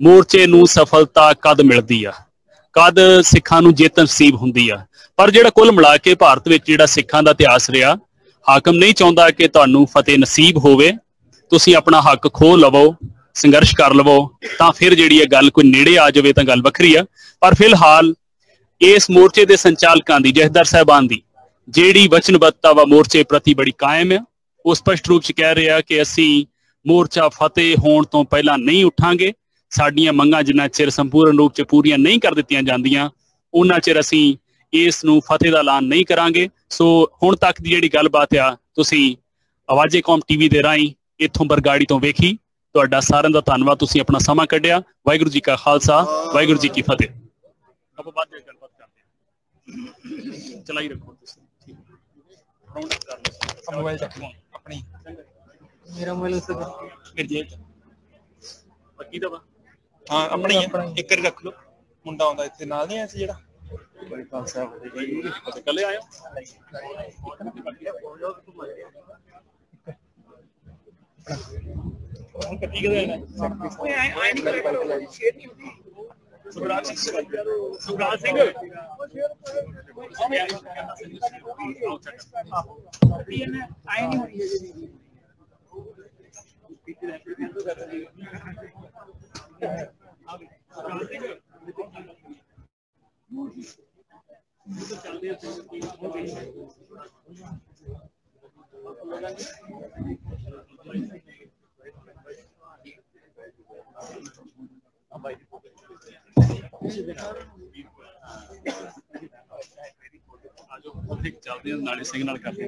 S2: ਮੋਰਚੇ ਨੂੰ ਸਫਲਤਾ ਕਦ ਮਿਲਦੀ ਆ, ਕਦ ਸਿੱਖਾਂ ਨੂੰ ਜਿੱਤ ਨਸੀਬ ਹੁੰਦੀ ਆ। ਪਰ ਜਿਹੜਾ ਕੁੱਲ ਮਿਲਾ ਕੇ ਭਾਰਤ ਵਿੱਚ ਜਿਹੜਾ ਸਿੱਖਾਂ ਦਾ ਇਤਿਹਾਸ ਰਿਹਾ, ਹਾਕਮ ਨਹੀਂ ਚਾਹੁੰਦਾ ਕਿ ਤੁਹਾਨੂੰ ਫਤਿਹ ਨਸੀਬ ਹੋਵੇ, ਤੁਸੀਂ ਆਪਣਾ ਹੱਕ ਖੋਹ ਲਵੋ, ਸੰਘਰਸ਼ ਕਰ ਲਵੋ, ਤਾਂ ਫਿਰ ਜਿਹੜੀ ਇਹ ਗੱਲ ਕੋਈ ਨੇੜੇ ਆ ਜਾਵੇ ਤਾਂ ਗੱਲ ਵੱਖਰੀ ਆ। ਪਰ ਫਿਲਹਾਲ ਇਸ ਮੋਰਚੇ ਦੇ ਸੰਚਾਲਕਾਂ ਦੀ, ਜਥੇਦਾਰ ਸਾਹਿਬਾਨ ਦੀ ਜਿਹੜੀ ਵਚਨਬੱਧਤਾ ਵਾ ਮੋਰਚੇ ਪ੍ਰਤੀ ਬੜੀ ਕਾਇਮ ਆ। ਉਹ ਸਪਸ਼ਟ ਰੂਪ 'ਚ ਕਹਿ ਰਿਹਾ ਕਿ ਅਸੀਂ ਮੋਰਚਾ ਫਤਿਹ ਹੋਣ ਤੋਂ ਪਹਿਲਾਂ ਨਹੀਂ ਉੱਠਾਂਗੇ, ਸਾਡੀਆਂ ਮੰਗਾਂ ਜਿੰਨਾ ਚਿਰ ਸੰਪੂਰਨ ਰੂਪ 'ਚ ਪੂਰੀਆਂ ਨਹੀਂ ਕਰ ਦਿੱਤੀਆਂ ਜਾਂਦੀਆਂ ਉਹਨਾਂ ਚਿਰ ਅਸੀਂ ਇਸ ਨੂੰ ਫਤਿਹ ਦਾ ਐਲਾਨ ਨਹੀਂ ਕਰਾਂਗੇ। ਸੋ ਹੁਣ ਤੱਕ ਦੀ ਜਿਹੜੀ ਗੱਲਬਾਤ ਆ ਤੁਸੀਂ ਆਵਾਜ਼ੇ ਕੌਮ ਟੀਵੀ ਦੇ ਰਾਹੀਂ ਇੱਥੋਂ ਬਰਗਾੜੀ ਤੋਂ ਵੇਖੀ। ਤੁਹਾਡਾ ਸਾਰਿਆਂ ਦਾ ਧੰਨਵਾਦ, ਤੁਸੀਂ ਆਪਣਾ ਸਮਾਂ ਕੱਢਿਆ। ਵਾਹਿਗੁਰੂ ਜੀ ਕਾ ਖਾਲਸਾ, ਵਾਹਿਗੁਰੂ ਜੀ ਕੀ ਫਤਿਹ। ਆਪਾਂ ਬਾਅਦ ਵਿੱਚ ਗੱਲਬਾਤ ਕਰਦੇ ਹਾਂ। ਚਲਾਈ ਰੱਖੋ ਤੁਸੀਂ, ਠੀਕ ਹੈ। ਰਾਉਂਡ ਅਪ ਕਰ ਲਓ ਮੋਬਾਈਲ ਚੱਕ ਲਓ ਆਪਣੀ,
S7: ਮੇਰਾ ਮੋਬਾਈਲ ਉਸ
S2: ਮੇਰੇ ਜੇਬ 'ਚ ਬਾਕੀ ਦਾ ਵਾ।
S7: ਹਾਂ ਆਪਣੀ ਹੈ, ਇੱਕ ਵਾਰੀ ਰੱਖ ਲਓ। ਮੁੰਡਾ ਆਉਂਦਾ ਇੱਥੇ ਨਾਲ ਨਹੀਂ ਆਇਆ ਸੀ ਜਿਹੜਾ ਬੜੀ ਖਾਲਸਾ
S2: ਅੱਛਾ ਕੱਲੇ ਆਇਓ। ਹੁਣ ਕੱਟੀ ਕਿਹਦੇ ਆਣਾ ਓਏ ਆਏ ਆਏ ਨਹੀਂ ਕਰੋ ਸ਼ੇਰ ਨਹੀਂ ਹੁੰਦੀ। ਸੁਖਰਾਜ ਸਿੰਘ ਸੁਖਰਾਜ ਸਿੰਘ ਆਏ ਨਹੀਂ ਹੋਣੀ ਜੀ। ਚੱਲਦੇ ਨਾਲੇ ਸਿੰਘ ਨਾਲ ਕਰਦੇ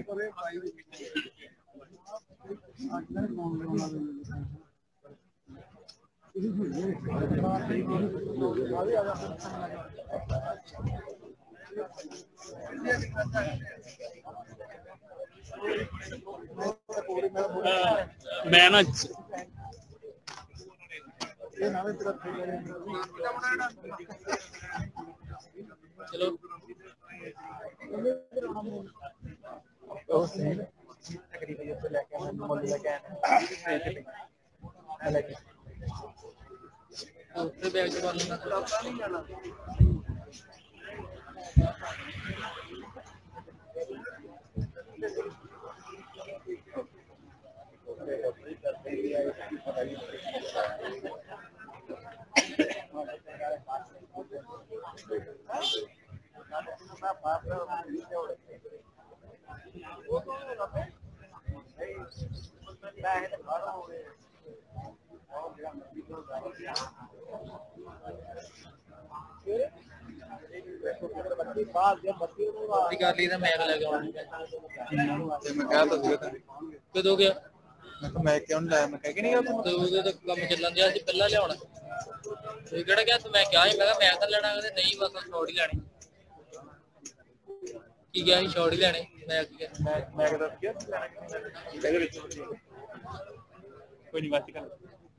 S2: ਮੈਂ ਨਾ ਚਲੋ ਉਹ ਸਹੀ ਤਕਰੀਬਨ ਉੱਥੇ ਲੈ ਕੇ ਆਇਆ ਮੁੱਲ ਲੈ ਕੇ ਆਇਆ ਲੈ ਕੇ ਉੱਥੇ ਬੈਗ ਚ ਬੰਨ ਲੈਣਾ ਪਤਾ ਨਹੀਂ ਜਾਣਾ। ਕਰ ਲਈ ਤਾਂ ਮੈਂ ਲੈ ਕੇ ਆਉਣਾ ਤੇ ਮੈਂ ਕਹਿ ਤਾ ਸੀਗਾ ਤੈਨੂੰ ਕਦੋਂ ਗਿਆ। ਮੈਂ ਕਿਹਾ ਮੈਂ ਕਿਉਂ ਲਾਇਆ, ਮੈਂ ਕਹਿ ਕੇ ਨਹੀਂ ਗਿਆ ਤੂੰ ਉਹਦੇ ਤਾਂ ਕੰਮ ਚੱਲਣ ਦਿਆ ਸੀ ਪਹਿਲਾਂ ਲਿਆਉਣਾ। ਤੇ ਕਿਹੜਾ ਗਿਆ ਤੂੰ? ਮੈਂ ਕਿਹਾ ਸੀ ਮੈਂ ਕਿਹਾ ਮੈਂ ਤਾਂ ਲੈਣਾ, ਕਹਿੰਦੇ ਨਹੀਂ ਬਸ ਛੋੜ ਹੀ ਲੈਣੀ। ਕੀ ਗਿਆ ਸੀ ਛੋੜ ਹੀ ਲੈਣੇ। ਮੈਂ ਕੀ ਮੈਂ ਮੈਂ ਕਿਹਾ ਕੀ ਇਹਦੇ ਵਿੱਚ ਕੋਈ ਨਹੀਂ ਬਾਤ ਕਰ।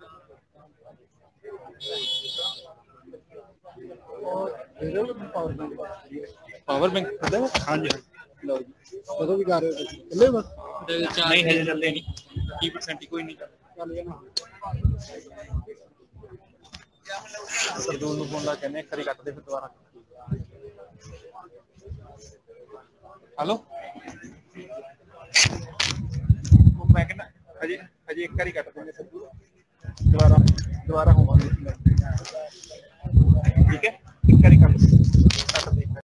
S2: ਪਾਵਰ ਬੈਂਕ ਖਰੀਦਾ? ਹਾਂਜੀ ਲਓ ਜੀ। ਕਦੋਂ ਵੀ ਕਰ ਰਹੇ ਹੋ ਚੱਲੇ? ਬਸ ਨਹੀਂ ਹਜੇ ਚੱਲੇ ਨਹੀਂ, ਤੀਹ ਪਰਸੈਂਟ ਹੀ ਕੋਈ ਨਹੀਂ ਚੱਲ ਜਾਣਾ। ਸਰਦੂਲ ਨੂੰ ਫੋਨ ਲਾ ਕਹਿੰਦੇ ਖਰੀ ਕੱਟ ਦੇ ਫਿਰ ਦੁਬਾਰਾ। ਹੈਲੋ ਮੈਂ ਕਹਿੰਦਾ ਹਜੇ ਹਜੇ ਇੱਕ ਵਾਰੀ ਕੱਟ ਦੇਂਗੇ ਸਰਦੂਲ, ਦੁਬਾਰਾ ਦੁਬਾਰਾ ਹੋਵਾਂਗੇ। ਠੀਕ ਹੈ ਇੱਕ ਵਾਰੀ ਕੱਟ